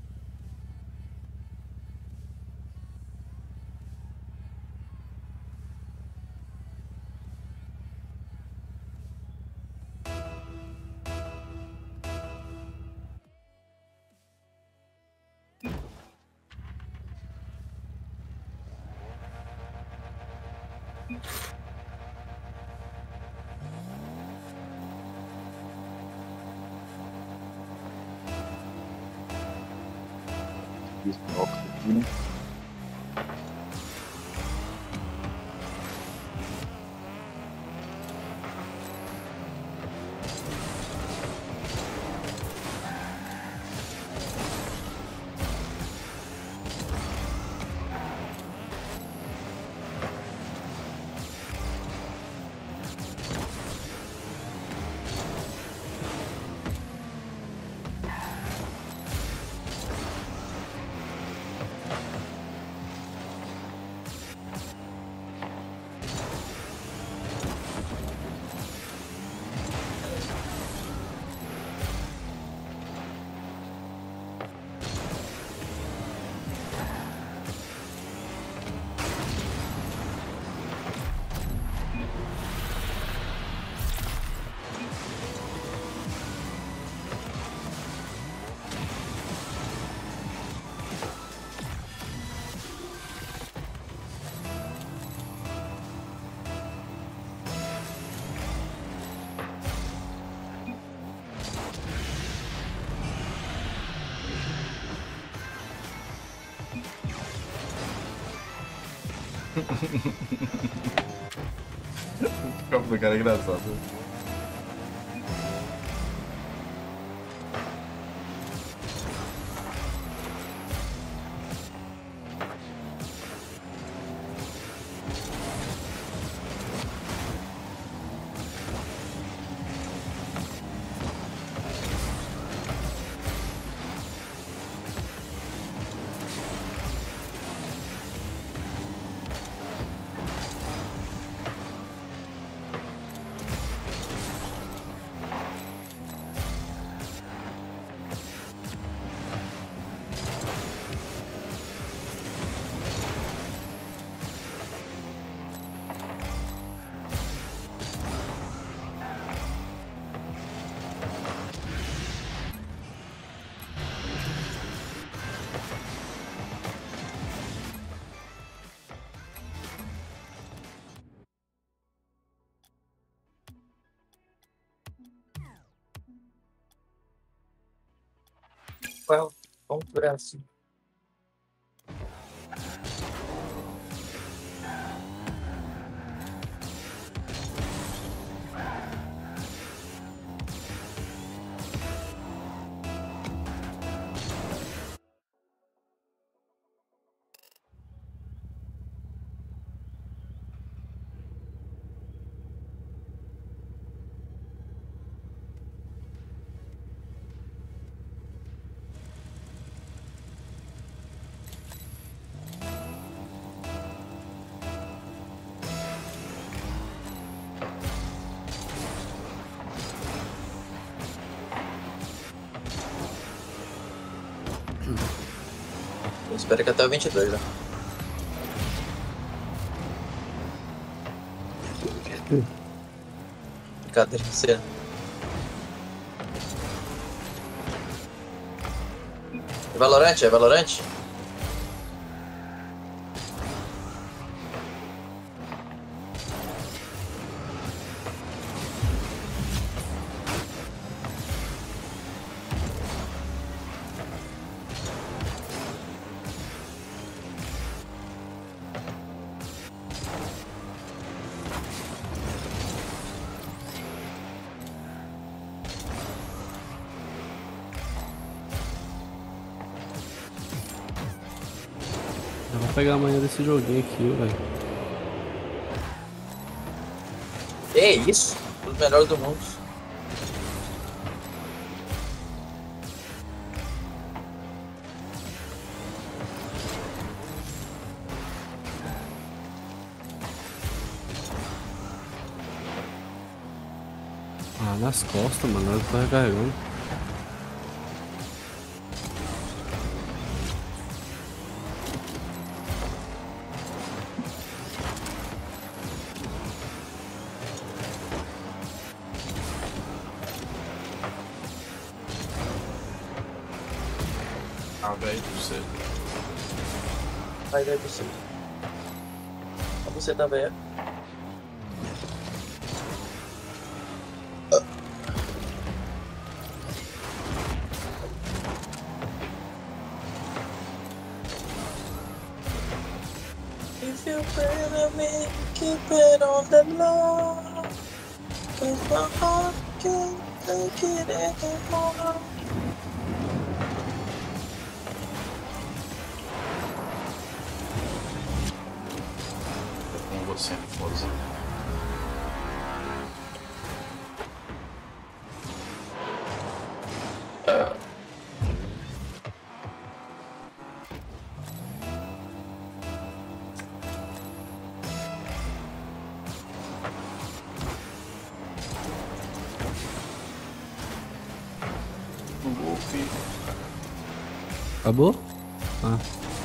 O copo do cara é engraçado.
Welcome Brasil. Espera que até o vinte e dois, né? Brincadeira, você. É Valorant? É Valorant?
Eu vou pegar amanhã desse joguinho aqui, velho.
Que isso? Os melhores do mundo.
Ah, nas costas, mano. Ela tá carregando.
Ah, velho, você.
Vai daí você. A você também é. If you pray to me, keep it on the low. Cause my heart can't take it anymore.
Com você, Forza. No golfe.
Acabou? Ah.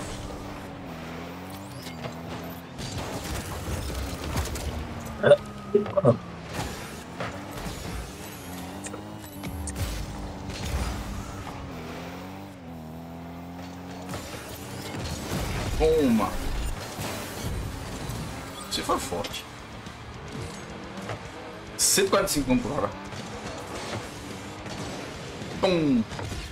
Toma! Você foi forte. cento e quarenta e cinco por hora. Tom!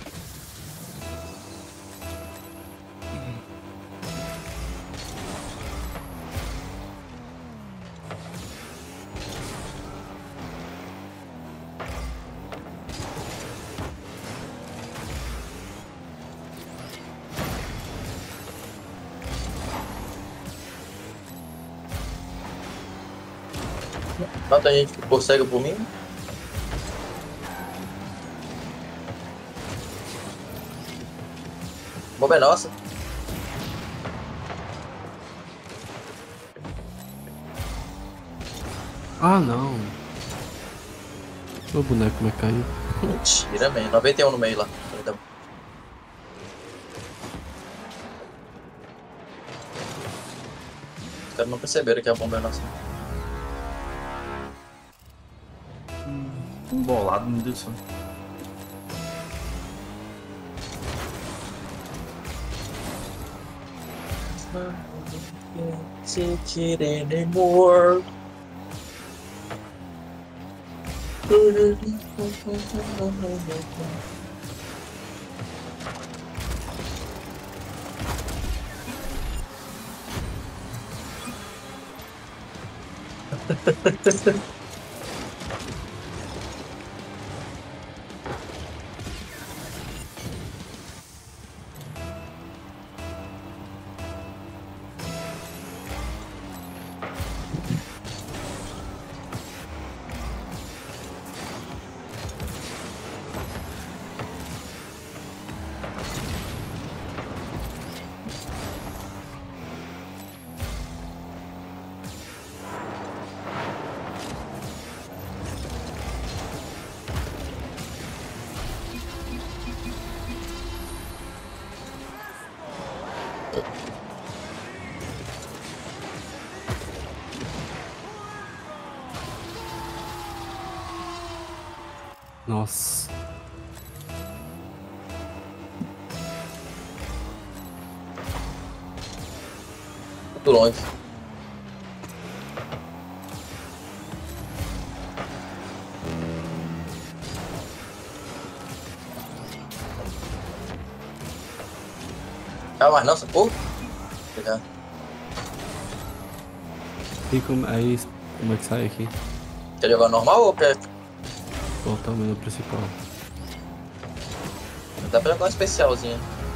Mata a gente que consegue por mim. Bomba é nossa.
Ah, não. O boneco como é que caiu?
Mentira, man. noventa e um no meio lá. Então. Os caras não perceberam que a bomba é nossa.
Um bolado, meu Deus do céu.
Take it anymore.
Nossa.
Muito longe. Ah, mas nossa, pô. Obrigado.
E como, aí, como é que sai aqui?
Quer jogar normal ou quer?
Voltar o menu principal.
Dá pra jogar uma especialzinha.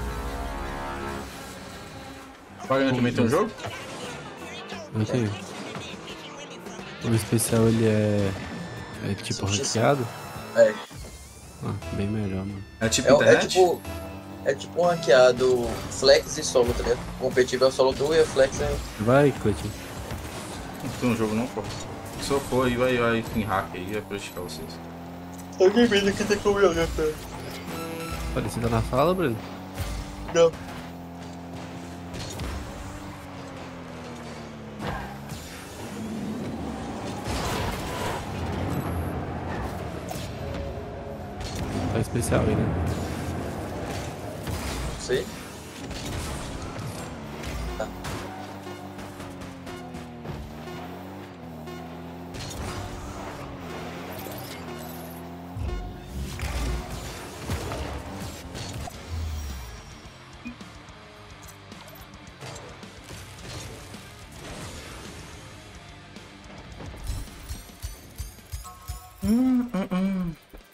Wagner também tem um jogo?
Eu tenho. O especial ele é. É tipo hackeado?
É.
Ah, bem melhor, mano.
É tipo
É, é
internet?
tipo. É tipo um hackeado flex e solo, tá ligado? O competitivo é o solo do e o flex é.
Vai, Cleitinho.
Não tem um jogo não, pô. Se eu for aí, vai, vai em hack aí, é pra praticar vocês.
Alguém vem aqui tem como jogar, cara.
Olha, você tá na sala, Bruno?
Não.
Tá especial aí, né?
Não sei. Tá.
Hum, hum, hum.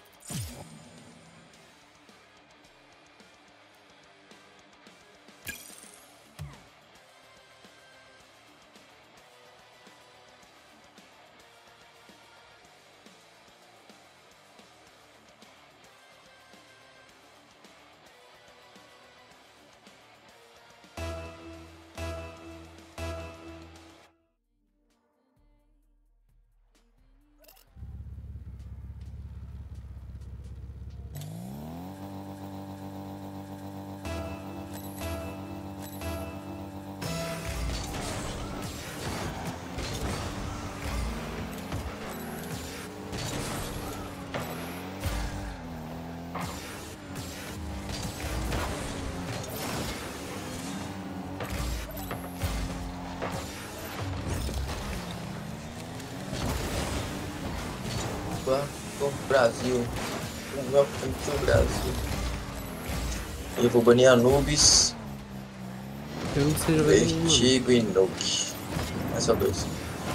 Welcome Brasil. Welcome to Brasil. Eu vou banir Anubis,
Eu não sei jogar nenhum, mano.
Vertigo e Nuke. É só dois.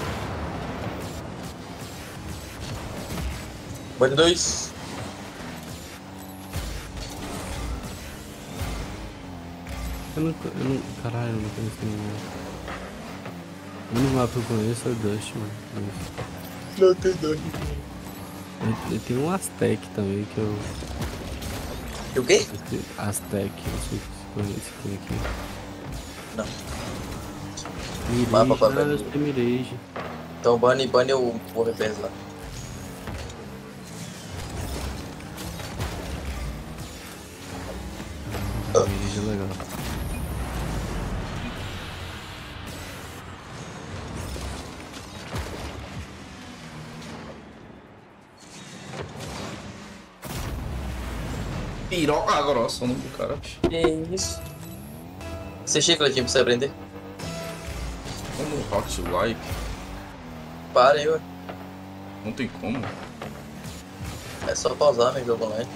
Bane dois.
Eu não, eu não. Caralho, eu não conheço nenhum. O único mapa que eu conheço é o Dust, mano. Mas-
Não tem dois.
Eu, eu tenho um Aztec também que eu.
E o quê?
Aztec, não sei se conhece se tem aqui.
Não.
Mirage,
Mapa pra
ah,
ver.
tem Mirage.
Então bane, bane o, o reverso lá.
Mirage é legal.
Piroca grossa, o nome do cara.
Que isso? Você chega aqui pra você aprender?
Como Hot Like?
Para aí, ué.
Não tem como.
É só pausar meu jogo online.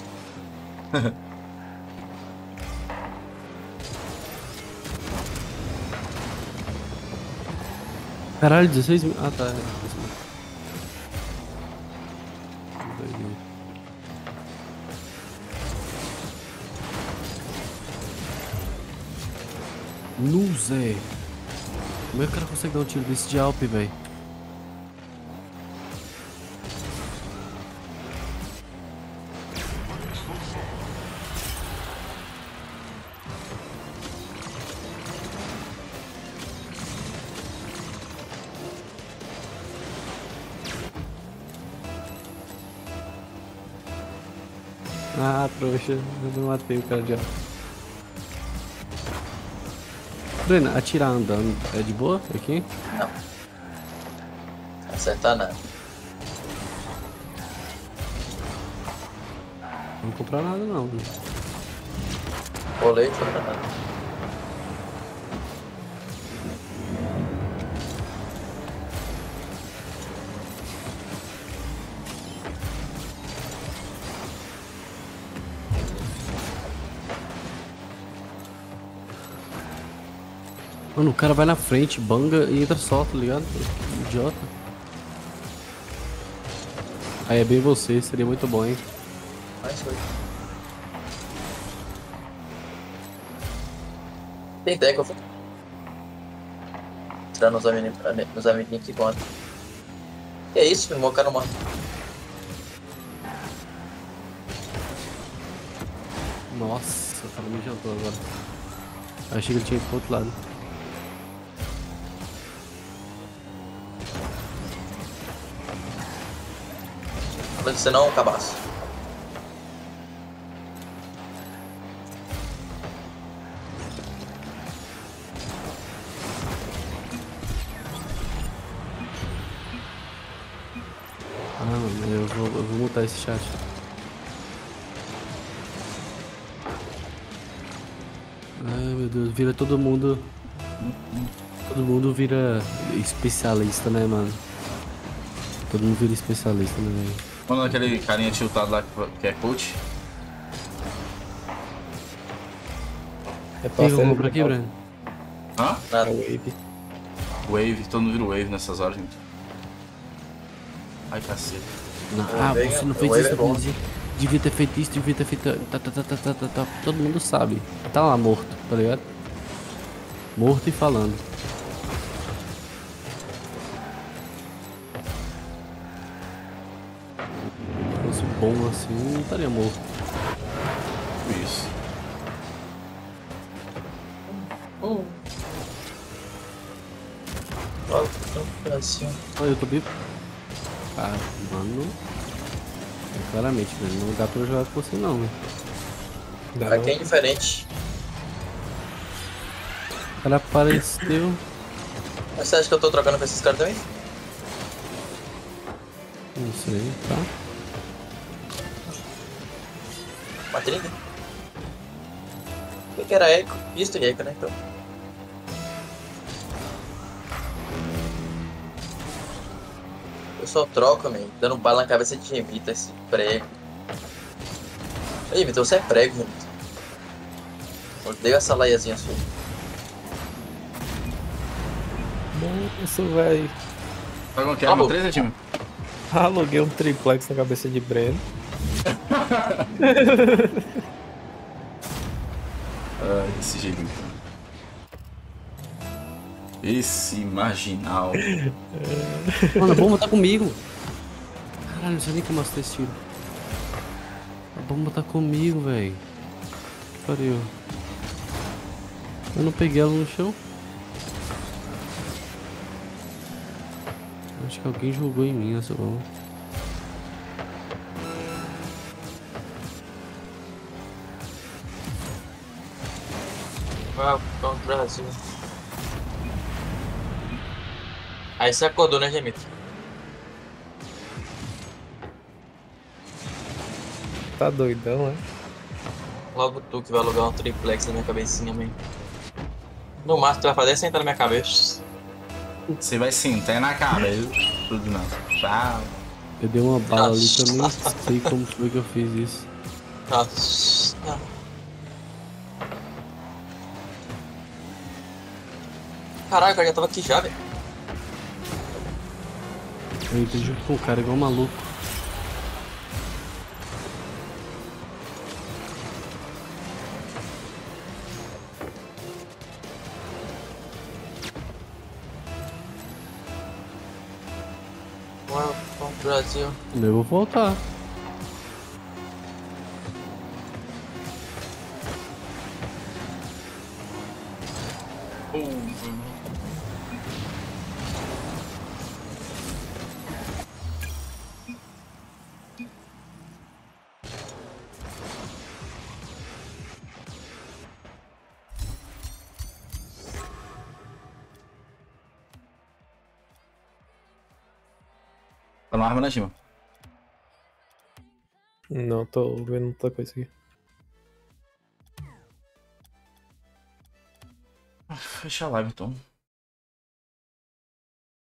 Caralho, dezesseis mil. Ah, tá. No Zé. Como é que o cara consegue dar um tiro desse de Alp, velho? Ah, trouxa, eu não matei o cara de Alp. Breno, atirar andando é de boa aqui?
Não. Acertar nada.
Não vou comprar nada não.
Colete ou nada.
Mano, o cara vai na frente, banga e entra só, tá ligado? Idiota. Aí é bem você, seria muito bom, hein?
Mais foi. Tem ideia que eu vou entrar nos amiguinhos nos amiguinhos que conta. Que é isso, meu cara morre.
Nossa, o cara me jantou agora. Achei que ele tinha ido pro outro lado.
Você não, cabaço.
Ah, mano, eu vou, eu vou mutar esse chat. Ai, meu Deus, vira todo mundo. Todo mundo vira especialista, né, mano? Todo mundo vira especialista, né, velho?
Quando aquele carinha tiltado lá que é coach.
É
Quem que eu compro aqui, Breno?
Hã?
Nada.
Wave.
Wave, todo mundo vira wave nessas horas, gente. Ai, cacete.
Não,
O
ah,
Wave
você
é-
não
o
fez
Wave
isso,
é bom.
não fez isso. Devia ter feito isso, devia ter feito. Tá, tá, tá, tá, tá, tá, tá. Todo mundo sabe. Tá lá morto, tá ligado? Morto e falando. Se fosse bom assim, não estaria morto.
Isso.
Hum. Ó, um pedacinho.
Olha, eu tô vivo. Ah, mano. É, claramente, velho. Não dá pra eu jogar com você não, né?
Aqui é diferente.
O cara apareceu.
Mas você acha que eu tô trocando com esses caras também?
Não sei, tá?
Uma trinta? O que que era eco? Isto e eco, né? Então. Eu só troco, man. Dando bala na cabeça de Gemita, esse prego. Ei, Gemita, você é prego, Gemita. Odeio essa laiazinha sua.
Isso, velho.
Sabe como que é? Arma três, né, time?
Aluguei um triplex na cabeça de Breno.
Ah, esse jeito. Esse marginal.
Mano, a bomba tá comigo. Caralho, não sei nem como eu esse tiro. A bomba tá comigo, velho. Que pariu. Eu não peguei ela no chão. Acho que alguém jogou em mim essa bomba.
Ah, vamos pro Brasil. Aí você acordou, né, Gemita?
Tá doidão, né?
Logo tu que vai alugar um triplex na minha cabecinha, man. No máximo tu vai fazer é sentar na minha cabeça.
Você vai sentar na cabeça. Tudo não. Tchau.
Eu dei uma bala ali
Nossa.
também. Não sei como foi que eu fiz isso.
Nossa. Caralho, o cara já tava aqui já, velho.
Eu entrei junto com o cara igual um maluco.
Bora pro Brasil.
Eu vou voltar.
Tá na arma, né, Gima?
Não, tô vendo outra coisa aqui.
Fecha a live, então.